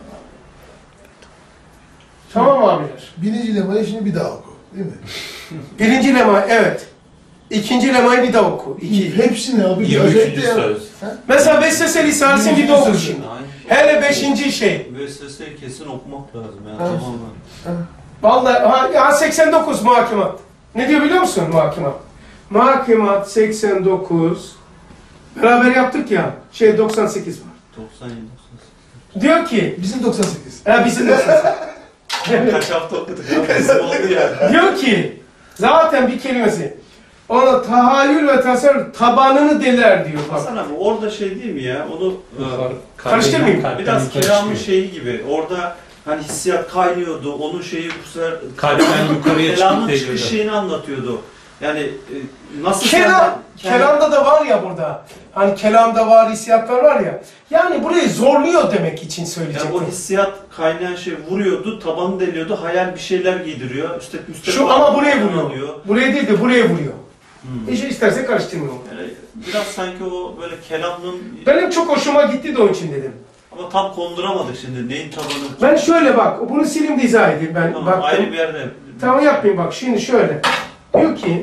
Tamam abiler. Birinci lemayı şimdi bir daha oku. Değil mi? Birinci lema evet. İkinci lemayı bir daha oku. Hepsini abi. 23. söz. Mesela Vesvese Risalesi'ni bir daha oku şimdi. Hele 5. şey. Vesveseyi kesin okumak lazım ya tamamen. Vallahi 89 muhakemat. Ne diyor biliyor musun muhakemat? Muhakemat 89. Beraber yaptık ya. 98 var. 97. Diyor ki Bizim 98. bizim 98. Kaç hafta okuduk ya? Bizim oldu ya. Diyor ki zaten bir kelimesi ona tahayyül ve tasarruf tabanını deler diyor. Hasan abi orada şey değil mi ya? Onu Karıştırmayayım. biraz kelamın şeyi gibi. Orada hani hissiyat kaynıyordu. Onun şeyi bu sefer Kalpten yukarıya kelamın çıkıp çıkış geliyordu. şeyini anlatıyordu. Yani nasıl Kelamda da var ya burada. Hani kelamda var, hissiyatlar var ya. Yani burayı zorluyor demek için söyleyecektim. yani o hissiyat kaynayan şey vuruyordu, tabanı deliyordu, hayal bir şeyler giydiriyor. Üstelik Şu ama buraya vuruyor. alıyor. Buraya değil de buraya vuruyor. İşte isterse karıştırmıyorum. Yani biraz sanki o böyle kelamın... Benim çok hoşuma gitti de onun için dedim. Ama tam konduramadık şimdi. Neyin tabanı? Ben şöyle bak, bunu silim de izah edeyim. Ben Tamam, baktım. ayrı bir yerde. Tamam yapmayayım bak, şimdi şöyle. Diyor ki,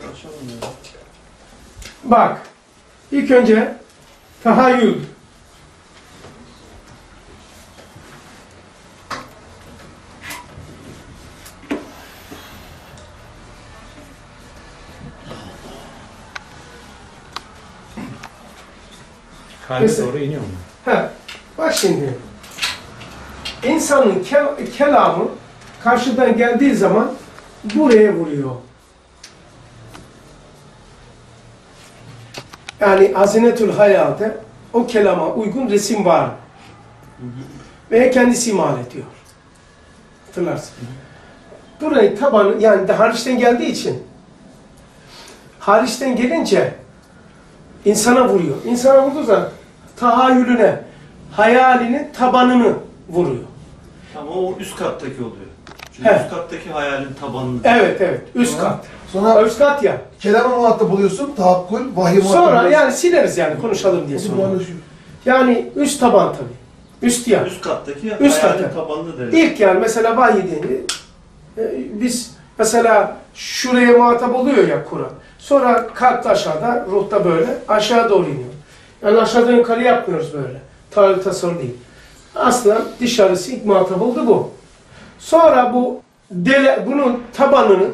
bak, ilk önce tahayyül. Kalbe doğru iniyor mu? Bak şimdi, insanın kelamı karşıdan geldiği zaman buraya vuruyor. Yani Hazinetül Hayal'de o kelama uygun resim var. Ve kendisi imal ediyor. Hatırlarsın. Burayı tabanı, yani de hariçten geldiği için hariçten gelince insana vuruyor. İnsana vurduğu zaman tahayyülüne, hayalinin tabanını vuruyor. Ama o üst kattaki oluyor. Çünkü He. üst kattaki hayalin tabanını. Evet, üst kat. Sonra Üst kat ya. kelama muhatap oluyorsun, tahakkül, vahiy muhatap Sonra oluyorsun. yani sileriz yani konuşalım diye sonra. Yani üst taban tabii. Üst ya. Üst kattaki Üst hayalin katta. tabanını deriz. İlk yani mesela vahiy dediğinde biz mesela şuraya muhatap oluyor ya Kur'an. Sonra kalpte aşağıda, ruhta böyle aşağı doğru iniyor. Yani aşağıdan yukarı yapmıyoruz böyle. Tahayyül tasavvur değil. Aslında dışarısı ilk muhatap oldu bu. Sonra bu bunun tabanını,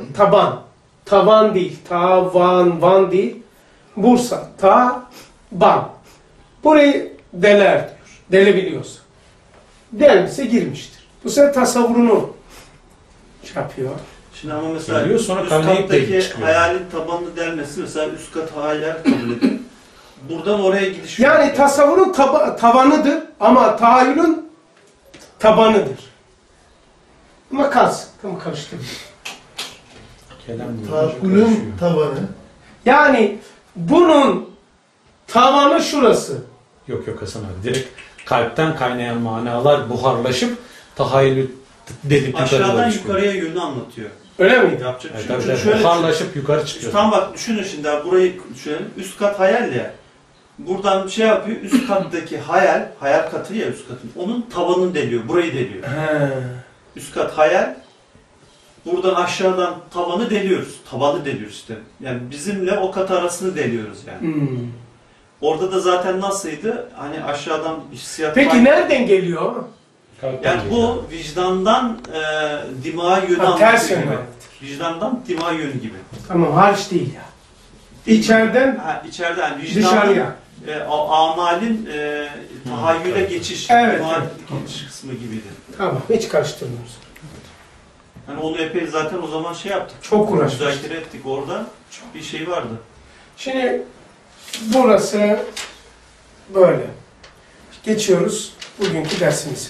tavan değil, van değil, Bursa, ban. Burayı deler diyor. Delebiliyorsa. Delmişse girmiştir. Bu sefer tasavvurunu şey yapıyor. Şimdi ama mesela Geliyor, sonra üst kaynayıp kattaki delip çıkıyor. hayalin tabanını delmesi mesela üst kat hayal kabul edin. Buradan oraya gidiş Yani yok. tasavvurun tavanıdır ama tahayyülün tabanıdır. Ama kalsın. Tam karıştırdım. Kelam diyor, Tahakkülün karışıyor. tavanı. Yani bunun tavanı şurası. Yok Hasan abi. Direkt kalpten kaynayan manalar buharlaşıp tahayyülü delip yukarı Aşağıdan doğru çıkıyor. yukarıya yönünü anlatıyor. Öyle miydi? Yapacak bir Evet, şey yok. tabii, Çünkü tabii. şöyle Buharlaşıp yukarı çıkıyor. tam bak düşünün şimdi abi, burayı düşünelim. Üst kat hayal ya. Buradan şey yapıyor. Üst kattaki hayal katı ya üst katın. Onun tavanını deliyor. Burayı deliyor. He. Üst kat hayal. Buradan aşağıdan tavanı deliyoruz. Tavanı deliyoruz işte. Yani bizimle o kat arasını deliyoruz yani. Hmm. Orada da zaten nasıldı? Hani aşağıdan hissiyat... Peki nereden geliyor? Kalpten Yani geliyor. bu vicdandan dimağa yönü Ha, ters anlatıyor yönü. gibi. Vicdandan dimağa yönü gibi. Tamam, hariç değil ya. İçeriden İçeride yani vicdanın, dışarıya. amalin tahayyüle geçiş, Evet, dimağa evet. geçiş kısmı gibiydi. Tamam, hiç karıştırmıyoruz. Hani onu epey zaten o zaman şey yaptık. Çok uğraştık. Müzakere ettik orada. Bir şey vardı. Şimdi burası böyle. Geçiyoruz bugünkü dersimize.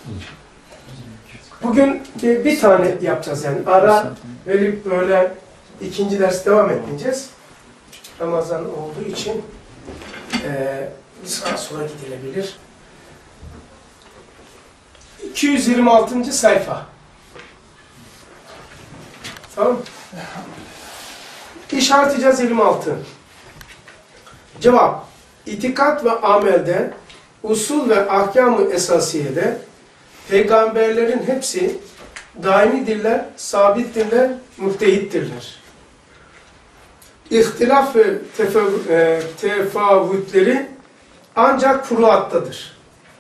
Bugün bir tane yapacağız yani. Ara verip böyle ikinci ders devam etmeyeceğiz. Ramazan olduğu için bir saat sonra gidilebilir. 226. sayfa. Tamam. İşareteceğiz 26. Cevap. İtikat ve amelde, usul ve ahkam-ı esasiyede peygamberlerin hepsi daimidirler, sabittirler, müttehittirler. İhtilaf ve tefavütleri ancak furuattadır.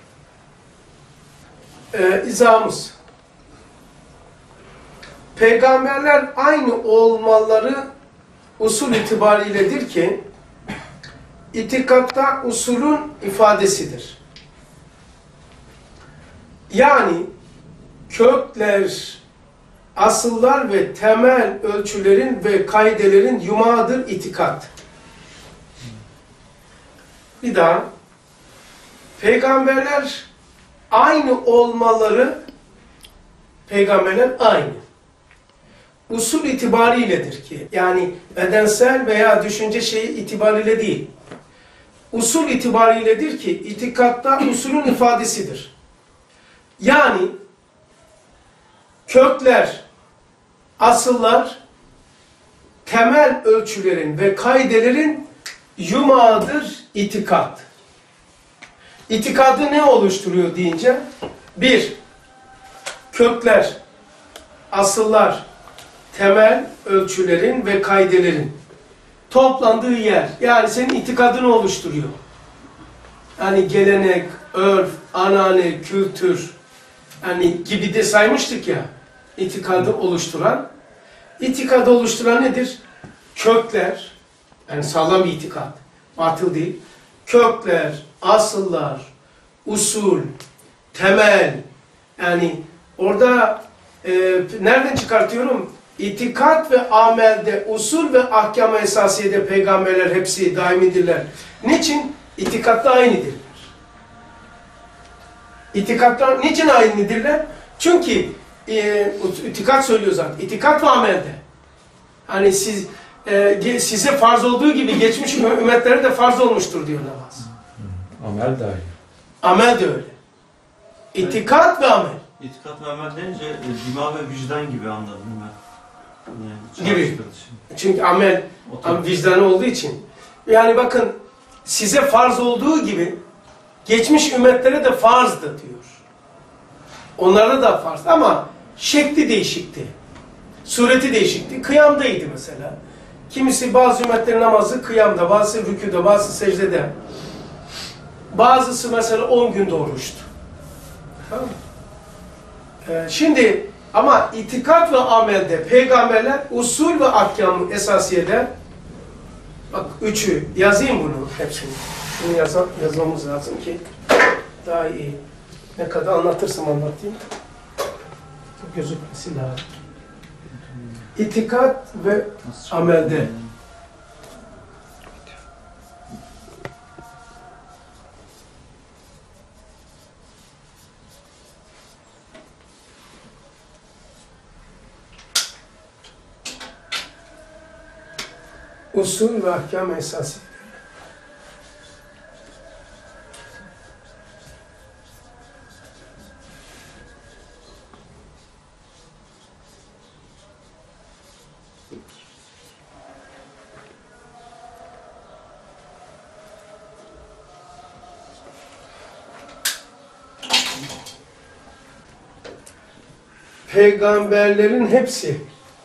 İzahımız. Peygamberler aynı olmaları usul itibariyledir ki itikatta usulün ifadesidir. Yani kökler, asıllar ve temel ölçülerin ve kaidelerin yumağıdır itikat. Bir daha. Peygamberler aynı olmaları, peygamberler aynı. Usul itibariyledir ki, yani bedensel veya düşünce şeyi itibariyle değil. Usul itibariyledir ki itikatta usulün ifadesidir. Yani kökler, asıllar, temel ölçülerin ve kaidelerin yumağıdır itikat. İtikadı ne oluşturuyor deyince? Bir, kökler, asıllar, temel ölçülerin ve kaidelerin toplandığı yer. Yani senin itikadını oluşturuyor. Yani gelenek, örf, anane, kültür hani gibi de saymıştık ya. İtikadı oluşturan. İtikadı oluşturan nedir? Kökler, yani sağlam bir itikat, batıl değil. Kökler, asıllar, usul, temel. Yani orada nereden çıkartıyorum? İtikat ve amelde, usul ve ahkam-ı esasiyede peygamberler hepsi daimidirler. Niçin? İtikatta aynıdırlar. İtikatta niçin aynıdırlar? Çünkü itikat söylüyor zaten. İtikat ve amelde. Hani size farz olduğu gibi geçmiş ümmetlere de farz olmuştur diyor namaz. Amel de aynı. Amel de öyle. İtikat ve amel. İtikat ve amel denince dima ve vicdan gibi anladım ben. Yani Gibi. çalıştırıcı. Çünkü amel vicdanı olduğu için. Yani bakın size farz olduğu gibi geçmiş ümmetlere de farzdı diyor. Onlara da farz ama şekli değişikti. Sureti değişikti. Kıyamdaydı mesela. Kimisi bazı ümmetlerin namazı kıyamda, bazısı rüküde, bazısı secdede. Bazısı mesela 10 günde oruçtu. Tamam mı? Şimdi ama itikat ve amelde peygamberler usul ve ahkam esasiyede bak üçü yazayım bunu hepsini. Bunu yazmamız lazım ki daha iyi. Ne kadar anlatırsam anlatayım. Gözükmesi lazım. İtikat ve amelde. Usul ve ahkam esası. Peygamberlerin hepsi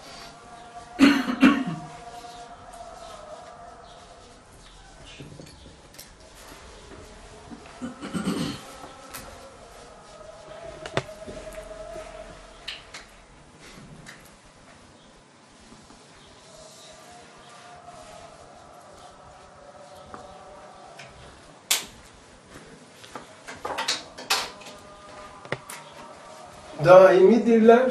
daimidirler.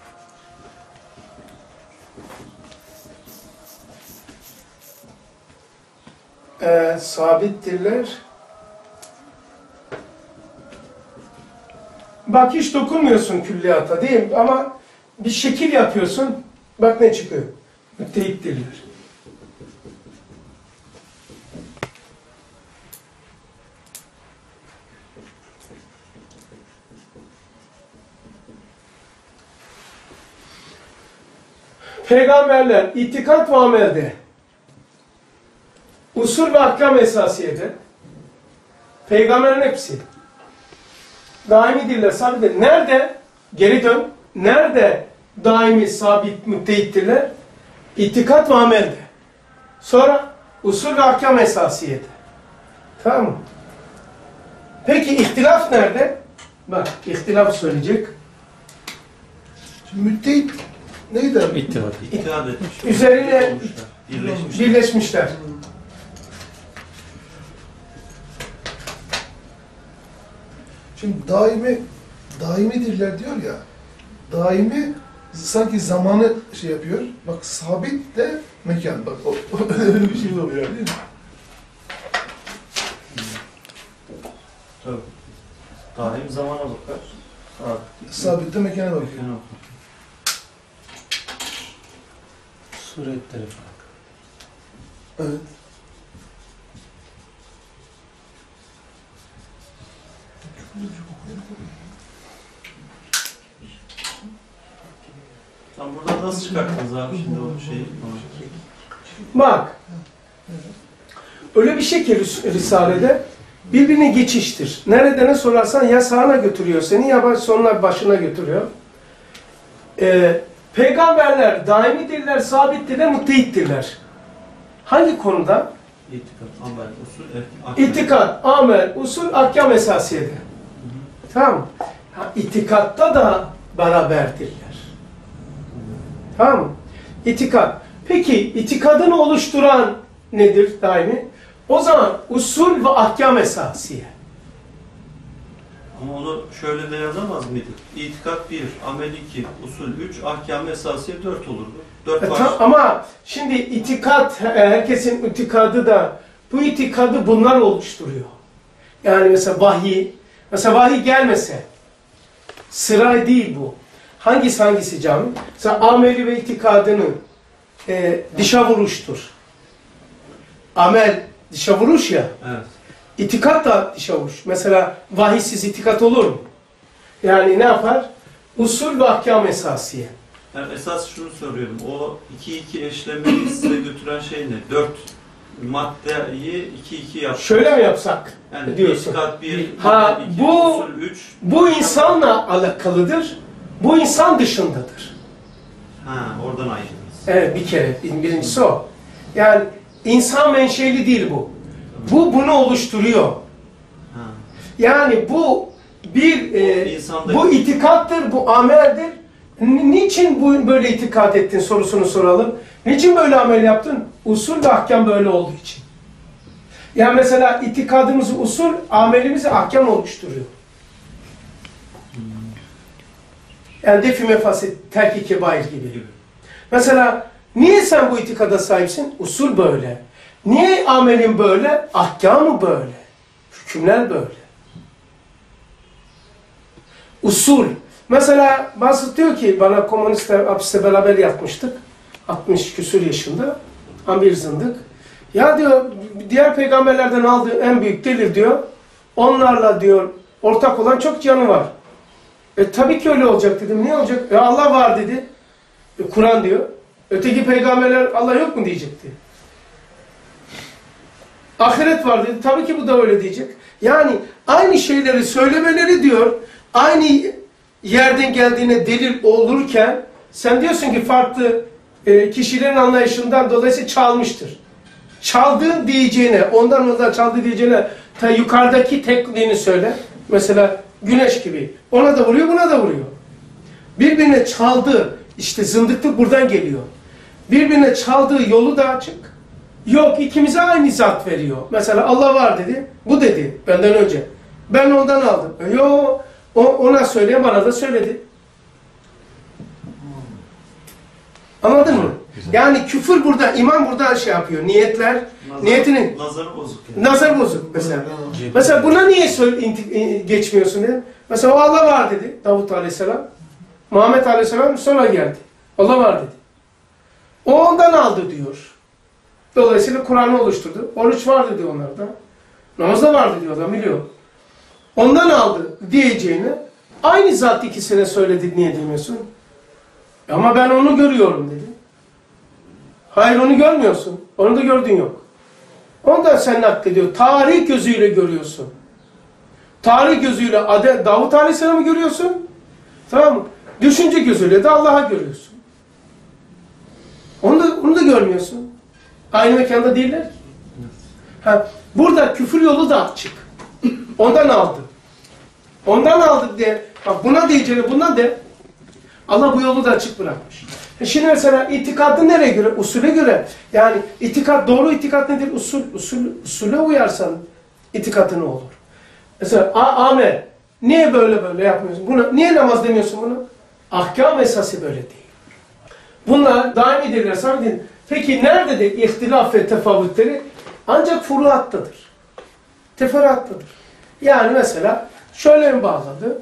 Sabittirler. Bak hiç dokunmuyorsun külliyata değil mi? Ama bir şekil yapıyorsun. Bak ne çıkıyor. Müttehittirler. Peygamberler itikat ve amelde, usul ve ahkam esasiyede, peygamberin hepsi daimidirler, sabitler. Nerede? Geri dön. Nerede daimi, sabit, müttehittirler? İtikat ve amelde. Sonra usul ve ahkam esasiyede. Tamam mı? Peki ihtilaf nerede? Bak ihtilaf söyleyecek. Şimdi müttehit neydi abi? İttifak. İttihad etmiş. Üzerine Birleşmişler. birleşmişler. Şimdi daimidirler diyor ya. Daimi sanki zamanı şey yapıyor. Bak sabit de mekan. Bak o öyle bir şey oluyor değil mi? Tabii. Daim zamana bakar. Sabit de mekana bakıyor. Yani Suretleri farklı. Evet. Tam burada nasıl çıkarttınız abi şimdi o şeyi? Bak. Öyle bir şey ki Risale'de birbirine geçiştir. Nerede ne sorarsan ya sağına götürüyor seni ya sonuna başına götürüyor. Peygamberler daimidirler, sabittirler, muttehittirler. Hangi konuda? İtikat, amel, usul, ahkam. İtikat, amel, usul, ahkam esasiyede. Tamam mı? İtikatta da beraberdirler. Tamam mı? İtikat. Peki itikadını oluşturan nedir daimi? O zaman usul ve ahkam esasiye. Ama onu şöyle de yazamaz mıydık? İtikat 1, amel 2, usul 3, ahkam esasiye 4 olurdu. 4 var. Ama şimdi itikat, herkesin itikadı da bu itikadı bunlar oluşturuyor. Yani mesela vahiy gelmese sıra değil bu. Hangisi canım? Mesela ameli ve itikadını dışa vuruştur. Amel dışa vuruş ya. Evet. İtikat da dışa vuruş. Mesela vahiysiz itikat olur mu? Yani ne yapar? Usul ve ahkam esasiye. Yani esas şunu soruyorum. O 2-2 eşlemeyi size götüren şey ne? 4 maddeyi 2-2 yapmak. Şöyle mi yapsak? Yani diyorsun. itikat 1, Ha, amel 2, bu- usul 3. Bu insanla alakalıdır. Bu insan dışındadır. Ha, oradan ayrılırız. Evet bir kere. Birincisi o. Yani insan menşeli değil bu. Bu bunu oluşturuyor. Ha. Yani bu bir insanda- bu itikattır, bu ameldir. Niçin bu böyle itikat ettin sorusunu soralım. Niçin böyle amel yaptın? Usul ve ahkam böyle olduğu için. Yani mesela itikadımızı usul, amelimizi ahkam oluşturuyor. Yani defi mefasit, terk-i kebair gibi. Mesela niye sen bu itikada sahipsin? Usul böyle. Niye amelin böyle? Ahkamı böyle. Hükümler böyle. Usul. Mesela bazı diyor ki bana komünistler hapiste beraber yatmıştık. 60 küsur yaşında. Tam bir zındık. Ya diyor diğer peygamberlerden aldığı en büyük delil diyor. Onlarla diyor ortak olan çok canı var. Tabii ki öyle olacak dedim. Niye olacak? Allah var dedi. Kur'an diyor. Öteki peygamberler Allah yok mu diyecekti. Ahiret var dedi. Tabii ki bu da öyle diyecek. Yani aynı şeyleri söylemeleri diyor. Aynı yerden geldiğine delil olurken sen diyorsun ki farklı kişilerin anlayışından dolayısıyla çalmıştır. Çaldı diyeceğine, ondan çaldı diyeceğine ta yukarıdaki tekliğini söyle. Mesela güneş gibi. Ona da vuruyor, buna da vuruyor. Birbirine çaldı. İşte zındıklık buradan geliyor. Birbirine çaldığı yolu da açık. Yok, ikimize aynı zat veriyor. Mesela Allah var dedi. Bu dedi benden önce. Ben ondan aldım. Yok, ona söyleyen bana da söyledi. Anladın mı? Yani küfür burada, iman burada şey yapıyor. Niyetler, niyetinin... Nazarı bozuk. Yani. Nazar bozuk mesela. Mesela buna niye geçmiyorsun dedim. Mesela o Allah var dedi Davut Aleyhisselam. Muhammed Aleyhisselam sonra geldi. Allah var dedi. O ondan aldı diyor. Dolayısıyla Kur'an'ı oluşturdu. Oruç vardı diyor onlarda. Namaz da vardı diyor adam biliyor. Ondan aldı diyeceğini aynı zat ikisine söyledi niye demiyorsun? Ama ben onu görüyorum dedi. Hayır onu görmüyorsun. Onu da gördüğün yok. Onu da sen naklediyor. Tarih gözüyle görüyorsun. Tarih gözüyle Davut Aleyhisselam'ı görüyorsun. Tamam mı? Düşünce gözüyle de Allah'a görüyorsun. Onu da görmüyorsun. Aynı mekanda değiller. Burada küfür yolu da açık. Ondan aldı. Ondan aldık diye. Bak buna diyeceğini bundan de. Allah bu yolu da açık bırakmış. Şimdi mesela itikadı nereye göre? Usule göre. Yani itikat, doğru itikat nedir? Usule uyarsan itikatı ne olur? Mesela amel. Niye böyle yapmıyorsun? Niye namaz demiyorsun bunu? Ahkam esası böyle değil. Bunlar daimi deliller, sabit değil. Peki nerede de ihtilaf ve tefavütleri? Ancak furuattadır. Teferruattadır. Yani mesela şöyle mi bağladı?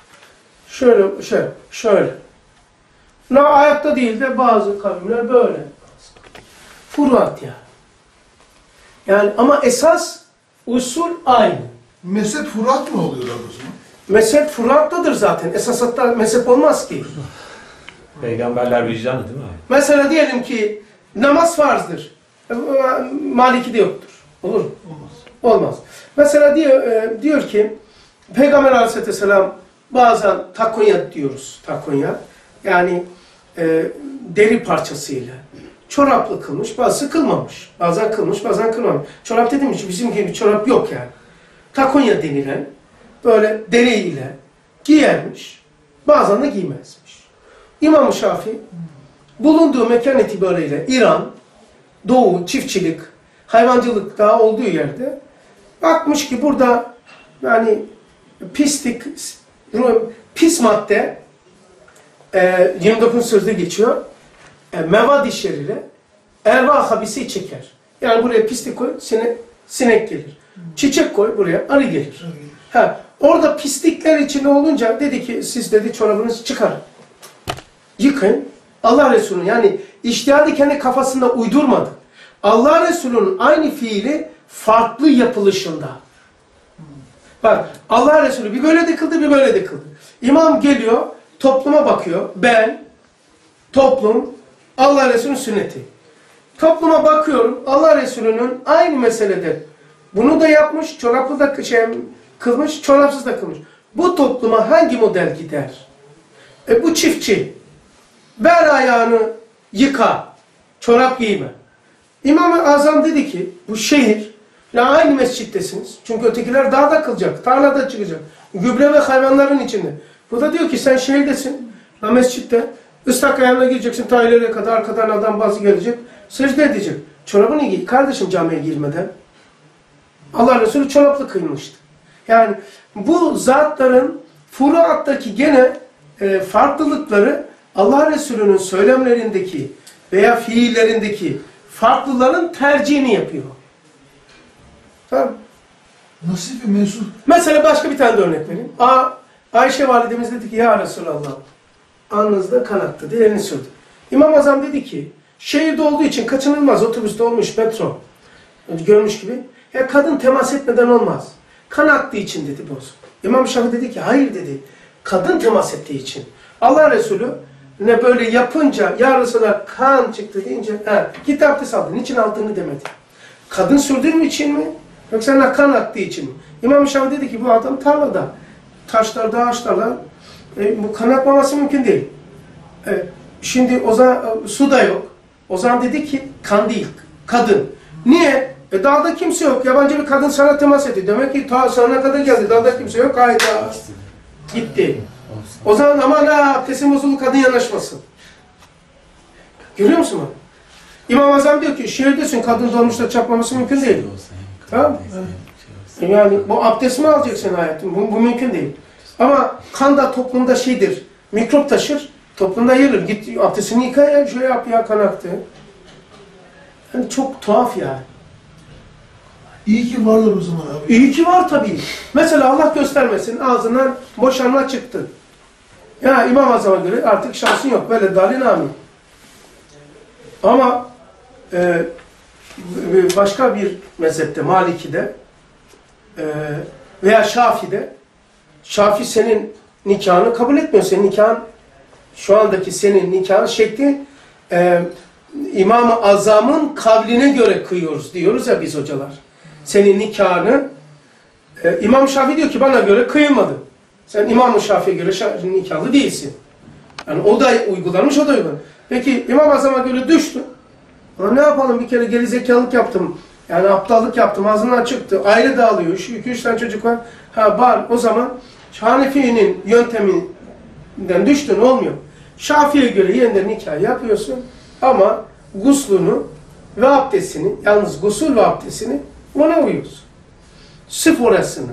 Şöyle. Ayakta değil de bazı kavimler böyle. Furuat yani. Yani ama esas usul aynı. Mezhep furuat mı oluyor o zaman? Mezhep furuattadır zaten. Esas hatta mezhep olmaz ki. Peygamberler vicdanı değil mi? Mesela diyelim ki namaz farzdır. Maliki'de yoktur. Olur mu? Olmaz. Mesela diyor ki Peygamber Aleyhisselam bazen takonya diyoruz. Takonya. Yani deri parçasıyla. Çoraplı kılmış, bazı kılmamış. Bazen kılmış, bazen kılmamış. Çorap dediğim için bizim gibi bir çorap yok yani. Takonya denilen böyle deriyle giyermiş. Bazen de giymezmiş. İmam-ı Şafii bulunduğu mekan itibariyle İran, Doğu, çiftçilik, hayvancılık daha olduğu yerde bakmış ki burada yani pislik, pis madde 29. sözde geçiyor. Mevad-i şerire erva habisi çeker. Yani buraya pislik koy, sinek gelir. Çiçek koy, buraya arı gelir. Orada pislikler içinde olunca dedi ki siz dedi çorabınızı çıkarın. Yıkayın. Allah Resulü'nün yani içtihadı kendi kafasında uydurmadı. Allah Resulü'nün aynı fiili farklı yapılışında. Bak Allah Resulü bir böyle de kıldı bir böyle de kıldı. İmam geliyor topluma bakıyor. Ben, toplum, Allah Resulü'nün sünneti. Topluma bakıyorum Allah Resulü'nün aynı meselede bunu da yapmış, çoraplı da kılmış, çorapsız da kılmış. Bu topluma hangi model gider? Bu çiftçi. Ver ayağını yıka, çorap giyme. İmam-ı Azam dedi ki, bu şehir, aynı mescittesiniz. Çünkü ötekiler dağda kılacak, tarlada çıkacak. Gübre ve hayvanların içinde. Bu da diyor ki sen şehirdesin, mescitte. Islak ayağına gireceksin, ta ileriye kadar arkadan adam bazı gelecek. Secde edecek. Çorabını giy kardeşim camiye girmeden. Allah Resulü çoraplı kıymıştı. Yani bu zatların furuattaki gene farklılıkları Allah Resulü'nün söylemlerindeki veya fiillerindeki farklıların tercihini yapıyor. Tamam. Nasip ve mensup. Mesela başka bir tane de örnek vereyim. Ayşe validemiz dedi ki ya Resulallah alnınızda kan aktı diye elini sürdü. İmam Azam dedi ki şehirde olduğu için kaçınılmaz, otobüste olmuş, metro görmüş gibi. Ya kadın temas etmeden olmaz. Kan aktığı için dedi boz. İmam Şafii dedi ki hayır dedi. Kadın temas ettiği için. Allah Resulü ne böyle yapınca ya Resulallah kan çıktı deyince git abdest aldın. Niçin aldığını demedi. Kadın sürdüğüm için mi? Yoksa kan aktığı için mi? İmam Şafii dedi ki bu adam tarlada. Taşlarda, ağaçlarla bu kan akmaması mümkün değil. Şimdi o zaman su da yok. O zaman dedi ki kan değil, kadın. Niye? Dağda kimse yok. Yabancı bir kadın sana temas etti. Demek ki ta sonuna kadar geldi. Dağda kimse yok. Hayda. Gitti. O zaman aman abdestin bozuldu, kadın yanaşmasın. Görüyor musun bunu? İmam Azam diyor ki şehirdesin, kadın dolmuşta çarpmaması mümkün değil. Tamam. Yani bu abdest mi alacaksın hayatım? Bu mümkün değil. Ama kan da toplumda şeydir. Mikrop taşır. Toplumda yayılır. Git abdestini yıka ya. Şöyle yap ya, kan aktı. Yani çok tuhaf yani. İyi ki varlar o zaman abi. İyi ki var tabii. Mesela Allah göstermesin ağzından boşanma çıktı. Ya İmam Azam'a göre artık şansın yok. Böyle dalin amin. Ama başka bir mezhepte, Maliki'de veya Şafi'de Şafi senin nikahını kabul etmiyor. Senin nikahın, şu andaki senin nikahın şekli İmam-ı Azam'ın kavline göre kıyıyoruz diyoruz ya biz hocalar. Senin nikahını İmam Şafii diyor ki bana göre kıyılmadı. Sen İmam-ı Şafii'ye göre nikahlı değilsin. Yani o da uygulanmış, o da uygulanmış. Peki İmam Azam'a göre düştü. Ama ne yapalım, bir kere gerizekalılık yaptım. Yani aptallık yaptım, ağzından çıktı. Aile dağılıyor, 2-3 tane çocuk var. Var o zaman Hanefi'nin yönteminden düştün, olmuyor. Şafii'ye göre yeniden nikah yapıyorsun ama guslunu ve abdestini, yalnız gusül ve abdestini ona uyuyorsun. Sırf orasını.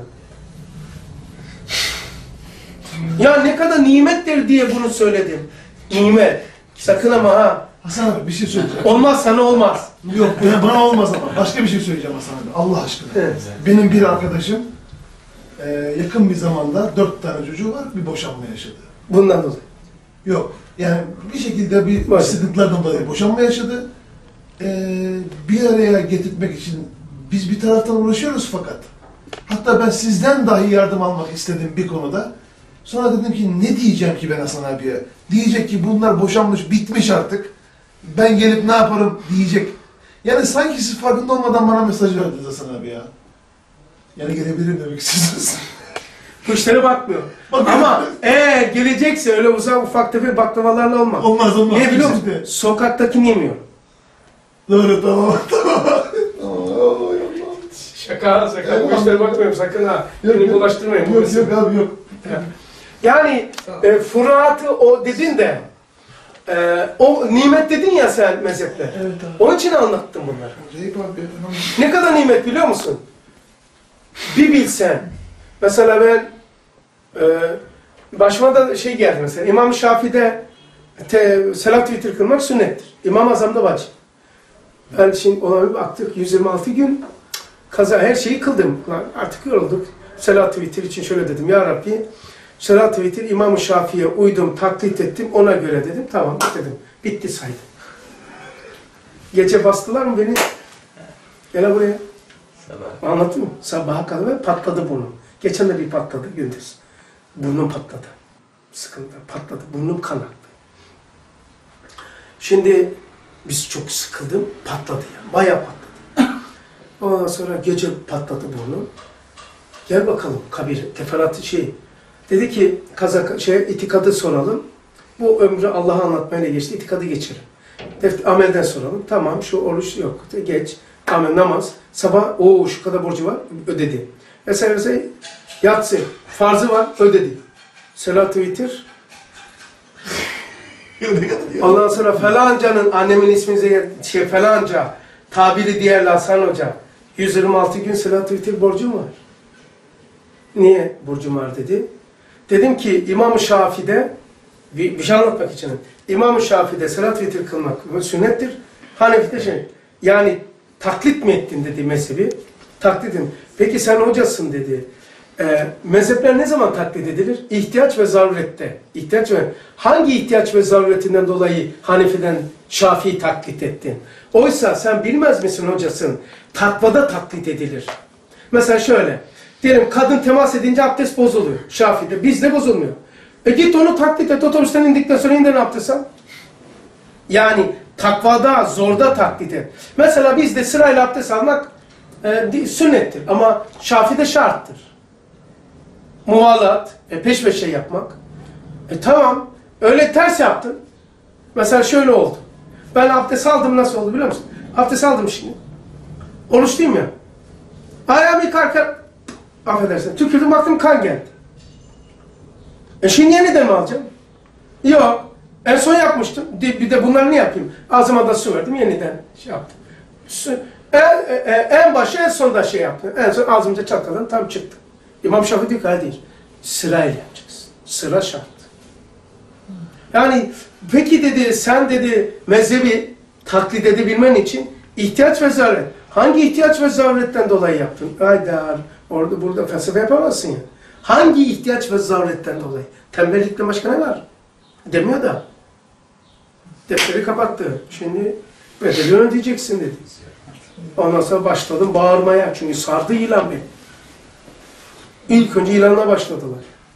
Ya ne kadar nimettir diye bunu söyledim. Nimet. Sakın ama ha. Hasan abi bir şey söyleyeceğim. Olmaz sana olmaz. Yok bana olmaz ama. Başka bir şey söyleyeceğim Hasan abi. Allah aşkına. Evet. Benim bir arkadaşım yakın bir zamanda 4 tane çocuğu var, bir boşanma yaşadı. Bundan dolayı. Yok. Yani bir şekilde bir Var. sıkıntılardan dolayı boşanma yaşadı. Bir araya getirmek için biz bir taraftan uğraşıyoruz fakat hatta ben sizden dahi yardım almak istedim bir konuda. Sonra dedim ki ne diyeceğim ki ben Hasan abiye? Diyecek ki bunlar boşanmış, bitmiş artık. Ben gelip ne yaparım diyecek. Yani sanki siz farkında olmadan bana mesaj verdiniz Hasan abi ya. Yani gelebilirim demek istiyorsunuz. Kuşlara bakmıyor. Ama gelecekse öyle ufak tefek baklavalarla olmaz. Olmaz. Ne biliyor musun? Sokaktakini yemiyor. Doğru, tamam. Şaka. Kuşlara bakmıyorum sakın ha. Beni bulaştırmayın. Yok abi yok. Yani furuatı o dedin de o nimet dedin ya sen mezhepte. Evet abi. Onun için anlattım bunları. Recep abi. Ne kadar nimet biliyor musun? Bir bilsen. Mesela ben başıma da şey geldi mesela. İmam-ı Şafii'de salat-ı vitir kılmak sünnettir. İmam-ı Azam'da vacip. Ben şimdi ona bir baktık 126 gün kaza her şeyi kıldım. Artık yorulduk. Salat-ı vitir için şöyle dedim. Ya Rabbi salat-ı vitir İmam-ı Şafii'ye uydum, taklit ettim. Ona göre dedim. Tamam dedim. Bitti saydım. Gece bastılar mı beni? Gel buraya. Anladın mı? Sabaha kadar patladı burnum. Geçen de bir patladı gündüz. Burnum patladı. Sıkıntı patladı. Burnum kan aktı. Şimdi biz çok sıkıldım. Patladı ya. Bayağı patladı. Ondan sonra gece patladı burnum. Gel bakalım kabir. Teferruatı şey. Dedi ki itikadı soralım. Bu ömrü Allah'a anlatmayla geçti. İtikadı geçirin. Amelden soralım. Tamam şu oruç yok. Geç. Amel namaz. Sabah şu kadar borcu var. Ödedi. Mesela yatsı. Farzı var. Ödedi. Salat-ı vitir. Ondan sonra falancanın annemin isminize falanca tabiri diğerle Hasan Hoca 126 gün salat-ı vitir borcum var. Niye borcum var dedi. Dedim ki İmam-ı Şafii'de bir şey anlatmak için. İmam-ı Şafii'de salat-ı vitir kılmak sünnettir. Hanefi'de şey. Yani taklit mi ettin dedi mezhebi. Taklidim. Peki sen hocasın dedi. Mezhepler ne zaman taklit edilir? İhtiyaç ve zarurette. Hangi ihtiyaç ve zaruretinden dolayı Hanefi'den Şafii'yi taklit ettin? Oysa sen bilmez misin hocasın? Takvada taklit edilir. Mesela şöyle. Diyelim kadın temas edince abdest bozuluyor. Şafii'de. Bizde bozulmuyor. Git onu taklit et. Otobüsten indikten sonra indin abdest al. Yani takvada, zorda taklit et. Mesela bizde sırayla abdest almak sünnettir. Ama Şafii'de şarttır. Muvalat, peş peşe yapmak. Tamam, öyle ters yaptın. Mesela şöyle oldu. Ben abdest aldım, nasıl oldu biliyor musun? Abdest aldım şimdi. Oruç değil mi ya? Ayağımı yıkarken, affedersin, tükürdüm baktım kan geldi. Şimdi yeniden mi alacağım? Yok. En son yapmıştım. Bir de bunları ne yapayım? Ağzıma da su verdim, yeniden şey yaptım. En başa en sonda şey yaptım. En son ağzımda çatladım, tam çıktı. İmam Şafii diyor ki hayır, sırayla yapacaksın. Sıra şart. Yani peki dedi, sen dedi mezhebi taklit edebilmen için ihtiyaç ve zaruret. Hangi ihtiyaç ve zaruretten dolayı yaptın? Haydar, orada burada felsefe yapamazsın ya. Hangi ihtiyaç ve zaruretten dolayı? Tembellikle başka ne var? Demiyor da. Defteri kapattı. Şimdi bedelini ödeyeceksin dedi. Ondan sonra başladım bağırmaya. Çünkü sardı ilan beni. İlk önce ilanla başladılar.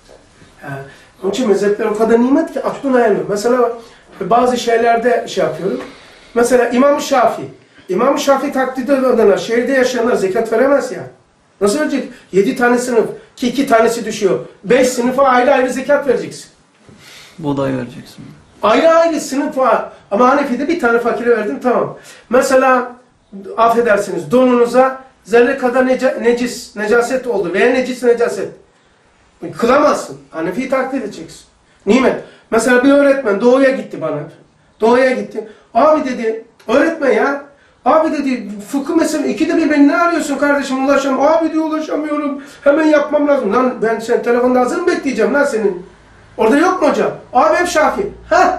Onun için mezhepler o kadar nimet ki aklına ermiyor. Mesela bazı şeylerde şey yapıyorum. Mesela İmam-ı Şafii. İmam-ı Şafii taklit edenler, şehirde yaşayanlar zekat veremez ya. Nasıl verecek? 7 tane sınıf ki 2 tanesi düşüyor. 5 sınıfa ayrı ayrı zekat vereceksin. Buğday vereceksin. Ayrı ayrı sınıf var. Ama Hanefi'de bir tane fakire verdim tamam. Mesela affedersiniz donunuza zerre kadar necaset oldu veya necaset. Kılamazsın. Hanefi'yi taklit edeceksin. Nimet. Mesela bir öğretmen doğuya gitti bana. Doğuya gitti. Abi dedi, öğretmen ya. Abi dedi, fıkıh mesela 2'de 1 beni ne arıyorsun kardeşim ulaşamıyorum. Abi diyor ulaşamıyorum. Hemen yapmam lazım. Lan ben sen telefonda hazır mı bekleyeceğim lan senin? Orada yok mu hocam? Abi hep Şafii.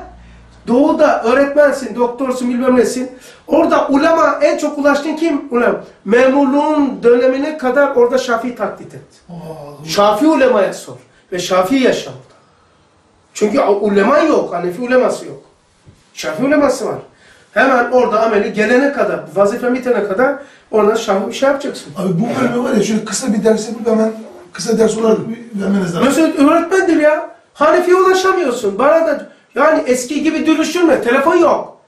Doğuda öğretmensin, doktorsun, bilmem nesin. Orada ulema en çok ulaştığın kim? Ulema. Memurluğun dönemine kadar orada Şafii taklit et. Şafii ulemaya sor. Ve Şafii yaşa orada. Çünkü ulema yok, Hanefi uleması yok. Şafii uleması var. Hemen orada ameli gelene kadar, vazife bitene kadar ona Şafii bir şey yapacaksın. Abi bu bölümü var ya, şöyle kısa bir ders yapıp hemen kısa ders olarak vermeniz lazım. Mesela öğretmendir ya. Hanefi'ye ulaşamıyorsun. Bana da yani eski gibi dürüşürme. Telefon yok.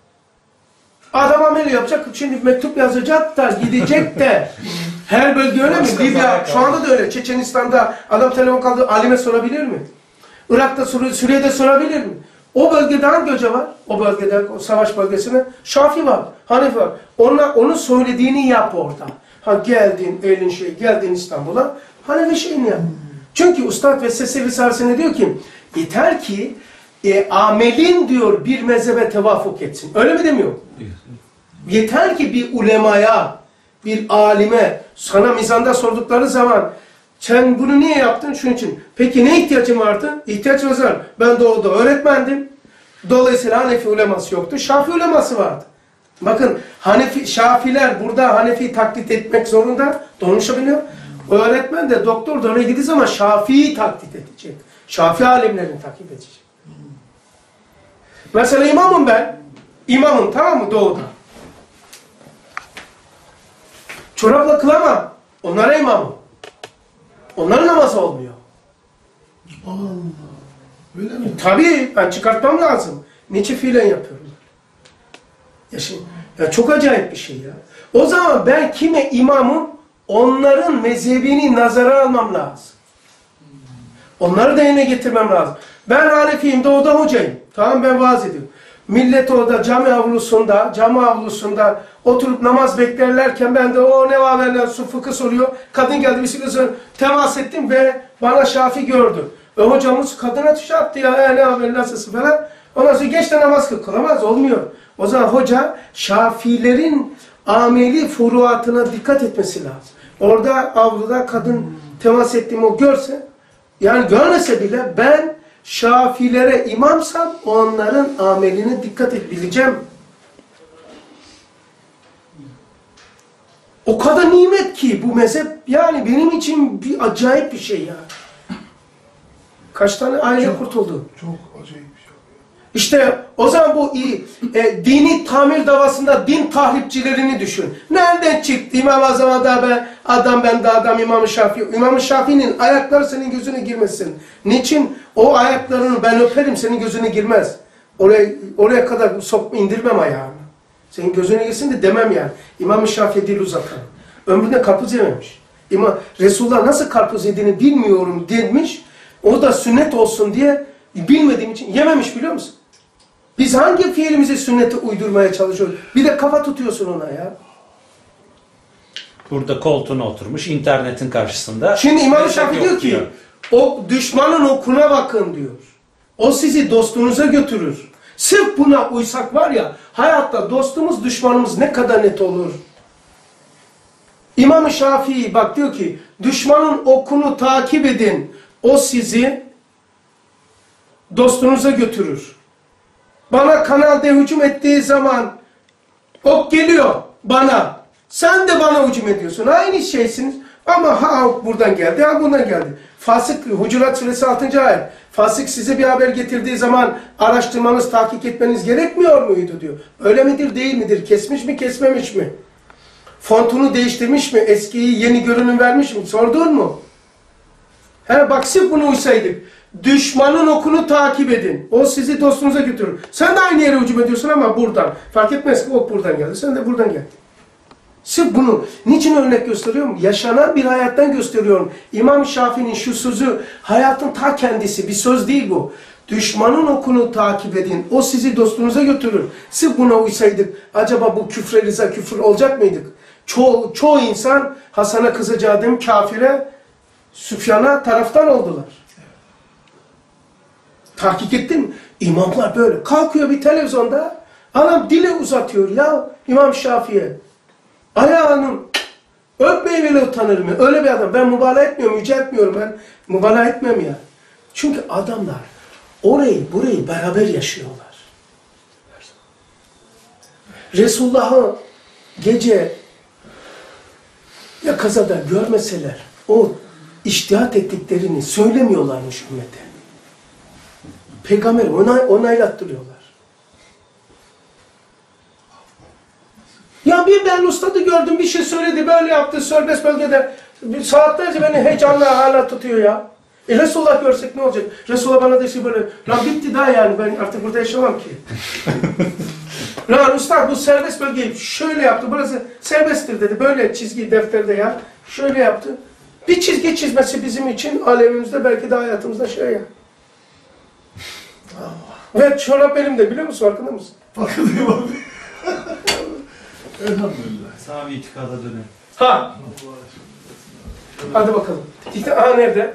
Adam ameli yapacak. Şimdi mektup yazacak da gidecek de. Her bölge öyle mi? Libya şu anda da öyle. Çeçenistan'da adam telefon kaldı. Alime sorabilir mi? Irak'ta Suriye'de sorabilir mi? O bölgede hangi hoca var? O bölgede, o savaş bölgesinde Şafii var, Hanefi var. Onun söylediğini yap orada. Geldin İstanbul'a, Hanefi şeyini yap. Çünkü Üstad Vesvese Risalesi'nde diyor ki, yeter ki amelin diyor bir mezhebe tevafuk etsin. Öyle mi demiyor? Yeter ki bir ulemaya, bir alime, sana mizanda sordukları zaman sen bunu niye yaptın? Şunun için. Peki ne ihtiyacın vardı? İhtiyaç var. Ben doğuda öğretmendim. Dolayısıyla Hanefi uleması yoktu. Şafii uleması vardı. Bakın Şafiler burada Hanefi'yi taklit etmek zorunda. Konuşabiliyor. Öğretmen de doktor da oraya gittiği zaman Şafii'yi taklit edecek. Şafii alimlerini taklit edecek. Mesela imamım ben. İmamım tamam mı doğuda? Çorapla kılamam. Onlara imamım. Onların namazı olmuyor. Allah. Öyle mi? Tabii ben çıkartmam lazım. Niçin fiilen yapıyorum? Ya çok acayip bir şey ya. O zaman ben kime imamım? Onların mezhebini nazara almam lazım. Onları da yerine getirmem lazım. Ben Hanefiyim, doğuda hocayım. Tamam ben vaaz ediyorum. Millet orada cami avlusunda oturup namaz beklerlerken ben de o ne var su fıkıh soruyor. Kadın geldi bir şey temas ettim ve bana Şafii gördü. Hocamız kadına tuşa attı ya ne haber nasılsın falan. Ondan sonra geç de namaz kılamaz olmuyor. O zaman hoca Şafiilerin ameli furuatına dikkat etmesi lazım. Orada avluda kadın temas ettiğimi o görse, yani görmese bile ben Şafilere imamsam onların ameline dikkat edebileceğim. O kadar nimet ki bu mezhep, yani benim için bir acayip bir şey ya. Kaç tane aile kurtuldu? Çok acayip bir şey. İşte o zaman bu dini tamir davasında din tahripçilerini düşün. Nereden çıktı İmam-ı Azam'da ben de adam İmam-ı Şafii. İmam-ı Şafii'nin ayakları senin gözüne girmesin. Niçin? O ayaklarını ben öperim senin gözüne girmez. Oraya kadar indirmem ayağını. Senin gözüne girsin de demem yani. İmam-ı Şafii dil uzatan. Ömründe karpuz yememiş. Resulullah nasıl karpuz yediğini bilmiyorum demiş. O da sünnet olsun diye bilmediğim için yememiş, biliyor musun? Biz hangi fiilimizi sünnete uydurmaya çalışıyoruz? Bir de kafa tutuyorsun ona ya. Burada koltuğuna oturmuş internetin karşısında. Şimdi İmam Şafii diyor ki o düşmanın okuna bakın diyor. O sizi dostunuza götürür. Sırf buna uysak var ya, hayatta dostumuz düşmanımız ne kadar net olur. İmam Şafii bak diyor ki düşmanın okunu takip edin. O sizi dostunuza götürür. Bana Kanal D hücum ettiği zaman ok geliyor bana. Sen de bana hücum ediyorsun. Aynı şeysiniz. Ama ha ok buradan geldi, ha buradan geldi. Fasık, Hucurat Suresi 6. ayet. Fasık size bir haber getirdiği zaman araştırmanız, tahkik etmeniz gerekmiyor muydu diyor. Öyle midir, değil midir? Kesmiş mi, kesmemiş mi? Fontunu değiştirmiş mi? Eskiyi yeni görünüm vermiş mi? Sordun mu? He bak sırf bunu uysaydık. Düşmanın okunu takip edin. O sizi dostunuza götürür. Sen de aynı yere hücum ediyorsun ama buradan. Fark etmez ki ok buradan geldi. Sen de buradan geldin. Sırf bunu. Niçin örnek gösteriyorum? Yaşanan bir hayattan gösteriyorum. İmam Şafii'nin şu sözü hayatın ta kendisi. Bir söz değil bu. Düşmanın okunu takip edin. O sizi dostunuza götürür. Sırf buna uysaydık acaba bu küfre rıza küfür olacak mıydık? Çoğu insan Hasan'a kızacağı dem kafire, Süfyan'a taraftar oldular. Tahkik ettin mi? İmamlar böyle. Kalkıyor bir televizyonda, adam dili uzatıyor ya İmam Şafii'ye. Ayağını öpmeye bile utanır mı? Öyle bir adam. Ben mübalağa etmiyorum, yüceltmiyorum. Ben mübalağa etmem ya. Çünkü adamlar burayı beraber yaşıyorlar. Resulullah'ı gece ya kazada görmeseler o içtihat ettiklerini söylemiyorlarmış ümmete. Peygamberi onaylattırıyorlar. Ya bir ben ustadı gördüm, bir şey söyledi, böyle yaptı serbest bölgede. Saatlerce beni heyecanla hala tutuyor ya. Resulullah görsek ne olacak? Resulullah bana dese böyle, lan bitti daha yani ben artık burada yaşamam ki. Lan usta bu serbest bölgeyi şöyle yaptı, burası serbesttir dedi, böyle çizgi defterde ya. Şöyle yaptı. Bir çizgi çizmesi bizim için alemimizde belki de hayatımızda şey ya. Ve çorap elimde, biliyor musun? Farkında mısın? Farkındayım abi. Elhamdülillah. Sahabe itikada dönün. Ha. Hadi bakalım. Aha nerede?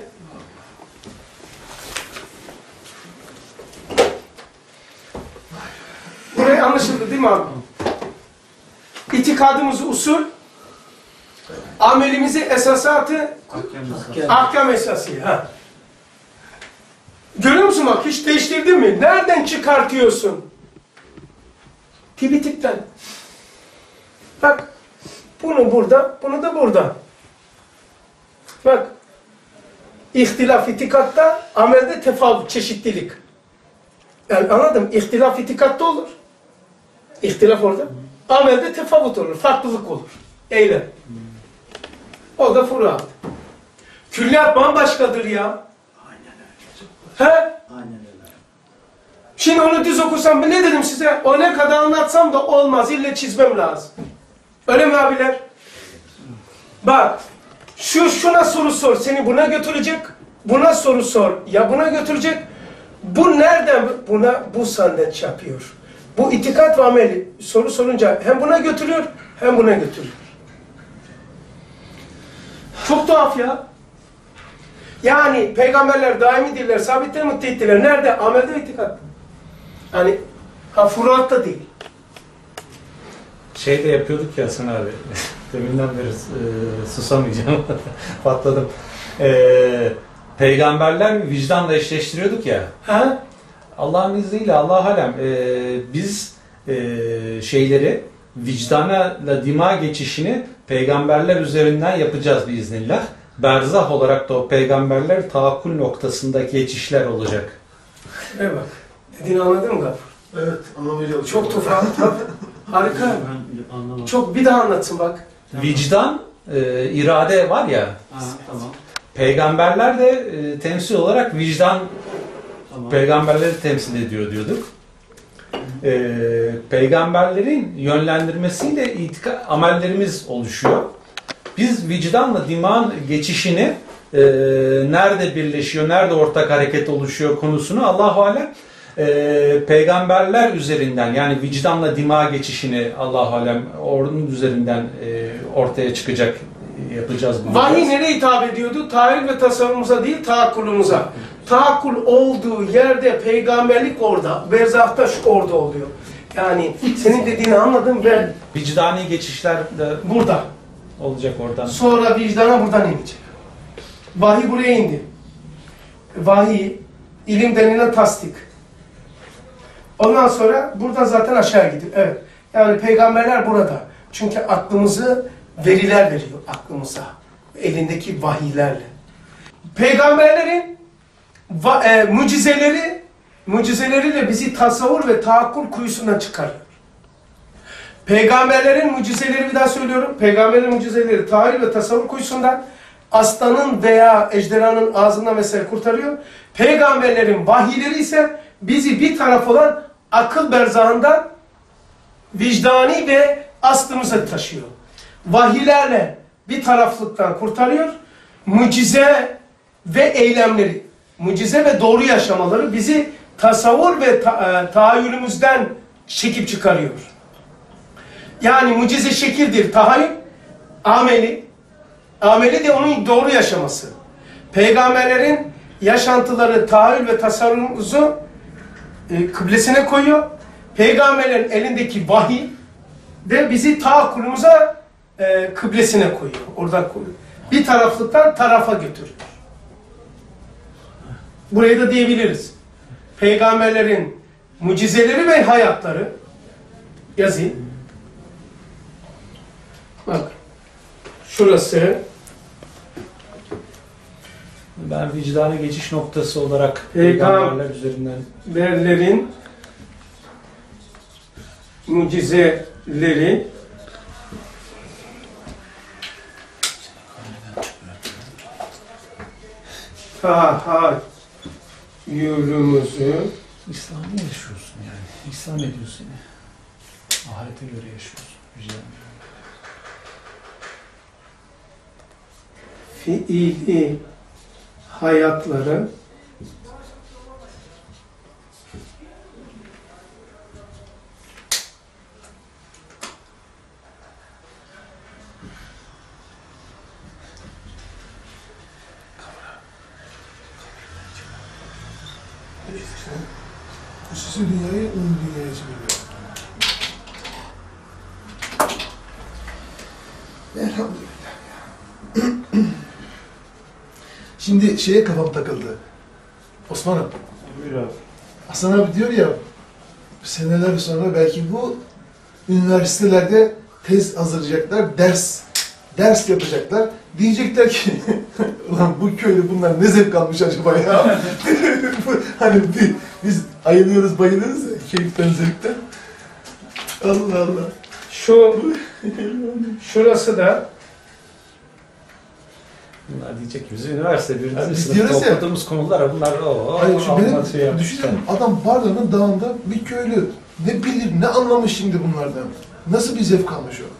Buraya anlaşıldı değil mi abi? İtikadımız usul, amelimizi esasatı, ahkam esası. Ha. Görüyor musun bak, hiç değiştirdin mi? Nereden çıkartıyorsun? Tibitikten. Bak, bunu burada, bunu da burada. Bak, ihtilaf itikatta, amelde tefavut, çeşitlilik. Yani anladım, ihtilaf itikatta olur. İhtilaf orada. Amelde tefavut olur, farklılık olur. Eylem. O da furuat. Külliyat bambaşkadır ya. He? Aynen öyle. Şimdi onu düz okusam, ne dedim size? O ne kadar anlatsam da olmaz, ille çizmem lazım. Öyle mi abiler? Bak, şuna soru sor, seni buna götürecek, buna soru sor, ya buna götürecek, bu nereden, bu sandet yapıyor. Bu itikat ve ameli soru sorunca hem buna götürüyor, hem buna götürüyor. Çok tuhaf ya. Yani peygamberler daimidirler, sabitler, muttehittiler. Nerede? Amelde ve itikatta. Yani furuatta değil. Şey de yapıyorduk ya Hasan abi. Deminden beri susamayacağım. Patladım. Peygamberler vicdanla eşleştiriyorduk ya. Ha? Allah'ın izniyle Allah alem biz şeyleri vicdanla dima geçişini peygamberler üzerinden yapacağız biiznillah. Berzah olarak da o peygamberler taakkul noktasındaki geçişler olacak. Evet bak. Dediğini anladın mı Gafur? Evet, anlamayacağım. Çok tufan. Harika. Ben anlamadım. Çok bir daha anlatsın bak. Vicdan, irade var ya, Ha, tamam. peygamberler de temsil olarak vicdan Tamam. peygamberleri temsil ediyor diyorduk. Peygamberlerin yönlendirmesiyle amellerimiz oluşuyor. Biz vicdanla dimağın geçişini nerede birleşiyor, nerede ortak hareket oluşuyor konusunu Allah-u Alem peygamberler üzerinden, yani vicdanla dimağa geçişini Allah-u Alem onun üzerinden ortaya çıkacak, yapacağız bunu. Vahiy nereye hitap ediyordu? Tahayyül ve tasavvurumuza değil, taakkulumuza. Taakkul olduğu yerde peygamberlik orada, berzahta orada oluyor. Yani senin dediğini anladım ve Vicdani geçişler de burada. olacak oradan. Sonra vicdana buradan inecek. Vahiy buraya indi. Vahiy, ilim denilen tasdik. Ondan sonra buradan zaten aşağı gidiyor. Evet. Yani peygamberler burada. Çünkü aklımızı veriler veriyor aklımıza. Elindeki vahiylerle. Peygamberlerin mucizeleriyle bizi tasavvur ve taakkul kuyusundan çıkarıyor. Peygamberlerin mucizeleri, bir daha söylüyorum. Peygamberlerin mucizeleri tahayyül ve tasavvur kuyusundan, aslanın veya ejderhanın ağzından mesela kurtarıyor. Peygamberlerin vahiyleri ise bizi bir taraf olan akıl berzahından vicdani ve aslımıza taşıyor. Vahiylerle bir taraflıktan kurtarıyor. Mucize ve eylemleri, mucize ve doğru yaşamaları bizi tasavvur ve tahayyülümüzden çekip çıkarıyor. Yani mucize şekildir tahayyül, ameli. Ameli de onun doğru yaşaması. Peygamberlerin yaşantıları tahayyül ve tasavvurumuzu kıblesine koyuyor. Peygamberlerin elindeki vahiy de bizi taakkulumuza kıblesine koyuyor. Orada koyuyor. Bir taraflıktan tarafa götürüyor. Burayı da diyebiliriz. Peygamberlerin mucizeleri ve hayatları yazayım. Bak. Şurası. Ben vicdana geçiş noktası olarak peygamberler üzerinden Peygamberlerin mucizeleri tahayyülümüzü İslam'ı yaşıyorsun yani. İslam ediyorsun yani. Ahirete göre yaşıyorsun. Güzel. fiili hayatları Bu sesi dünyayı, onun dünyaya çeviriyor. Elhamdülillah ya. Şimdi şeye kafam takıldı. Osman'ım. Buyur abi. Hasan abi diyor ya, seneler sonra belki bu üniversitelerde tez hazırlayacaklar, ders yapacaklar. Diyecekler ki, ulan bu köyde bunlar ne zevk almış acaba ya? Hani biz ayılıyoruz, bayılıyoruz ya, keyiften, zevkten. Allah Allah. Şurası da Bunlar diyecek ki biz üniversite biz birinci sınıfta diyoruz ya, okuduğumuz konular bunlar hayır, şu benim yapmışlar. düşünün, adam Bardağ'ın dağında bir köylü ne bilir, ne anlamış şimdi bunlardan. Nasıl bir zevk almış o?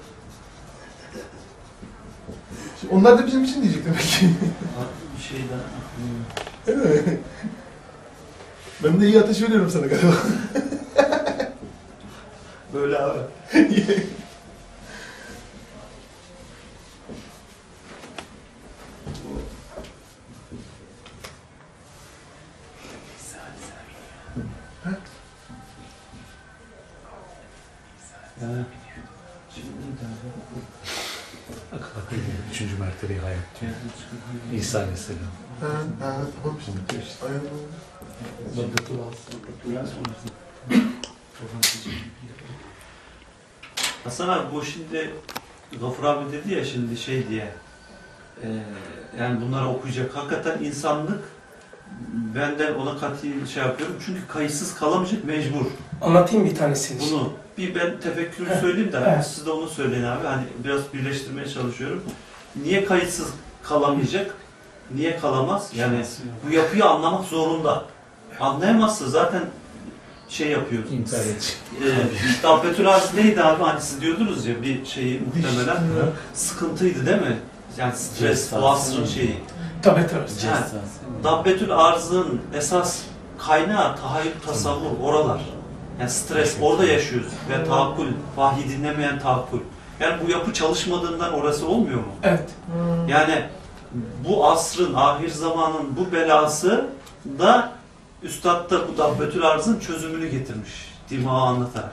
Şimdi onlar da bizim için diyecek demek ki. Bir şey daha. Değil mi? Ben de iyi ateş veriyorum sana galiba. Böyle abi. çıkarıyor hayat diyor. İsa Aleyhisselam. Tamam işte. Hasan abi bu şimdi Gafur abi dedi ya şimdi şey diye yani bunları okuyacak hakikaten insanlık benden ona katı şey yapıyorum çünkü kayıtsız kalamayacak mecbur. Anlatayım bir tanesini. Bunu bir ben tefekkürü söyleyeyim de Evet. siz de onu söyleyin abi hani biraz birleştirmeye çalışıyorum. Niye kayıtsız kalamayacak? Niye kalamaz? Yani bu yapıyı anlamak zorunda. Anlayamazsa zaten şey yapıyor. İntihar edecek. Dabbetül Arz neydi abi? Hani siz diyordunuz ya bir şeyi muhtemelen sıkıntıydı değil mi? Yani stres, bu asrın şeyi. Tabii tabii. Yani, Dabbetül Arz'ın esas kaynağı tahayyül, tasavvur, oralar. Yani stres, orada yaşıyoruz. Ve tahakkül, vahiy dinlemeyen tahakkül. Yani bu yapı çalışmadığından orası olmuyor mu? Evet. Yani bu asrın, ahir zamanın bu belası da Üstad da bu Dabbetül Arz'ın çözümünü getirmiş. Dimağı anlatarak.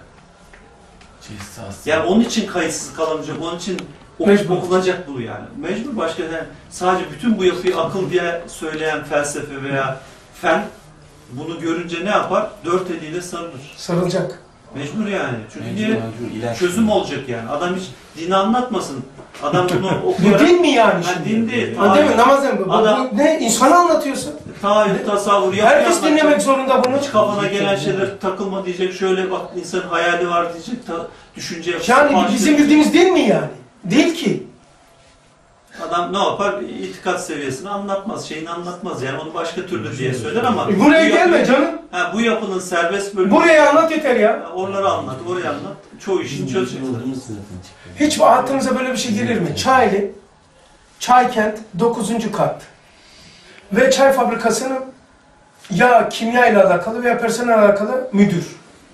Yani onun için kayıtsız kalamayacak, onun için Mecbur. okunacak bu yani. Mecbur başka yani sadece bütün bu yapıyı akıl diye söyleyen felsefe veya fen bunu görünce ne yapar? Dört eliyle sarılır. Sarılacak. Mecbur yani. Çünkü niye? Çözüm olacak yani. Adam hiç dini anlatmasın. Adam bunu Bu okuyarak... din mi yani Ha, şimdi? din değil. Ha, değil mi? Namaz değil mi? Bu Adam- ne? İnsanı anlatıyorsun. Tahayyül, tasavvur, yapı Herkes anlatacak. dinlemek zorunda bunu. Hiç kafana gelen şeyler takılma diyecek. Şöyle bak insanın hayali var diyecek. Düşünce yapısı Yani başlayacak. bizim bildiğimiz din mi yani? Değil ki. Adam ne yapar? İtikat seviyesini anlatmaz. Şeyini anlatmaz. Yani onu başka türlü diye söyler ama... Buraya bu gelme yapı- canım. Ha, bu yapının serbest bölümü... Buraya anlat yeter ya. Oraları anlat, orayı anlat. Çoğu işini çözecekler. Hiç aklınıza böyle bir şey gelir mi? Çaylı, Çaykent 9. kat. Ve çay fabrikasının ya kimya ile alakalı veya personel alakalı müdür.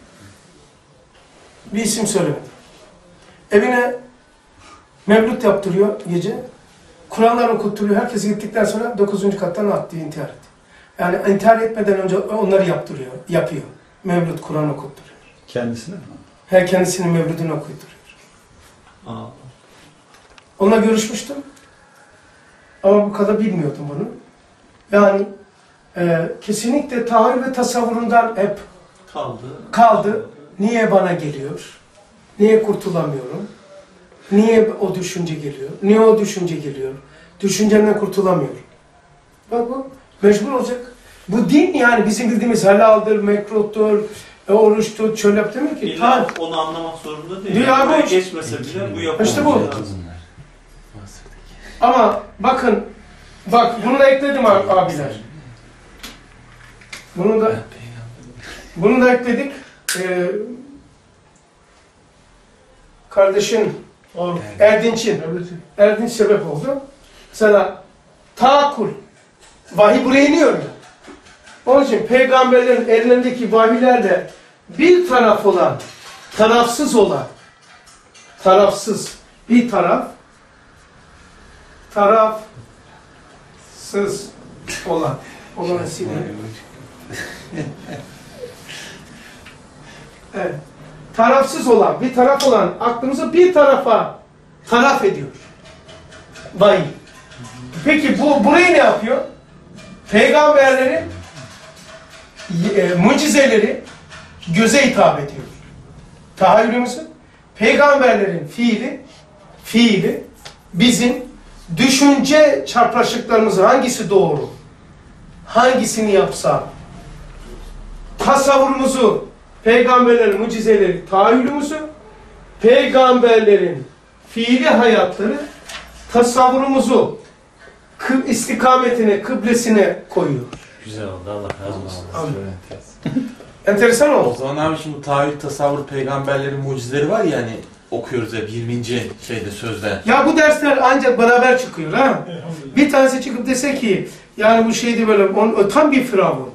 Bir isim söylemedim. Evine mevlüt yaptırıyor gece. Kur'anlar okutturuyor. Herkes gittikten sonra 9. kattan attı, intihar etti. Yani intihar etmeden önce onları yaptırıyor, yapıyor. Mevlüt, Kur'an okutturuyor. Kendisine mi? Her kendisinin mevlüdünü okutturuyor. Aa. Onunla görüşmüştüm. Ama bu kadar bilmiyordum bunu. Yani kesinlikle tahayyül ve tasavvurundan hep kaldı. Niye bana geliyor? Niye kurtulamıyorum? Niye o düşünce geliyor? Niye o düşünce geliyor? Düşüncemden kurtulamıyorum. Bak bu mecbur olacak. Bu din yani bizim bildiğimiz helaldir, mekruhtur, oruç tut, şöyle yap demiyor ki. İlla onu anlamak zorunda değil. Dünya Yani boş. geçmese bile bu yapı İşte bu. olması lazım. Ama bakın, bak bunu da ekledim abiler. Bunu da ekledik. Kardeşin Erdinç sebep oldu. Sana taakkul, vahiy buraya iniyor ya. Onun için peygamberlerin ellerindeki vahiylerle bir taraf olan, tarafsız bir tarafsız olan evet. Tarafsız olan, bir taraf olan aklımızı bir tarafa taraf ediyor. Vahiy. Peki burayı ne yapıyor? Peygamberlerin mucizeleri göze hitap ediyor. Tahayyülümüzün peygamberlerin fiili bizim düşünce çarpışıklarımızı hangisi doğru? Hangisini yapsam? Tasavvurumuzu, peygamberlerin mucizeleri, tahayyülümüzü, peygamberlerin fiili hayatları, tasavvurumuzu istikametine, kıblesine koyuyor. Güzel oldu. Allah razı olsun. Enteresan O oldu. zaman abi şimdi bu tahayyül, tasavvur, peygamberlerin mucizeleri var ya hani okuyoruz hep 20. şeyde sözde. Ya bu dersler ancak beraber çıkıyor ha. Bir tanesi çıkıp dese ki yani bu şeydi böyle tam bir firavun.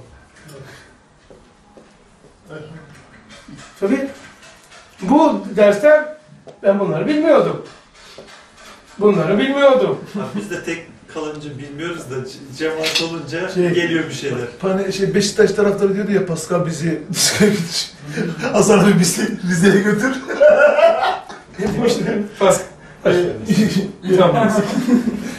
Tabii bu dersler ben bunları bilmiyordum. Abi biz de tek kalınca bilmiyoruz da cemaat olunca Şey- geliyor bir şeyler. Hani Beşiktaş taraftarı diyordu ya Pascal bizi Hasan abi bizi Rize'ye götür. Tamam.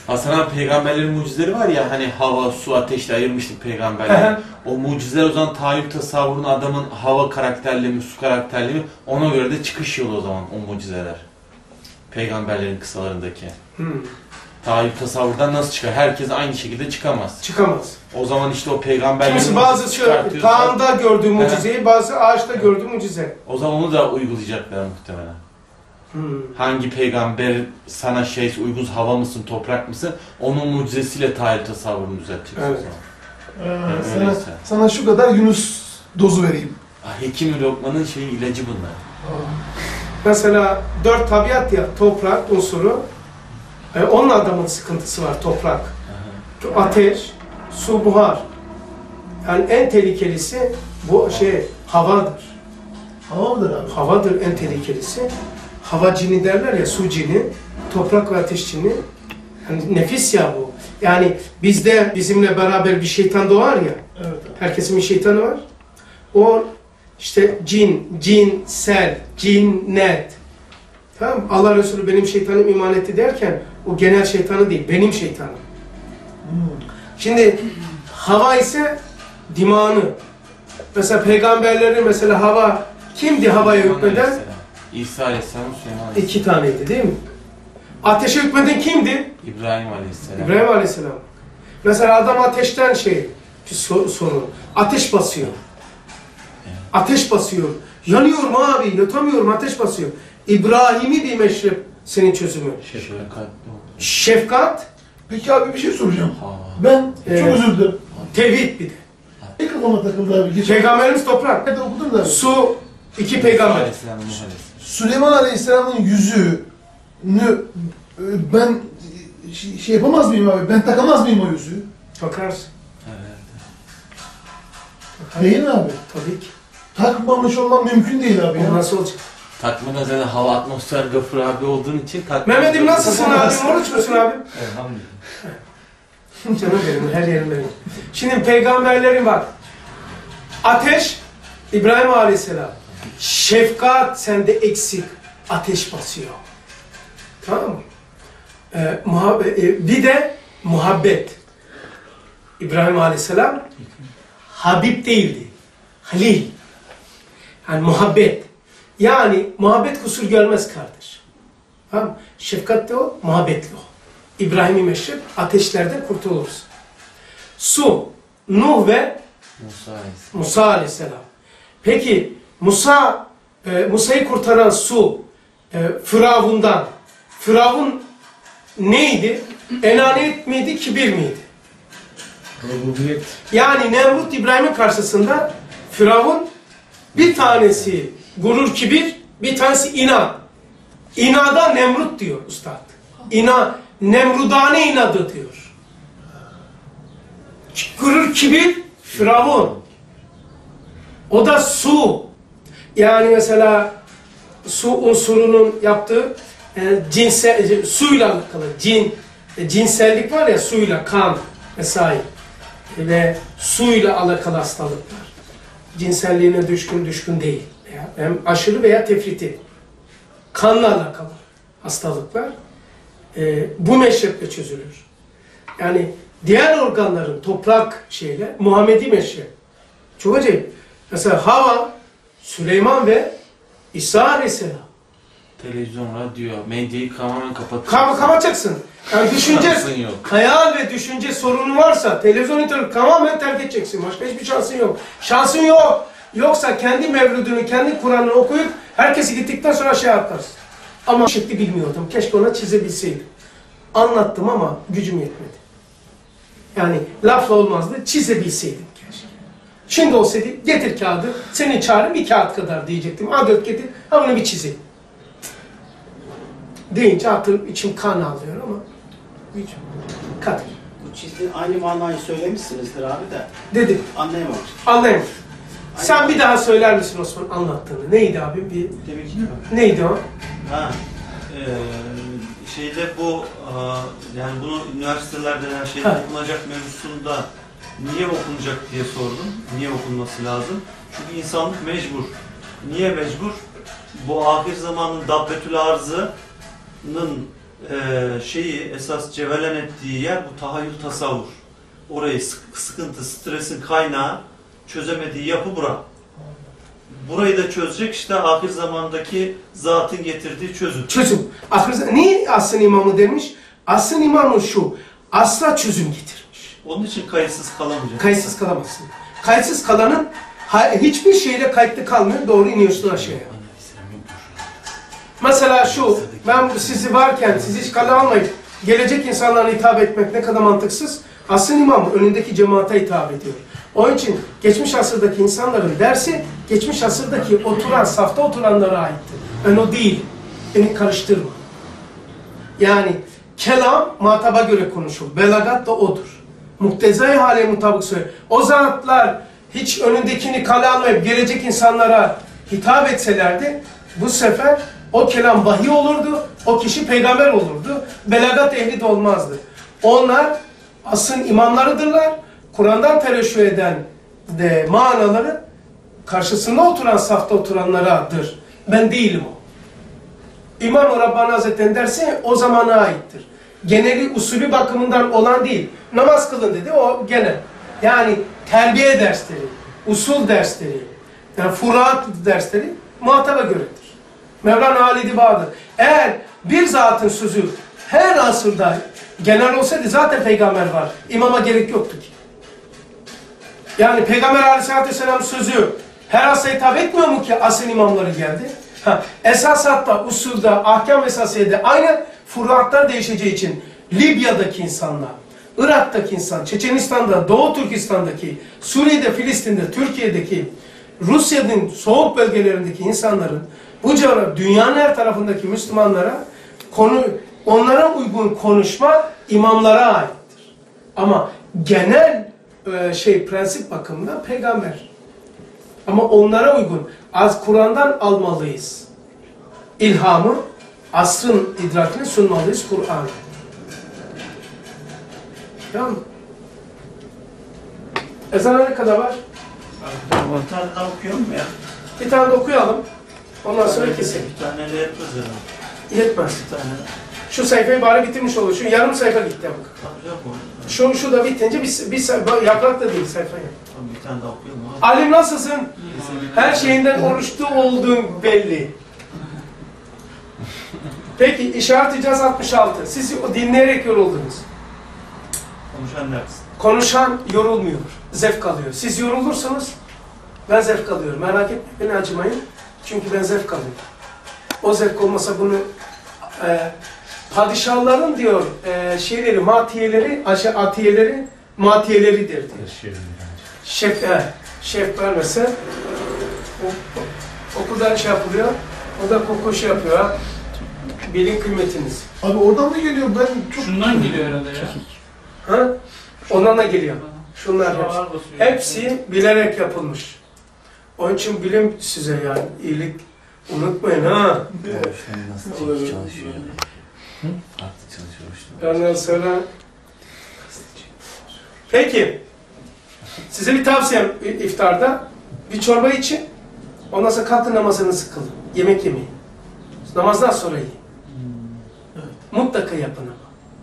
Hasan abi peygamberlerin mucizeleri var ya hani hava, su, ateşle ayırmıştık peygamberleri. O mucizeler o zaman tahayyül tasavvurunu adamın hava karakterli mi, su karakterli mi ona göre de çıkış yolu o zaman o mucizeler. Peygamberlerin kısalarındaki. Tahayyül tasavvurdan nasıl çıkar? Herkes aynı şekilde çıkamaz. Çıkamaz. O zaman işte o peygamberlerin Kimisi bazı Kaan'da gördüğü mucizeyi, bazı ağaçta gördüğü mucize. O zaman onu da uygulayacaklar muhtemelen. Hangi peygamber sana uygun hava mısın, toprak mısın? Onun mucizesiyle tahayyül tasavvurunu düzelteceksin Evet. o zaman. Sana şu kadar Yunus dozu vereyim. Hekim Lokman'ın ilacı bunlar. Mesela 4 tabiat ya, toprak unsuru. Onun adamın sıkıntısı var, toprak. Ateş, su, buhar. Yani en tehlikelisi bu havadır. Hava mıdır abi? Havadır en tehlikelisi. Hava cini derler ya, su cini, toprak ve ateş cini. Yani nefis ya bu. Yani bizimle beraber bir şeytan doğar ya. Evet. Herkesin bir şeytanı var. O işte cinsel, cinnet. Tamam mı? Allah Resulü benim şeytanım iman etti derken o genel şeytanı değil, benim şeytanım. Şimdi hava ise dimağını. Mesela peygamberlerin mesela hava kimdi havaya hükmeden? İsa Aleyhisselam, Süleyman Aleyhisselam. 2 taneydi değil mi? Ateşe hükmeden kimdi? İbrahim Aleyhisselam. İbrahim Aleyhisselam. Mesela adam ateşten sonu. Ateş basıyor. Ateş basıyor. Yanıyorum abi, yatamıyorum, ateş basıyor. İbrahim'i bir meşrep senin çözümü. Şefkat. Peki abi bir şey soracağım. Ben çok özür dilerim. Tevhid bir de. Ne kafama takıldı abi? Geçen Peygamberimiz toprak. nerede okudum da. Su, 2 peygamber. Süleyman Aleyhisselam'ın yüzüğünü ben yapamaz mıyım abi? Ben takamaz mıyım o yüzüğü? Takarsın. Değil mi abi? Tabii ki. Takmamış olmam mümkün değil abi ya. O nasıl olacak? Takmada zaten hava atmosfer Gafur abi olduğun için Mehmet'im nasılsın abi? Oruç musun abi? Elhamdülillah. Canım benim, her yerim benim. Şimdi peygamberlerin bak. Ateş, İbrahim Aleyhisselam. Şefkat sende eksik. Ateş basıyor. Tamam mı? Bir de muhabbet. İbrahim Aleyhisselam Habib değildi. Halil. Yani muhabbet. Yani muhabbet kusur görmez kardeş. Tamam mı? Şefkat de o, muhabbetli o. İbrahim-i Meşrep, ateşlerden kurtuluruz. Su, Nuh ve Musa Aleyhisselam. Peki Musa'yı kurtaran su Firavun'dan. Firavun neydi? Enaniyet miydi, kibir miydi? Rububiyet. Yani Nemrut İbrahim'in karşısında Firavun bir tanesi gurur, kibir, bir tanesi inat. İnada Nemrut diyor üstad. Nemrudane inadı diyor. Gurur, kibir, Firavun. O da su. Yani mesela su unsurunun yaptığı suyla alakalı. Cinsellik var ya, suyla, kan vesaire. Ve suyla alakalı hastalıklar. Cinselliğine düşkün değil. Hem aşırı veya tefriti. Kanla alakalı hastalıklar. Bu meşreple çözülür. Yani diğer organların toprak Muhammedi meşrep. Çok acayip. Mesela hava, Süleyman ve İsa Aleyhisselam. Televizyon, radyo, medyayı tamamen kapatacaksın. Kapatacaksın. Yani düşünce, Şansın yok. hayal ve düşünce sorunu varsa televizyon internet tamamen terk edeceksin. Başka hiçbir şansın yok. Şansın yok. Yoksa kendi mevludunu, kendi Kur'an'ını okuyup herkesi gittikten sonra atlarsın. Ama şekli bilmiyordum. Keşke ona çizebilseydim. Anlattım ama gücüm yetmedi. Yani lafla olmazdı, çizebilseydim keşke. Şimdi olsaydı getir kağıdı, senin çağrın bir kağıt kadar diyecektim. A4 getir, ha bunu bir çizeyim. Deyince aklım, içim kan alıyor ama gücüm. Kadir. Bu çizdiğin aynı manayı söylemişsinizdir abi de. Dedim. Anlayamamış. Anlayayım. Sen bir daha söyler misin Osman anlattığını? Neydi abi? Demek ki mi? Neydi o? Ha, bu yani bunu üniversitelerde her şeyde okunacak mevzusunda niye okunacak diye sordum. Niye okunması lazım? Çünkü insanlık mecbur. Niye mecbur? Bu ahir zamanın dabbetül arzının şeyi esas cevelen ettiği yer bu tahayyül tasavvur. Orayı sıkıntı, stresin kaynağı, çözemediği yapı bura. Burayı da çözecek işte ahir zamandaki zatın getirdiği çözüm. Çözüm. Niye asrın imamı demiş? Asrın imamı şu. Asla çözüm getirmiş. Onun için kayıtsız kalamayacak. Kayıtsız kalamazsın. Kayıtsız kalanın hiçbir şeyle kayıtlı kalmıyor. Doğru iniyorsun aşağıya. Mesela şu, ben sizi varken sizi hiç kale almayıp gelecek insanlara hitap etmek ne kadar mantıksız. Asrın imamı önündeki cemaate hitap ediyor. Onun için geçmiş asırdaki insanların dersi, geçmiş asırdaki oturan, safta oturanlara aitti. Ben o değil. Beni karıştırma. Yani kelam muhataba göre konuşur. Belagat da odur. Muktezai hale mutabık söylüyor. O zatlar hiç önündekini kale almayıp gelecek insanlara hitap etselerdi, bu sefer o kelam vahiy olurdu, o kişi peygamber olurdu. Belagat ehli de olmazdı. Onlar asrın imamlarıdırlar. Kur'an'dan tereşüh eden de manaları karşısında oturan, safta oturanlaradır. Ben değilim o. İmam-ı Rabbani Hazretleri derse o zamana aittir. Geneli usulü bakımından olan değil. Namaz kılın dedi, o genel. Yani terbiye dersleri, usul dersleri, yani furuat dersleri muhataba göredir. Mevlana Halid-i Bağ'dır. Eğer bir zatın sözü her asırda genel olsaydı zaten peygamber var. İmama gerek yoktu ki. Yani Peygamber Aleyhisselatü Vesselam sözü her asra hitap etmiyor mu ki asrın imamları geldi? Esasatta, usulda, ahkam esasiyede aynen furuatlar değişeceği için Libya'daki insanlar, Irak'taki insan, Çeçenistan'da, Doğu Türkistan'daki, Suriye'de, Filistin'de, Türkiye'deki, Rusya'nın soğuk bölgelerindeki insanların bu coğrafya, dünyanın her tarafındaki Müslümanlara onlara uygun konuşma imamlara aittir. Ama genel prensip bakımından peygamber. Ama onlara uygun. Az Kur'an'dan almalıyız. İlhamı, asrın idrakini sunmalıyız Kur'an. Tamam mı? Ezana ne kadar var? Bir tane daha okuyalım mı ya? Bir tane de okuyalım. Ondan sonra keselim. Bir tane de yetmez herhalde. Yetmez. Bir tane. Şu sayfayı bari bitirmiş olur. Şu yarım sayfa gitti bak. Yok mu? Şu da bitince bir sayfa, yaprak da değil sayfayı. Tamam, bir tane daha okuyalım abi. Alim nasılsın? Her şeyinden oruçlu olduğun belli. Peki işaret icaz 66. Siz dinleyerek yoruldunuz. Konuşan neresi? Konuşan yorulmuyor. Zevk alıyor. Siz yorulursanız ben zevk alıyorum. Merak etmeyin. Beni acımayın. Çünkü ben zevk alıyorum. O zevk olmasa bunu padişahların diyor matiyeleridir diyor. Şef vermese okuldan şey yapılıyor. O da koku şey yapıyor. Bilin kıymetiniz. Abi oradan mı geliyor? Ben çok... Şundan geliyor herhalde ya. Ha? Ondan da geliyor. Şunlar hepsi bilerek yapılmış. Onun için bilim size yani iyilik unutmayın ha. Nasıl çalışıyor? Farklı çalışıyor. Ondan sonra peki size bir tavsiyem iftarda bir çorba için ondan sonra kalkın namazınızı kılın. Yemek yemeyin. Namazdan sonra yiyin. Mutlaka yapın ama.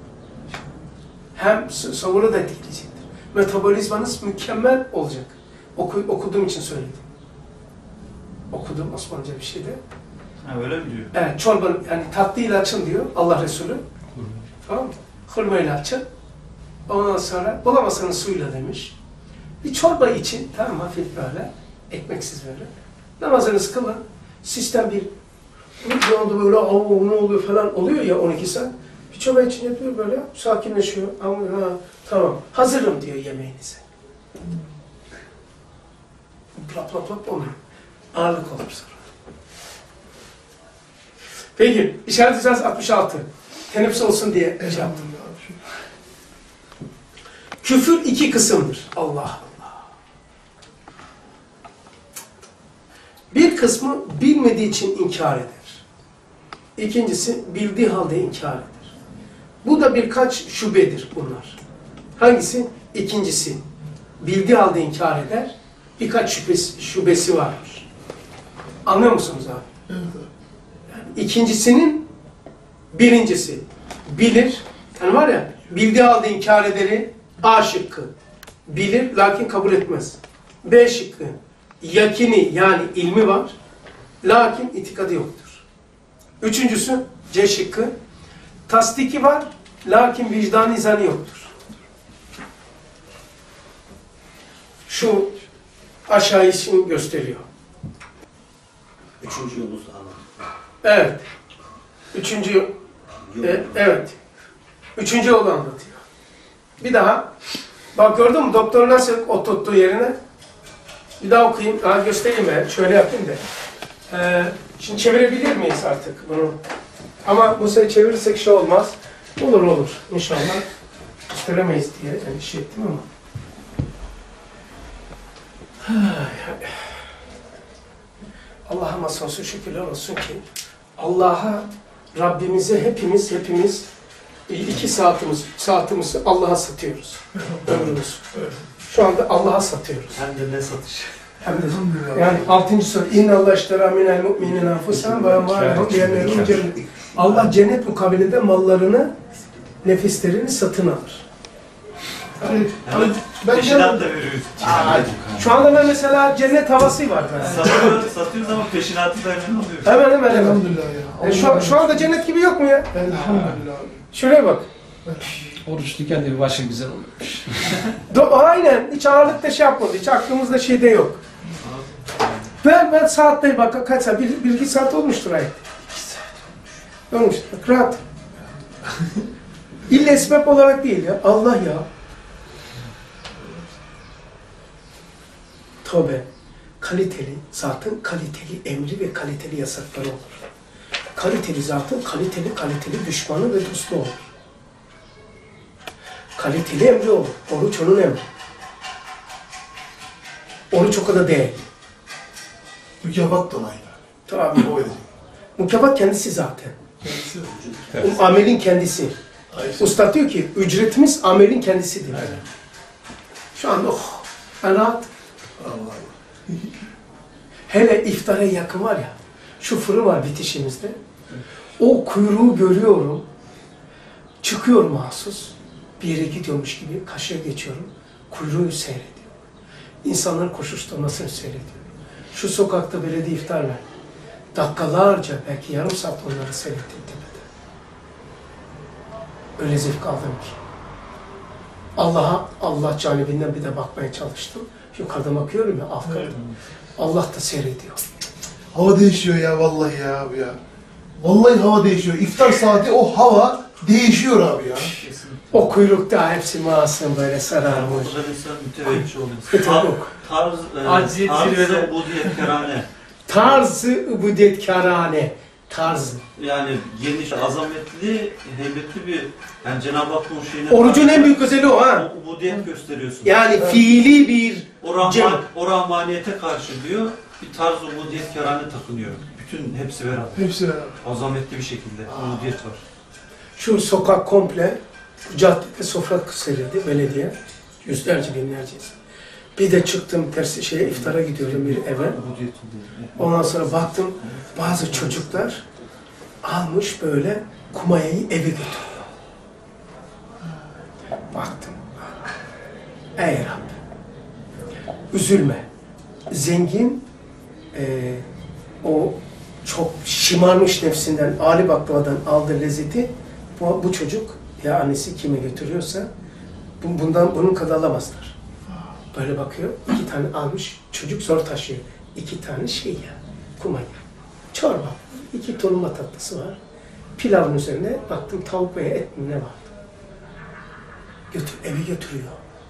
Hem savuru da etkileyecektir. Metabolizmanız mükemmel olacak. Okuduğum için söyledim. Okudum Osmanlıca bir şeyde. Ha, öyle mi diyor? Evet, çorbanın yani tatlıyla açın diyor Allah Resulü. Tamam mı? Hurmayla açın. Ondan sonra bulamazsanız suyla demiş. Bir çorba için, tamam hafif böyle, ekmeksiz böyle. Namazınızı kılın. Sistem bir anda böyle ne oluyor falan oluyor ya 12 saat. Bir çorba için yapıyor böyle, sakinleşiyor. Ama tamam, hazırım diyor yemeğinize. Plap oluyor. Ağırlık olur sonra. Peki, işaret icaz 66. Teneffüs olsun diye şey yaptım. Küfür iki kısımdır. Allah Allah. Bir kısmı bilmediği için inkar eder. İkincisi bildiği halde inkar eder. Bu da birkaç şubedir bunlar. Hangisi? İkincisi. Bildiği halde inkar eder. Birkaç şubesi vardır. Anlıyor musunuz abi? Evet. Yani ikincisinin birincisi. Bilir. Yani var ya, bildiği halde inkar ederi A şıkkı. Bilir lakin kabul etmez. B şıkkı. Yakini yani ilmi var. Lakin itikadı yoktur. Üçüncüsü C şıkkı. Tasdiki var. Lakin vicdan izanı yoktur. Şu aşağısını gösteriyor. Üçüncü yolunuz anladım. Evet. Evet. Üçüncü yolu anlatıyor. Bir daha. Bak gördün mü doktor nasıl oturttuğu yerine? Bir daha okuyayım. Daha göstereyim ben. Şöyle yapayım da. Şimdi çevirebilir miyiz artık bunu? Ama bu sefer çevirirsek şey olmaz. Olur. İnşallah. Gösteremeyiz diye endişe ettim ama. Allah'a sonsuz şükürler olsun ki Allah'a, Rabbimize hepimiz iki saatimizi Allah'a satıyoruz. Ömrümüz. Şu anda Allah'a satıyoruz. Hem de ne satış. Hem de yani 6. soru. İnna Allah iştera minel mu'minin anfusahum ve emvalehum bi'ennehum cennet. Allah cennet mukabilinde mallarını, nefislerini satın alır. Peşinat da veriyoruz. Şu anda ben mesela cennet havası var. Satıyoruz ama peşinatı da hemen alıyoruz. Hemen. Elhamdülillah ya. Şu anda cennet gibi yok mu ya? Elhamdülillah. Şuraya bak. Oruçluyken de bir başı güzel oluyormuş. Aynen. Hiç ağırlıkta şey yapmadı. Hiç aklımızda şey de yok. Ben saatte bak kaç saat? Bir iki saat olmuştur ayet. 2 saat olmuştur. Bak rahat. İlle sebep olarak değil ya. Allah ya. Tövbe. Kaliteli zatın kaliteli emri ve kaliteli yasakları olur. Kaliteli zatın kaliteli düşmanı ve dostu olur. Kaliteli emri olur. Oruç onun emri. Oruç o kadar değil. Mükafat da aynı. Tabii. O edecek. Mükafat kendisi zaten. Kendisi Evet. Amelin kendisi. Aynen. Usta diyor ki ücretimiz amelin kendisidir. Aynen. Şu anda ben rahat. Allah. Hele iftara yakın var ya, şu fırın var bitişimizde. O kuyruğu görüyorum. Çıkıyorum mahsus. Bir yere gidiyormuş gibi karşıya geçiyorum. Kuyruğu seyrediyorum. İnsanların koşuşturmasını seyrediyorum. Şu sokakta belediye iftar ver. Dakikalarca, belki yarım saat onları seyrettim tepede. Öyle zevk aldım ki. Allah canibinden bir de bakmaya çalıştım. Yukarıda bakıyorum ya, alt katta. Evet. Allah da seyrediyor. Hava değişiyor ya vallahi ya abi ya. Vallahi hava değişiyor. İftar saati o hava değişiyor abi ya. O kuyrukta hepsi masum böyle sararmış. Burada mesela müteveccih oluyor. Kıtırlık. Aciziyet zirvede ubudiyet kerane. Tarz-ı übudiyetkarane. Tarz. Yani geniş, azametli, heybetli bir, yani Cenab-ı Hakk'ın şeyine... Orucun en büyük özelliği o ha. O ubudiyet gösteriyorsun. Yani fiili bir O rahmaniyete karşı diyor, bir tarz ubudiyet kerane takınıyor. Bütün hepsi beraber. Hepsi beraber. Azametli bir şekilde ubudiyet var. şu sokak komple caddede sofra serildi belediye. Yüzlerce binlerce. Bir de çıktım tersi iftara gidiyorum bir eve. Ubudiyet oluyor. Ondan sonra baktım bazı çocuklar almış böyle kumayayı eve götürüyor. Baktım. Ey Rabbi. Üzülme. Zengin o çok şımarmış nefsinden Ali baklavadan aldığı lezzeti bu çocuk ya annesi kime götürüyorsa bunun kadar alamazlar. Böyle bakıyor. 2 tane almış. Çocuk zor taşıyor. 2 tane şey ya. Kumanya. Çorba. 2 tulumba tatlısı var. Pilavın üzerine baktım tavuk veya et mi ne vardı. Eve götürüyor.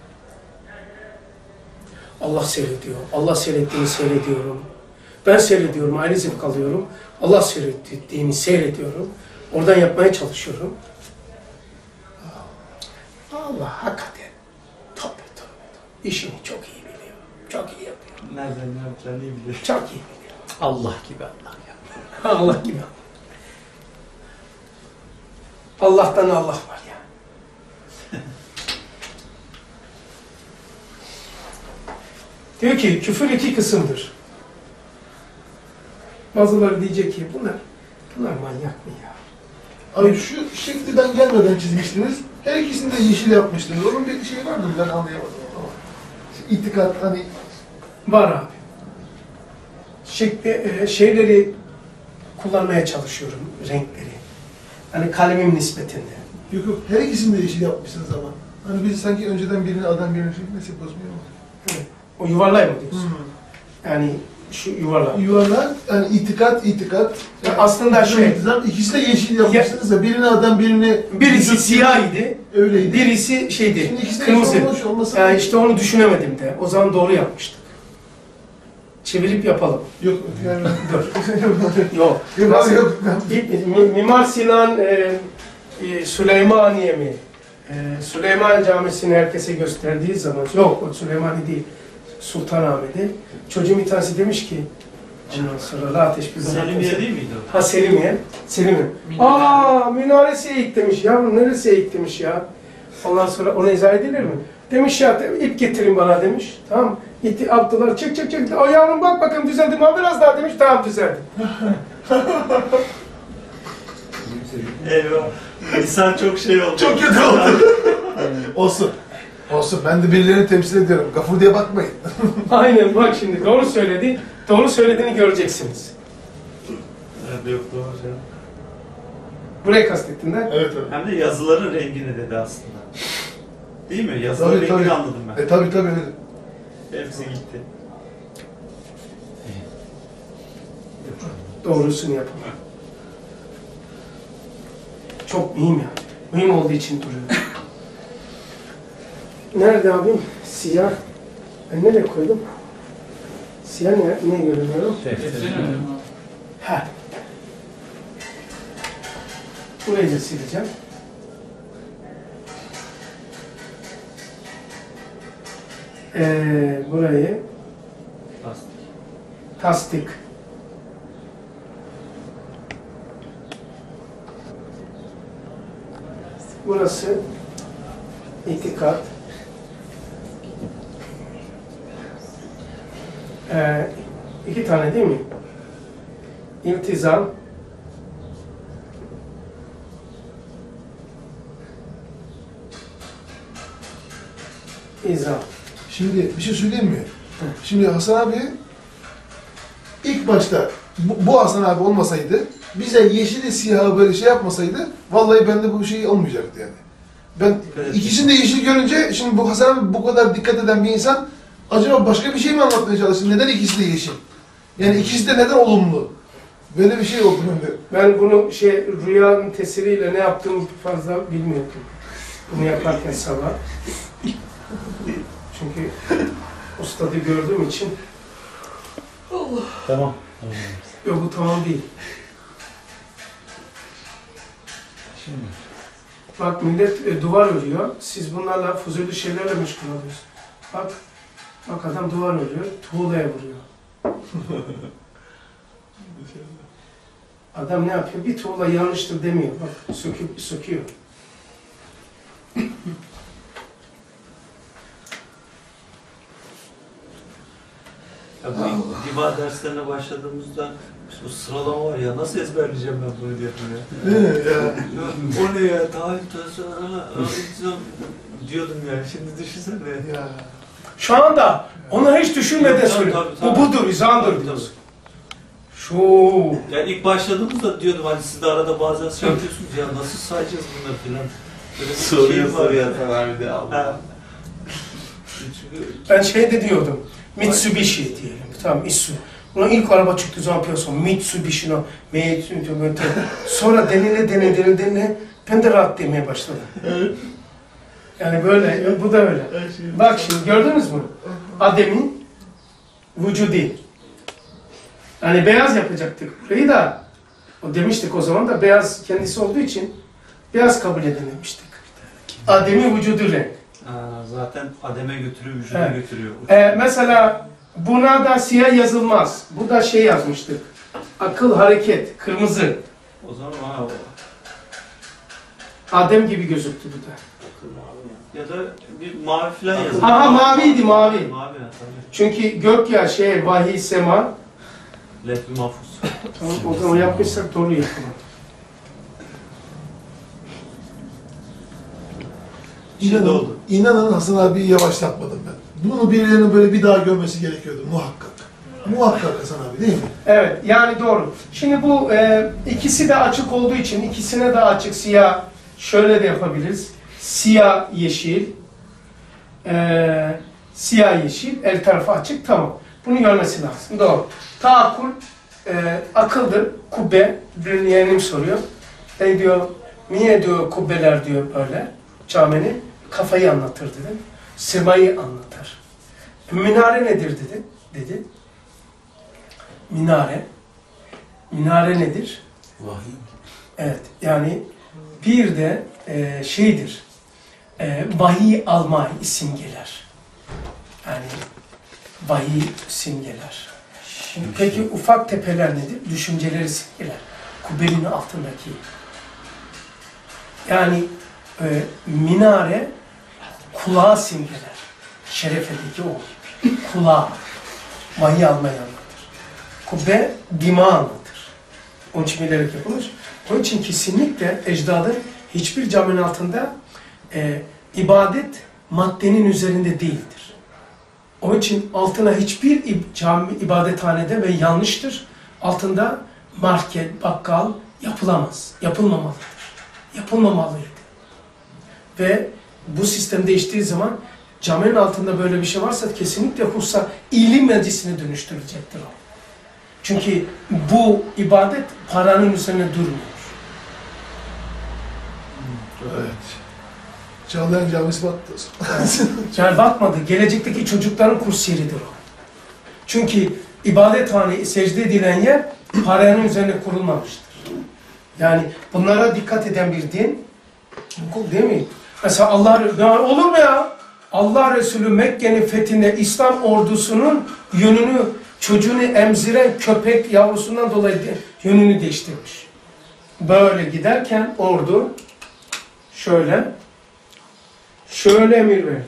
Allah seyrediyor. Allah seyrettiğini seyrediyorum. Ben seyrediyorum. Ayrı zevk alıyorum. Allah seyrettiğini seyrediyorum. Oradan yapmaya çalışıyorum. Allah hakikaten. Tabii. İşini çok iyi biliyor. Çok iyi yapıyor. Nereden ne yapacağını iyi biliyor. Çok iyi biliyor. Allah gibi Allah ya. Allah gibi. Allah'tan Allah var yani. Diyor ki küfür 2 kısımdır. Bazıları diyecek ki bunlar manyak mı ya? Abi şu şekli ben gelmeden çizmiştiniz. Her ikisini de yeşil yapmıştınız. Onun bir şeyi vardı ben anlayamadım ama. İtikat hani Var abi. Şeyleri kullanmaya çalışıyorum, renkleri. Hani kalemim nispetinde. yok her ikisini de yeşil yapmışsınız ama. Hani biz sanki önceden birini adam birini neyse bozmuyor mu? O yuvarlay mı diyorsun? Yani şu yuvarlay. Yuvarlak, yani itikat. Ya aslında ikisi de yeşil yapmışsınız da birini adam birini... Birisi siyah idi, Öyleydi. birisi şeydi, Şimdi ikisi de kırmızı. yeşil olmuş olması... Yani işte onu düşünemedim de. O zaman doğru yapmıştık. Çevirip yapalım. Yok yani... Yok. Yok. Mimar Sinan Süleymaniye mi? Süleyman Camisi'ni herkese gösterdiği zaman, yok o Süleymani değil, Sultanahmet'i. Çocuğun bir tanesi demiş ki, ondan sonra la ateş bir Selimiye değil miydi o? Ha Selimiye. Minaresi eğik demiş. Yavrum neresi eğik demiş ya. Ondan sonra ona izah edilir mi? Demiş ya ip getirin bana demiş. Tamam. İti attılar. Çık. O yavrum bak bakın düzeldi mi? Biraz daha demiş. Tamam düzeldi. Eyvah. İnsan çok şey oldu. Çok kötü oldu. Olsun. Ben de birilerini temsil ediyorum. Gafur diye bakmayın. Aynen bak şimdi doğru söyledi. Doğru söylediğini göreceksiniz. Evet, yok doğru. Burayı kastettin de. Evet. Hem de yazıların rengini dedi aslında. Değil mi? Yazıların rengini anladım ben. Tabii. Hepsi gitti. Doğrusunu yapın. Çok mühim yani. Mühim olduğu için duruyor. Nerede abim? Siyah. Ben nereye koydum? Siyah ne görüyorum? Ha. Burayı da sileceğim. Burayı tasdik. Burası itikat. İki tane değil mi? İltizam. İzam. Şimdi bir şey söyleyeyim mi? Şimdi Hasan abi ilk başta bu Hasan abi olmasaydı, bize yeşili siyahı böyle şey yapmasaydı, vallahi bende bu şey olmayacaktı yani. Ben ikisini de yeşil görünce, şimdi bu Hasan abi bu kadar dikkat eden bir insan, acaba başka bir şey mi anlatmaya çalıştı? Neden ikisi de yeşil? Yani ikisi de neden olumlu? Böyle bir şey oldu bende. Ben bunu rüyanın tesiriyle ne yaptığımı fazla bilmiyordum. Bunu yaparken sabah. Çünkü ustadı gördüğüm için. Tamam. Yok bu tamam değil. Şimdi. Bak millet duvar örüyor. Siz bunlarla fuzuli şeylerle meşgul oluyorsunuz. Bak adam duvar örüyor. Tuğlaya vuruyor. Adam ne yapıyor? Bir tuğla yanlıştır demiyor. Bak söküyor. Ya bu diva derslerine başladığımızda bu sıralama var ya, nasıl ezberleyeceğim ben bunu diyordum ya. O ne ya? Tahayyül diyordum ya. Şimdi düşünsene. Ya. Şu anda onu hiç düşünmeden Tabii, söylüyor. tabii. Bu budur, izandır Tabii, diyorsun. Şu. Yani ilk başladığımızda diyordum hani siz de arada bazen şey yapıyorsunuz ya, nasıl sayacağız bunları filan. Böyle bir Soruyor abi de Allah. Ha. Çünkü Ben de diyordum. Mitsubishi diyelim. Tamam Isuzu. Buna ilk araba çıktığı zaman piyasaya Mitsubishi no. Sonra denile ben de rahat demeye başladım. Yani böyle, bu da öyle. Bak şimdi gördünüz mü? Adem'in vücudi. Yani beyaz yapacaktık burayı da. O demiştik o zaman da beyaz kendisi olduğu için beyaz kabul edilemiştik. Adem'in vücudu renk. zaten ademe götürüyor, vücuda götürüyor. Mesela buna da siyah yazılmaz. Bu da yazmıştık. Akıl, hareket, kırmızı. O zaman Adem gibi gözüktü bu da. ya da bir mavi falan yazılır. Aha maviydi mavi. Mavi tabii. Çünkü gök ya vahiy, sema. Lef-i mahfuz. Tamam, o zaman yapmışsak doğru yapalım. Şimdi İnanın, oldu. inanın Hasan abiyi yavaşlatmadım ben. Bunu birilerinin böyle bir daha görmesi gerekiyordu muhakkak. Muhakkak Hasan abi değil mi? Evet, yani doğru. Şimdi bu ikisi de açık olduğu için ikisine de açık siyah şöyle de yapabiliriz. Siyah yeşil, siyah yeşil, el tarafı açık, tamam. Bunu görmesi lazım, doğru. Taakkul akıldır, kubbe, bir yeğenim soruyor. Diyor, niye diyor kubbeler diyor böyle, caminin kafayı anlatır dedim. Semayı anlatır. Minare nedir dedi. Minare nedir? Vahiy. Evet, yani bir de şeydir, vahiy alma simgeler. Yani vahiy simgeler. Şimdi peki ufak tepeler nedir? Düşünceleri simgeler. Kubbenin altındaki. Yani minare kulağı simgeler. Şerefedeki o. Kulağı. Vahiy almayı anlatır. Kubbe dima anlatır. Onun için bilerek yapılır. Onun için kesinlikle ecdadın hiçbir caminin altında ibadet maddenin üzerinde değildir. Onun için altına hiçbir cami ibadethanede ve yanlıştır. Altında market, bakkal yapılamaz. Yapılmamalıdır. Yapılmamalıydı. Ve bu sistem değiştiği zaman caminin altında böyle bir şey varsa kesinlikle hususa ilim meclisine dönüştürülecektir o. Çünkü bu ibadet paranın üzerine durmuyor. Evet. Çağlayan camisi battı. Yani bakmadı, gelecekteki çocukların kurs yeridir o. Çünkü ibadethane, secde edilen yer paranın üzerine kurulmamıştır. Yani bunlara dikkat eden bir din, değil mi? Mesela olur mu ya? Allah Resulü Mekke'nin fethinde İslam ordusunun çocuğunu emziren köpek yavrusundan dolayı yönünü değiştirmiş. Böyle giderken ordu şöyle emir verdi.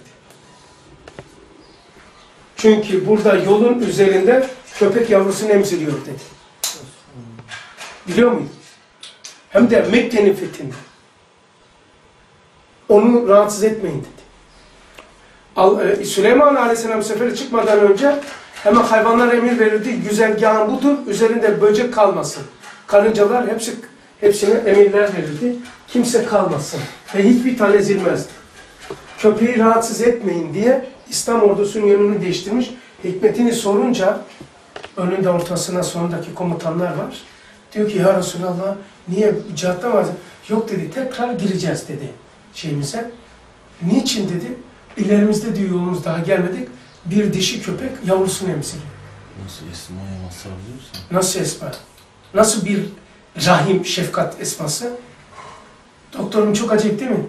Çünkü burada yolun üzerinde köpek yavrusunu emziriyor dedi. Biliyor muydun? Hem de Mekke'nin fethinde. Onu rahatsız etmeyin dedi. Süleyman Aleyhisselam sefere çıkmadan önce hemen hayvanlara emir verildi. Güzergahın budur, üzerinde böcek kalmasın. Karıncalar hepsine emirler verildi. Kimse kalmasın. Ve hiçbir tane ezilmezdi. Köpeği rahatsız etmeyin diye İslam ordusunun yönünü değiştirmiş. Hikmetini sorunca önünde ortasına sonundaki komutanlar var. Diyor ki ya Resulallah niye cihatta var? Yok dedi, tekrar gireceğiz dedi şeyimize. Niçin dedi? İlerimizde diyor yolumuz daha gelmedik. Bir dişi köpek yavrusunu emziriyor. Nasıl Esma'ya masal diyorsun? Nasıl esma? Nasıl bir rahim, şefkat esması? Doktorum çok acayip değil mi?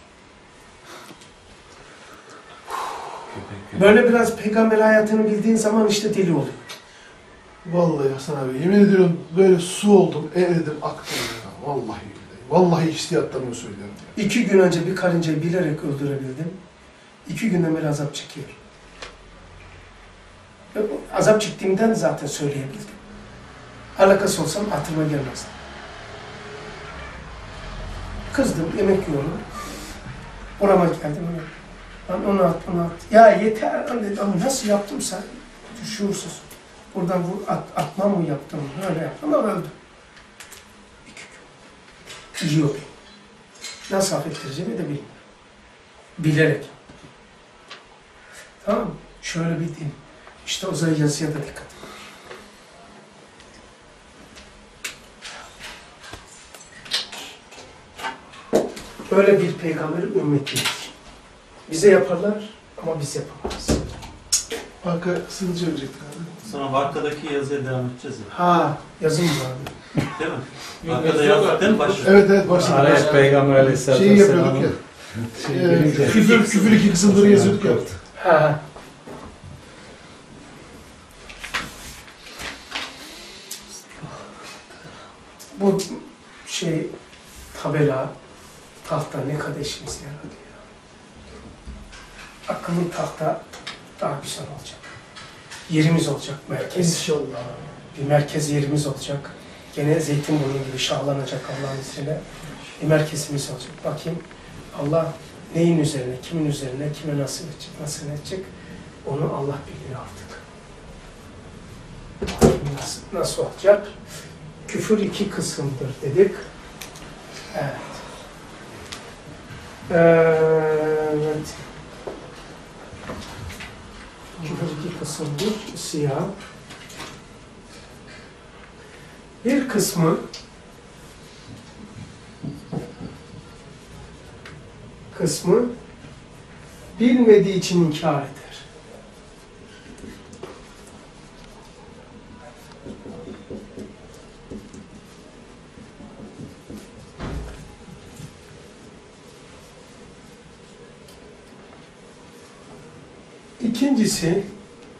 Böyle biraz peygamber hayatını bildiğin zaman işte deli oluyor. Vallahi Hasan abi yemin ediyorum böyle su oldum, eridim, aktım ya. Vallahi billahi. Vallahi hissiyattan onu söylüyorum. 2 gün önce bir karıncayı bilerek öldürebildim. 2 günden beri azap çekiyor. Azap çektiğimden zaten söyleyebildim. Alakası olsam aklıma gelmezdi. Kızdım, yemek yiyorum. Orama geldim. Ben onu at. Ya yeter lan dedi. Ama nasıl yaptımsa şuursuz. Buradan atma mı yaptım? Öyle yaptım ama öldüm. 2 gün. Yiyor. Nasıl affettireceğimi de bilmiyorum. Bilerek. Tamam mı? Şöyle bir din. İşte o zaman yazıya da dikkat. Böyle bir peygamberin ümmetiyiz. Bize yaparlar ama biz yapamayız. Arka sığınca ölecektik abi. Sonra arkadaki yazıya devam edeceğiz ya. Ha, yazın mı abi? Değil mi? Arkada yazdıkların başı. Evet başladık. Araya Peygamber Aleyhisselatü Şeyi yapıyorduk ya. Vesselam'ın Küfür 2 kısımları yazıyorduk ya. Ha. Bu tabela, tahta ne kadar işimize yaradı ya. Akıllı tahta daha güzel olacak. Yerimiz olacak, merkez. İnşallah. Bir merkez yerimiz olacak. Gene Zeytinburnu gibi şahlanacak Allah'ın izniyle. Bir merkezimiz olacak. Bakayım Allah neyin üzerine, kimin üzerine, kime nasıl edecek, nasıl edecek onu Allah biliyor artık. Nasıl olacak? Küfür iki kısımdır dedik. Evet. Evet. Küfür iki kısımdır. Siyah. Bir kısmı bilmediği için inkar eder. İkincisi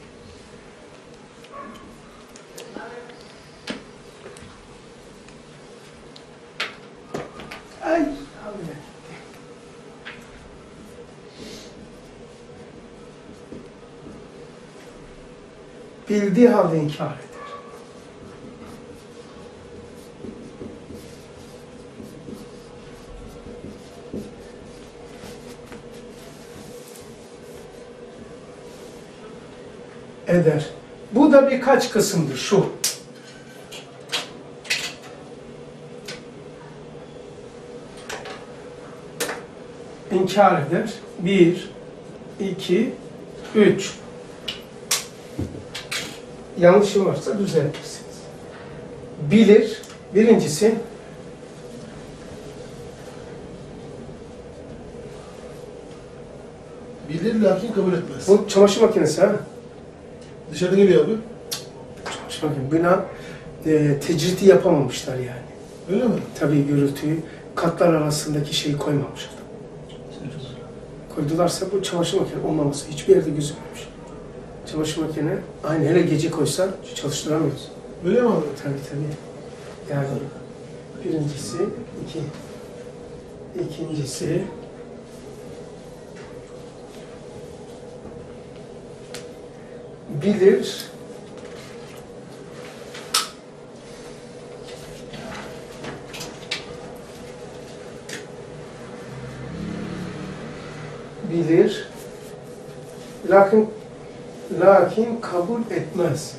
bildiği halde inkar eder. Eder. Bu da birkaç kısımdır şu. İnkar eder. 1, 2, 3. Yanlışım varsa düzeltirsiniz. Bilir. Birincisi Bilir lakin kabul etmez. bu çamaşır makinesi ha. Dışarıda geliyor abi. Çamaşır makinesi. Buna tecridi yapamamışlar yani. Öyle mi? Tabii gürültüyü katlar arasındaki şeyi koymamışlar. Koydularsa bu çamaşır makinesi olmaması hiçbir yerde gözükmemiş. Çamaşır makine aynı hele gece koysan çalıştıramıyoruz. Öyle mi abi? Tabii. Yani birincisi, ikincisi bilir, lakin kabul etmez.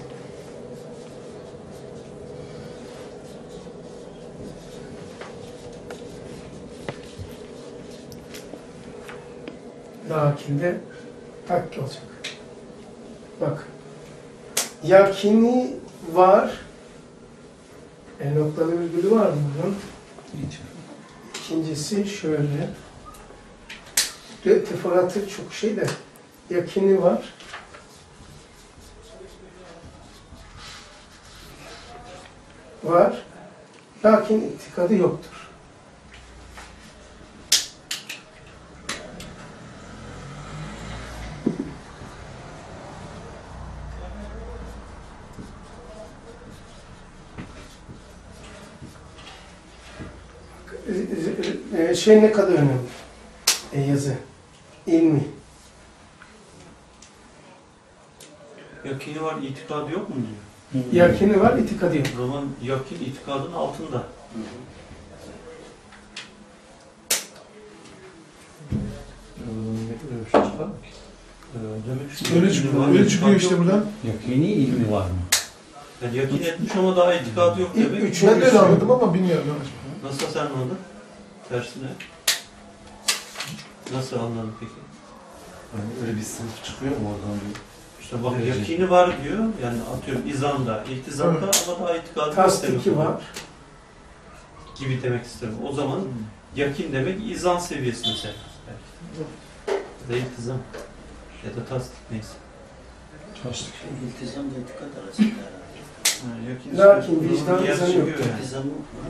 Lakin de hak olacak. Bak. Yakini var. Noktalı virgülü var mı bunun? İkincisi şöyle. Teferruatı çok şey de. Yakini var. Var. Lakin itikadı yoktur. Şey ne kadar önemli? Yazı. İlmi. Yakini var, itikadı yok mu diyor. Yakini var, itikadı yok. O zaman yakin itikadın altında. Öyle çıkıyor işte buradan. Yakini ilmi var mı? Yani yakin etmiş ama daha itikadı yok demek. Ben de öyle anladım ama bilmiyorum. Nasıl sen anladın? Tersine. Nasıl anladın peki? Yani öyle bir sınıf çıkıyor mu oradan bir? İşte bak yakini var diyor. Yani atıyorum izanda, iltizamda ama daha itikadı yok Tasdiki demek. var. Gibi demek isterim. O zaman yakin demek izan seviyesi mesela. Belki. Ya da iltizam. Ya da tasdik neyse. İltizam da itikat arasında herhalde. Lakin vicdan yer izanı çıkıyor yok. yani. İltizamı var.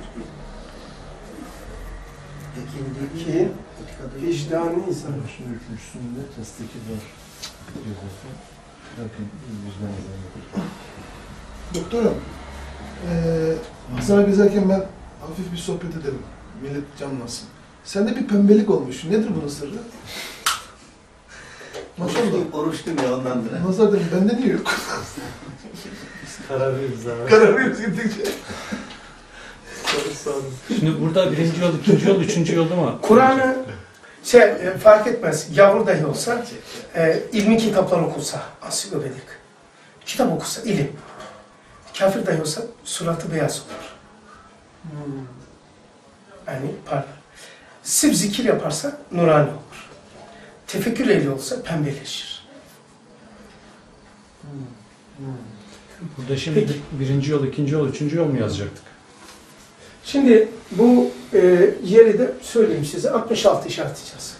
Ki vicdanı izanı. Şunun üçüncüsünde tasdiki var diyor zaten. Lakin yüzden yazan. Doktorum, Hasan gezerken ben hafif bir sohbet edelim. Millet canlansın. Sende bir pembelik olmuş. Nedir bunun sırrı? Maşallah. Oruçluyum ya ondan beri. Nazar dedim, bende niye yok? Biz kararlıyız abi. Kararlıyız gittikçe. Şimdi burada birinci yol, ikinci yol, üçüncü yol değil mi? Kur'an'ı Fark etmez. Gavur dahi olsa ilmi kitaplar okursa, ansiklopedik. Kitap okursa ilim. Kafir dahi olsa suratı beyaz olur. Yani parlar. Sırf zikir yaparsa nurani olur. Tefekkür ehli olsa pembeleşir. Burada şimdi birinci yol, ikinci yol, üçüncü yol mu yazacaktık? Şimdi bu yeri de söyleyeyim size. 66 işaretleyeceğiz.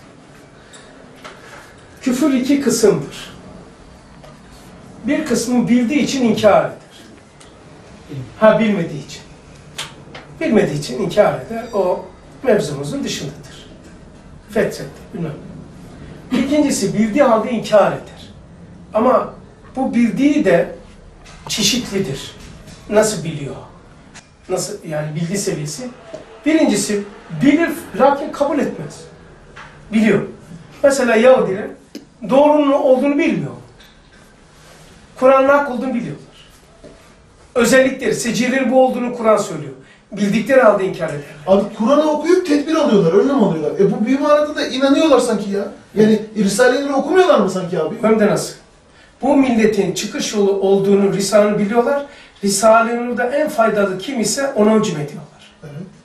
Küfür iki kısımdır. Bir kısmı bildiği için inkar eder. Bilmediği için. Bilmediği için inkar eder. O mevzumuzun dışındadır. Fetretti, bilmem. İkincisi bildiği halde inkar eder. Ama bu bildiği de çeşitlidir. Nasıl biliyor? Nasıl yani bilgi seviyesi? Birincisi bilir lakin kabul etmez. Biliyor. Mesela Yahudiler doğrunun olduğunu bilmiyor. Kur'an'ın hak olduğunu biliyorlar. Özellikleri, secileri bu olduğunu Kur'an söylüyor. Bildikleri halde inkar eder. Abi Kur'an'ı okuyup tedbir alıyorlar, önlem alıyorlar. Bu bir manada da inanıyorlar sanki ya. Yani Risale-i Nur'u okumuyorlar mı sanki abi? Hem de nasıl? Bu milletin çıkış yolu olduğunu, Risale'ni biliyorlar. Risale-i Nur'da en faydalı kim ise ona hücum ediyorlar.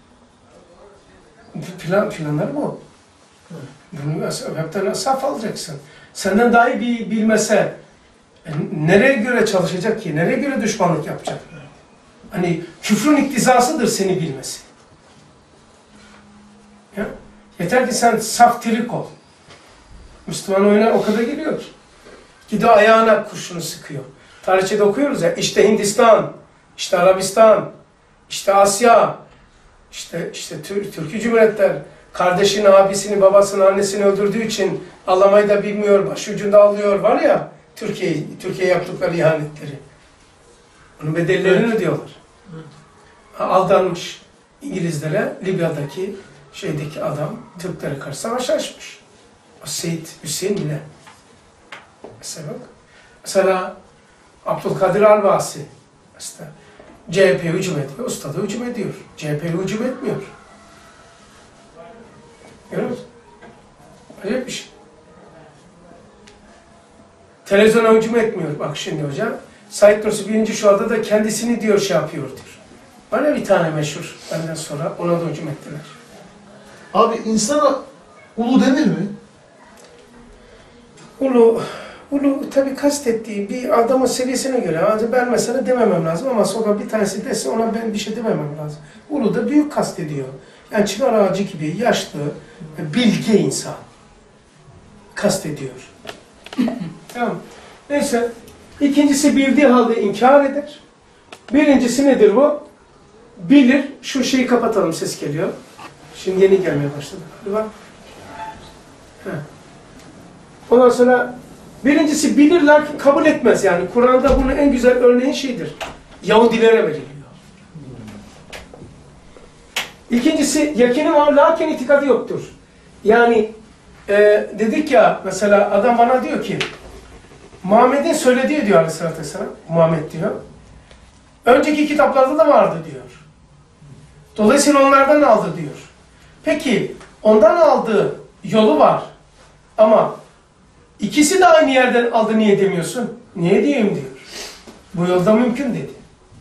Evet. Planları bu. Bunu hepten saf alacaksın. Senden daha iyi bilmese nereye göre çalışacak ki? Nereye göre düşmanlık yapacak? Hani küfrün iktizasıdır seni bilmesi. Ya? Yeter ki sen saf tirik ol. Müslüman oyuna o kadar geliyor ki. Gidiyor ayağına kurşunu sıkıyor. Tarihçede okuyoruz ya, işte Hindistan, işte Arabistan, işte Asya, işte Türkiye Cumhuriyetler, kardeşini, abisini, babasını, annesini öldürdüğü için ağlamayı da bilmiyor, başucunda alıyor, var ya Türkiye yaptıkları ihanetleri. Onun bedellerini ödüyorlar. Aldanmış İngilizlere, Libya'daki adam Türklere karşı savaş açmış. O Seyit Hüseyin bile. Mesela Abdülkadir Albasi CHP'ye hücum ediyor, Ustad'a hücum ediyor. CHP'ye hücum etmiyor. Görüyor musun? Öyle bir şey. Televizyona hücum etmiyor. Bak şimdi hocam, Said Nursi 1. Şua'da da kendisini diyor yapıyor diyor. Var bir tane meşhur benden sonra, ona da hücum ettiler. Abi insana ulu denir mi? Ulu tabii kastettiği bir adamın seviyesine göre. Ben mesela dememem lazım ama sonra bir tanesi dese ona ben bir şey dememem lazım. Ulu da büyük kastediyor. Yani çınar ağacı gibi yaşlı, bilge insan kastediyor. Tamam. Neyse. İkincisi bildiği halde inkar eder. Birincisi nedir bu? Bilir. Şu şeyi kapatalım, ses geliyor. Şimdi yeni gelmeye başladı galiba. Ondan sonra birincisi bilir lakin kabul etmez. Yani Kur'an'da bunun en güzel örneği şeydir. Yahudilere veriliyor. İkincisi yakini var lakin itikadı yoktur. Yani dedik ya mesela adam bana diyor ki Muhammed'in söylediği diyor Aleyhisselatü Vesselam. Muhammed diyor. Önceki kitaplarda da vardı diyor. Dolayısıyla onlardan aldı diyor. Peki ondan aldığı yolu var. Ama ikisi de aynı yerden aldı, niye demiyorsun? Niye diyeyim diyor. Bu yolda mümkün dedi.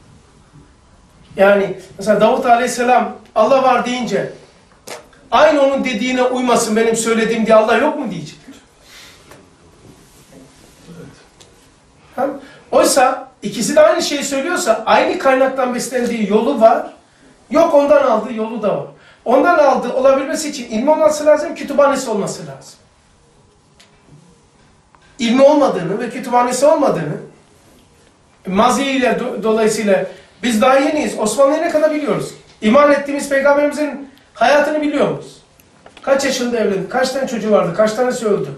Yani mesela Davut Aleyhisselam Allah var deyince aynı onun dediğine uymasın benim söylediğim diye Allah yok mu diyecek. Evet. Oysa ikisi de aynı şeyi söylüyorsa aynı kaynaktan beslendiği yolu var. Yok ondan aldığı yolu da var. Ondan aldığı olabilmesi için ilmi olması lazım, kütüphanesi olması lazım. İlmi olmadığını ve kütüphanesi olmadığını maziyle dolayısıyla biz daha yeniyiz. Osmanlı'yı ne kadar biliyoruz? İman ettiğimiz peygamberimizin hayatını biliyor muyuz? Kaç yaşında evlendi? Kaç tane çocuğu vardı? Kaç tanesi öldü?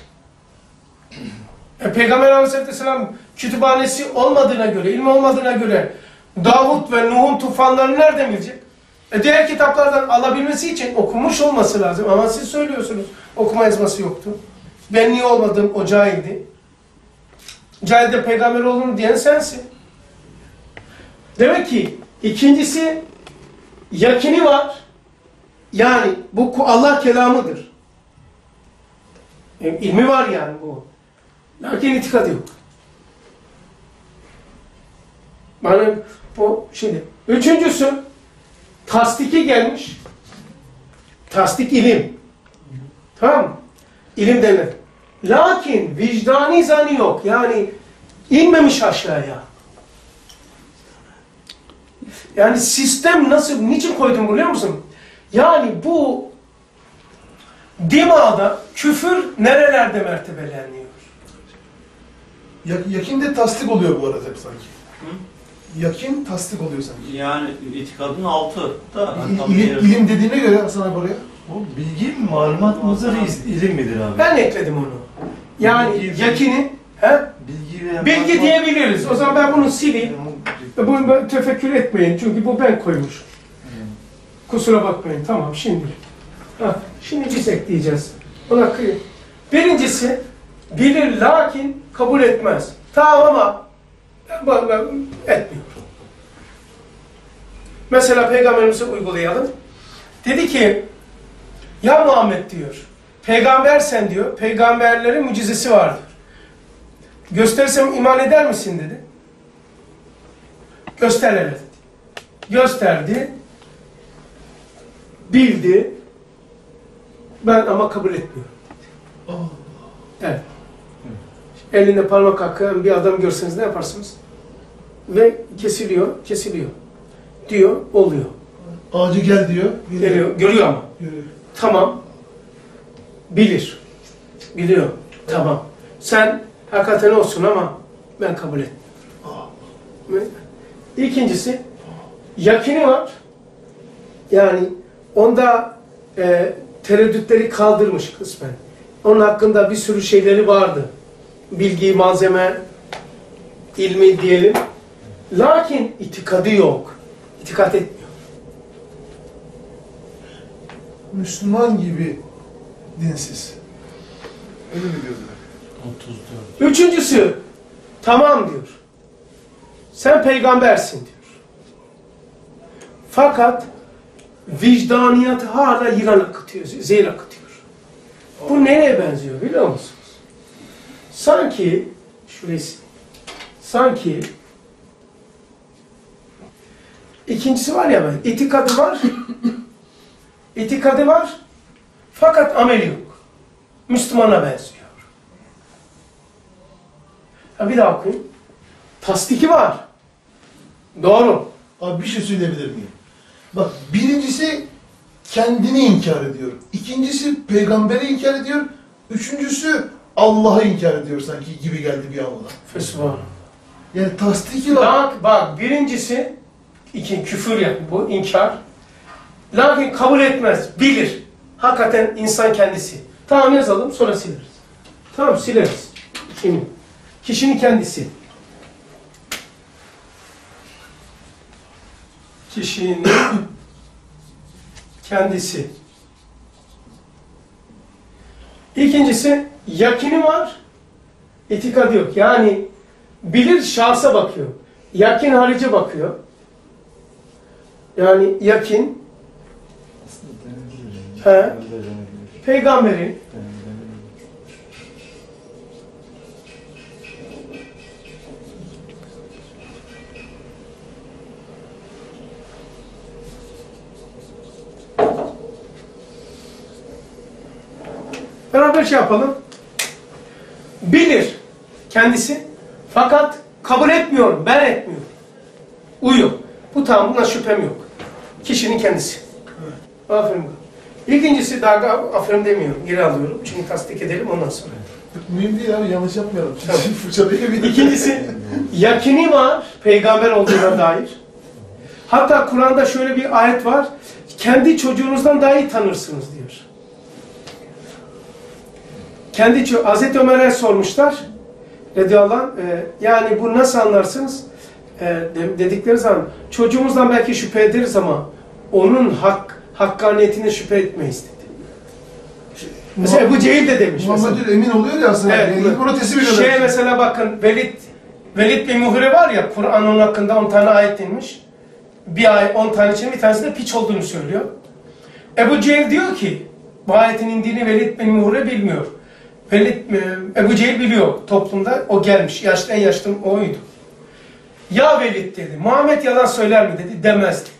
Peygamber Aleyhisselam kütüphanesi olmadığına göre, ilmi olmadığına göre Davut ve Nuh'un tufanlarını nereden bilecek? Diğer kitaplardan alabilmesi için okumuş olması lazım. Ama siz söylüyorsunuz okuma yazması yoktu. Ben niye olmadım? O cahildi. Cahilde peygamber olduğunu diyen sensin. Demek ki ikincisi yakini var. Yani bu Allah kelamıdır. İlmi var yani bu. Lakin itikadı yok. Bana bu şimdi. Üçüncüsü tasdiki gelmiş. Tasdik ilim. Tamam mı? İlim denir. Lakin vicdani zanı yok. Yani inmemiş aşağıya. Yani sistem nasıl, niçin koydum biliyor musun? Yani bu dimağda küfür nerelerde mertebeleniyor? Yakin de tasdik oluyor bu arada hep sanki. Yakin tasdik oluyor sanki. Yani itikadın altı da. İlim dediğine göre Hasan abi oraya. O bilgi mi, malumat mıdır, ilim midir abi? Ben ekledim onu. Yani Bilgi- yakini, he? Bilgi ve Bilgi malumat- diyebiliriz. O zaman ben bunu sileyim. Bunu tefekkür etmeyin çünkü bu ben koymuşum. Kusura bakmayın. Tamam şimdi. Şimdi biz ekleyeceğiz. Ona kıyın. Birincisi bilir lakin kabul etmez. Tamam ama etmiyor. Mesela Peygamberimize uygulayalım. Dedi ki ya Muhammed diyor. Peygambersen diyor. Peygamberlerin mucizesi vardır. Göstersem iman eder misin dedi. Göster hele dedi. Gösterdi. Bildi. Ben ama kabul etmiyorum. Evet. Elinde parmak hakkı bir adam görseniz ne yaparsınız? Ve kesiliyor, kesiliyor. Diyor, oluyor. Ağacı gel diyor. Geliyor, görüyor ama. Görüyor. Tamam. Bilir. Biliyor. Tamam. Sen hakikaten olsun ama ben kabul etmiyorum. İkincisi, yakini var. Yani onda tereddütleri kaldırmış kısmen. Onun hakkında bir sürü şeyleri vardı. Bilgi, malzeme, ilmi diyelim. Lakin itikadı yok. İtikat etmiyor. Müslüman gibi dinsiz. Öyle mi diyorlar? 34. Üçüncüsü, tamam diyor. Sen peygambersin diyor. Fakat vicdaniyatı hala yılan akıtıyor, zehir akıtıyor. Bu nereye benziyor biliyor musunuz? Sanki, şurası, sanki ikincisi var ya ben, itikadı var, itikadı var fakat ameli yok. Müslümana benziyor. Bir daha okuyayım. Tasdiki var. Doğru. Abi bir şey söyleyebilir miyim? Bak birincisi kendini inkar ediyor. İkincisi peygamberi inkar ediyor. Üçüncüsü Allah'ı inkar ediyor sanki gibi geldi bir anda. Fesubhanallah. Yani tasdiki var. Bak birincisi küfür yani bu inkar. Lakin kabul etmez. Bilir. Hakikaten insan kendisi. Tamam yazalım sonra sileriz. Tamam sileriz. Şimdi kişinin kendisi. Kişinin kendisi. İkincisi yakini var. İtikadı yok. Yani bilir şahsa bakıyor. Yakin harice bakıyor. Yani yakin peygamberin beraber şey yapalım. Bilir kendisi fakat kabul etmiyorum. Ben etmiyorum. Uyuyor. Bu tamam, buna şüphem yok. Kişinin kendisi. Aferin. İkincisi daha aferin demiyorum. Geri alıyorum. Çünkü tasdik edelim ondan sonra. Mühim değil abi, yanlış yapmayalım. Tamam. Fırçalayabilir. İkincisi yakini var peygamber olduğuna dair. Hatta Kur'an'da şöyle bir ayet var. Kendi çocuğunuzdan daha iyi tanırsınız diyor. Hazreti Ömer'e sormuşlar. Radıyallahu anh, yani bunu nasıl anlarsınız? Dedikleri zaman çocuğumuzdan belki şüphe ederiz ama onun hakkaniyetine şüphe etmeyiz dedi. Mesela Ebu Cehil de demiş. Muhammed emin oluyor ya aslında. Evet. Yani bunu teslim ediyorlar. Mesela bakın Velid bin Muhire var ya, Kur'an'ın hakkında 10 tane ayet inmiş. Bir ayet 10 tane için bir tanesi de piç olduğunu söylüyor. Ebu Cehil diyor ki bu ayetin indiğini Velid bin Muhire bilmiyor. Ebu Cehil biliyor toplumda, o gelmiş, en yaşlı oydu. Ya Velid dedi, Muhammed yalan söyler mi dedi, demez dedi.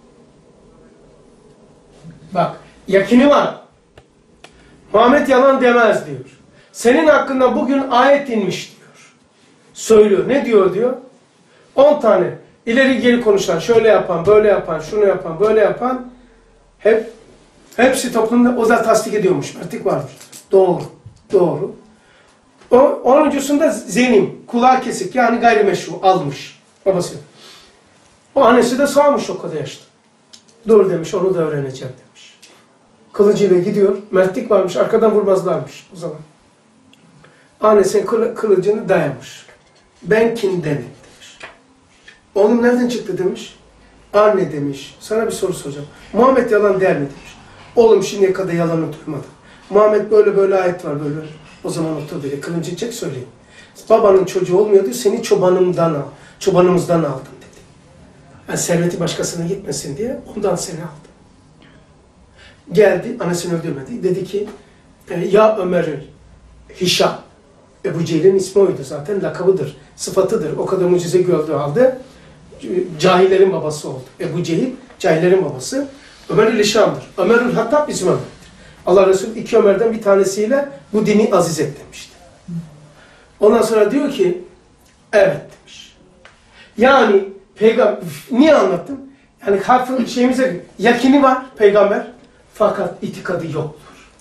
Bak, yakini var. Muhammed yalan demez diyor. Senin hakkında bugün ayet inmiş diyor. Söylüyor. Ne diyor diyor? 10 tane ileri geri konuşan, şöyle yapan, böyle yapan, şunu yapan, böyle yapan hepsi toplumda o da tasdik ediyormuş. Mertlik vardır. Doğru. Doğru. Onuncusunda zenim, kulağı kesik yani gayrimeşru almış babası. O annesi de sağmış o kadar yaşta. Dur demiş, onu da öğreneceğim demiş. Kılıcıyla gidiyor, mertlik varmış, arkadan vurmazlarmış o zaman. Annesinin kılıcını dayamış. Ben kimdenim demiş. Oğlum nereden çıktı demiş. Anne demiş, sana bir soru soracağım. Muhammed yalan der mi demiş. Oğlum şimdiye kadar yalanı duymadım. Muhammed böyle böyle ayet var böyle. O zaman otur dedi, kılıcı çek söyleyeyim. Babanın çocuğu olmuyordu, seni çobanımızdan aldım dedi. Yani serveti başkasına gitmesin diye ondan seni aldım. Geldi, annesini öldürmedi. Dedi ki, ya Ömer'ül Hişam. Ebu Cehil'in ismi oydu zaten, lakabıdır, sıfatıdır. O kadar mucize gördüğü halde cahillerin babası oldu. Ebu Cehil, cahillerin babası. Ömer'ül Hişam'dır. Ömer'ül Hattab bizim Ömer'dir. Allah Resulü 2 Ömer'den bir tanesiyle bu dini aziz et demişti. Ondan sonra diyor ki, evet demiş. Yani peygamber, niye anlattım? Yani harfın şeyimize yakini var peygamber, fakat itikadı yoktur.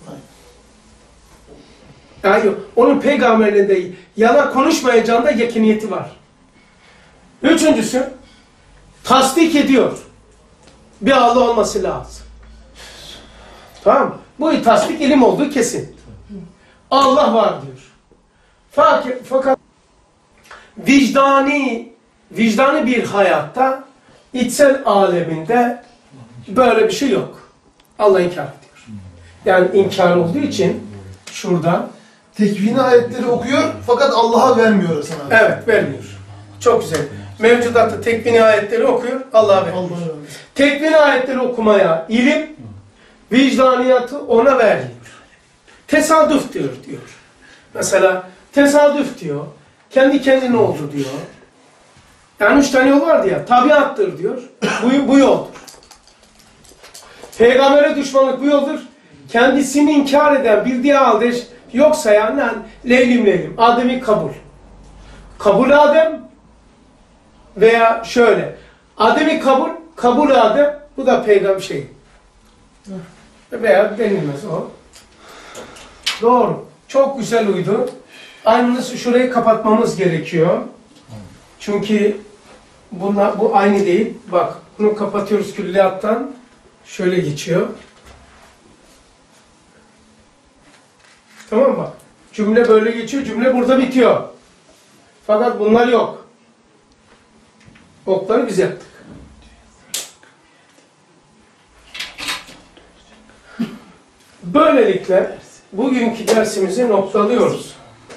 Yani onun peygamberliğinde yalan konuşmayacağında yakiniyeti var. Üçüncüsü, tasdik ediyor. Bir Allah olması lazım. Tamam mı? Bu tasdik ilim olduğu kesin. Allah var diyor. Fakat vicdani bir hayatta, içsel aleminde böyle bir şey yok. Allah inkar ediyor. Yani inkar olduğu için şurada Tekvini ayetleri okuyor fakat Allah'a vermiyor Hasan abi. evet vermiyor. Çok güzel. Mevcudatta tekvini ayetleri okuyor, Allah'a vermiyor. Tekvini ayetleri okumaya ilim, vicdaniyatı ona vermiyor. Tesadüf diyor. Mesela tesadüf diyor, kendi kendine oldu diyor. Yani 3 tane yol vardı ya, tabiattır diyor, bu yoldur. Peygambere düşmanlık bu yoldur. Kendisini inkar eden, bildiği halde yok sayan, leylim, Adem'i kabul. Kabul Adem veya şöyle, Adem'i kabul Adem, bu da peygamber şey. Veya denilmez o. Doğru. Çok güzel uydu. Aynısı şurayı kapatmamız gerekiyor. Çünkü bu aynı değil. Bak, bunu kapatıyoruz külliyattan. Şöyle geçiyor. Tamam mı? Cümle böyle geçiyor, cümle burada bitiyor. Fakat bunlar yok. Okları biz yaptık. Böylelikle bugünkü dersimizi noktalıyoruz.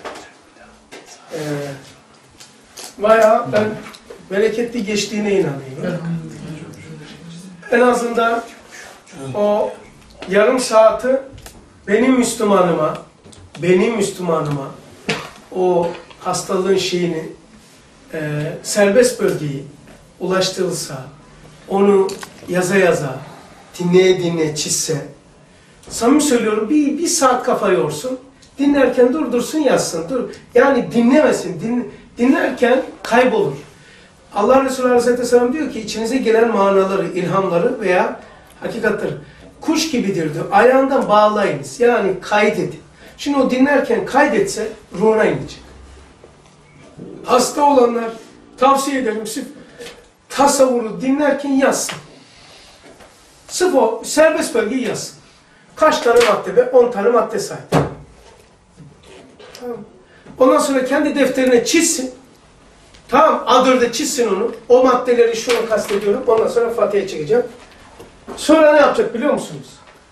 Bayağı ben bereketli geçtiğine inanıyorum. En azından o yarım saati benim Müslümanıma o hastalığın şeyini serbest bölgeyi ulaştırılsa, onu yaza dinleye çizse, samimi söylüyorum bir saat kafa yorsun, dinlerken durdursun yazsın. Yani dinlemesin, dinlerken kaybolur. Allah Resulü Aleyhisselam diyor ki içinize gelen manaları, ilhamları veya hakikatleri kuş gibidir diyor. Ayağından bağlayınız. Yani kaydedin. Şimdi o dinlerken kaydetse ruhuna inecek. Hasta olanlar tavsiye ederim sırf tasavvuru dinlerken yazsın. Sırf o serbest bölgeyi yazsın. Kaç tane madde ve 10 tane madde saydı. Tamam. Ondan sonra kendi defterine çizsin. Tamam, A4'e çizsin onu. O maddeleri şunu kastediyorum. Ondan sonra Fatiha'ya çekeceğim. Sonra ne yapacak biliyor musunuz?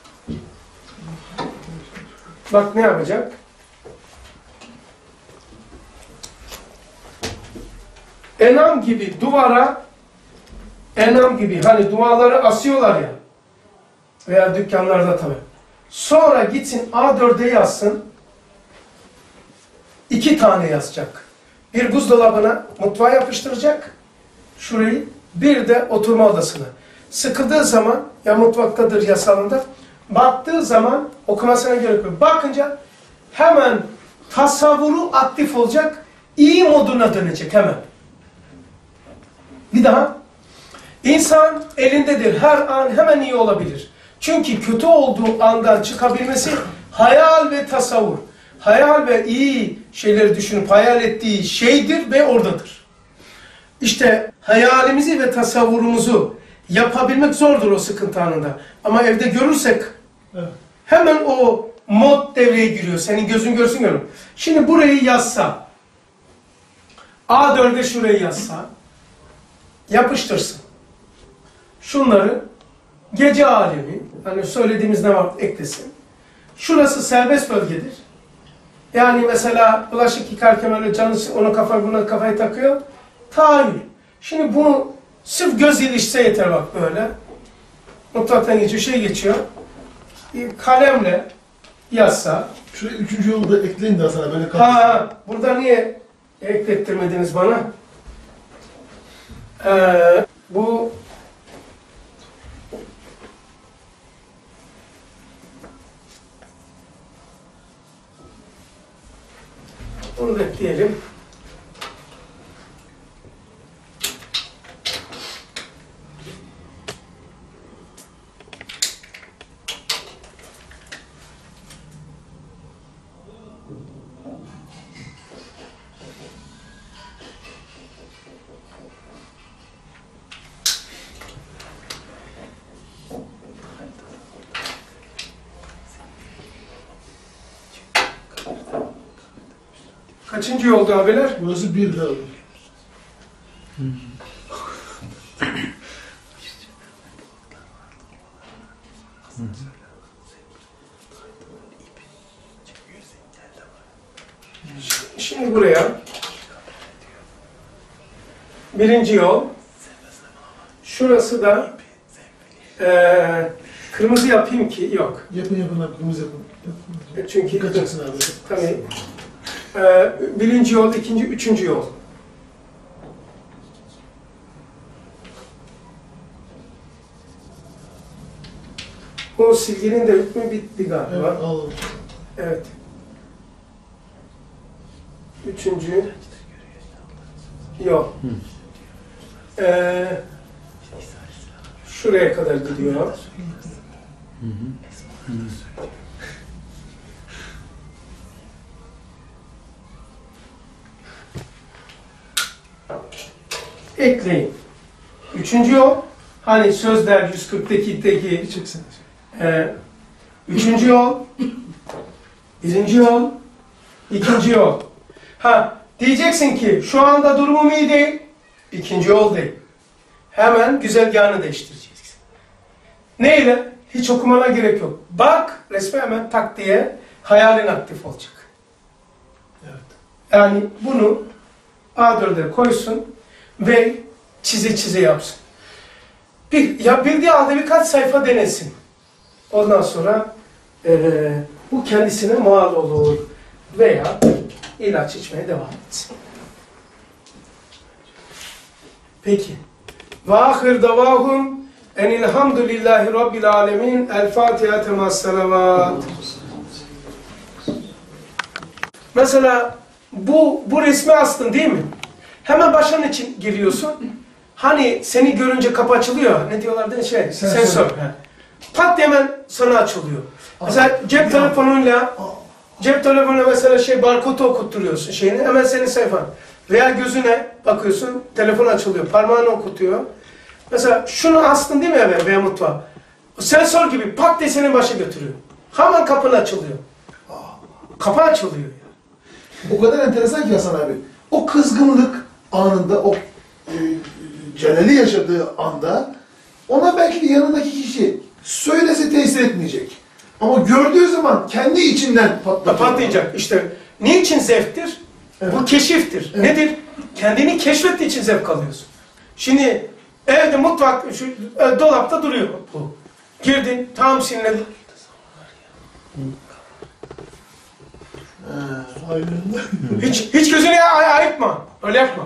Bak ne yapacak? Enam gibi hani duaları asıyorlar ya. Veya dükkanlarda tabii. Sonra gitsin A4'e yazsın. 2 tane yazacak. Bir buzdolabına, mutfağa yapıştıracak. Şurayı. Bir de oturma odasına. Sıkıldığı zaman, ya mutfaktadır ya salonda, baktığı zaman okumasına gerek yok. Bakınca hemen tasavvuru aktif olacak. İyi moduna dönecek hemen. Bir daha. İnsan elindedir. Her an hemen iyi olabilir. Çünkü kötü olduğu andan çıkabilmesi hayal ve tasavvur. Hayal ve iyi şeyleri düşünüp hayal ettiği şeydir ve oradadır. İşte hayalimizi ve tasavvurumuzu yapabilmek zordur o sıkıntı anında. Ama evde görürsek hemen o mod devreye giriyor. Senin gözün görsün görün. Şimdi burayı yazsa, A4'e şurayı yazsa, yapıştırsın. Şunları gece alemi, hani söylediğimiz ne var eklesin. Şurası serbest bölgedir. Yani mesela bulaşık yıkarken öyle canı onu kafayı buna kafayı takıyor. Tahayyül. Şimdi bunu sırf göz ilişse yeter bak böyle. Mutfaktan geçiyor, şey geçiyor. Kalemle yazsa. Şuraya 3. yolu da ekleyin daha sana böyle kalsın. Ha, burada niye eklettirmediniz bana? Bu bunu da ekleyelim. Kaçıncı yolda abiler? Burası 1 lira. Şimdi buraya 1. yol. Şurası da kırmızı yapayım ki yok. Yapın abi, kırmızı yapın. Çünkü Yıkacaksın abi. tabii 1. yol, 2. 3. yol. O silginin de hükmü bitti galiba. Evet, al. Evet. 3. yok. Şuraya kadar gidiyor. Ekleyin. 3. yol, hani sözler 140'daki 3. yol, 1. yol, 2. yol. Ha, diyeceksin ki şu anda durumum iyi değil, 2. yol değil. Hemen güzergahını değiştireceksin. Neyle? Hiç okumana gerek yok. Bak, resme hemen tak diye hayalin aktif olacak. Evet. Yani bunu A4'e koysun ve çize yapsın. Bildiği halde birkaç sayfa denesin. Ondan sonra bu kendisine mal olur veya ilaç içmeye devam etsin. Peki. Ve ahir davahum enilhamdülillahi rabbil alemin. El Fatiha temas salavat. Mesela bu resmi astın değil mi? Hemen başının için giriyorsun. Hani seni görünce kapı açılıyor. Ne diyorlar değil mi? Sensör. Pat hemen sana açılıyor. Mesela cep telefonuyla mesela barkodu okutturuyorsun şeyini. Hemen senin sayfan. Veya gözüne bakıyorsun. Telefon açılıyor. Parmağını okutuyor. Mesela şunu astın değil mi eve veya mutfağa? Sensör gibi pat diye senin başa götürüyor. Hemen kapın açılıyor. Kapı açılıyor. O kadar enteresan ki Hasan abi. O kızgınlık anında, o Celal'i yaşadığı anda ona belki de yanındaki kişi söylese tesir etmeyecek. Ama gördüğü zaman kendi içinden patlayacak. İşte niçin zevktir? Evet. Bu keşiftir. Evet. Nedir? Kendini keşfettiği için zevk alıyorsun. Şimdi evde mutfak, dolapta duruyor bu. Girdin, tam sinirledin. Hayır. Hiç gözüne ayıpma. Öyle yapma.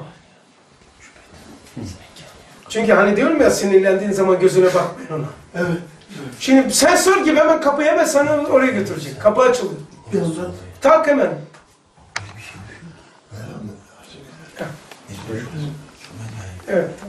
Çünkü hani diyorum ya sinirlendiğin zaman gözüne bakmayın ona. Evet. Şimdi sensör gibi hemen kapıyı hemen sana oraya götürecek. Kapı açıldı. Gözler. Tak hemen. Evet.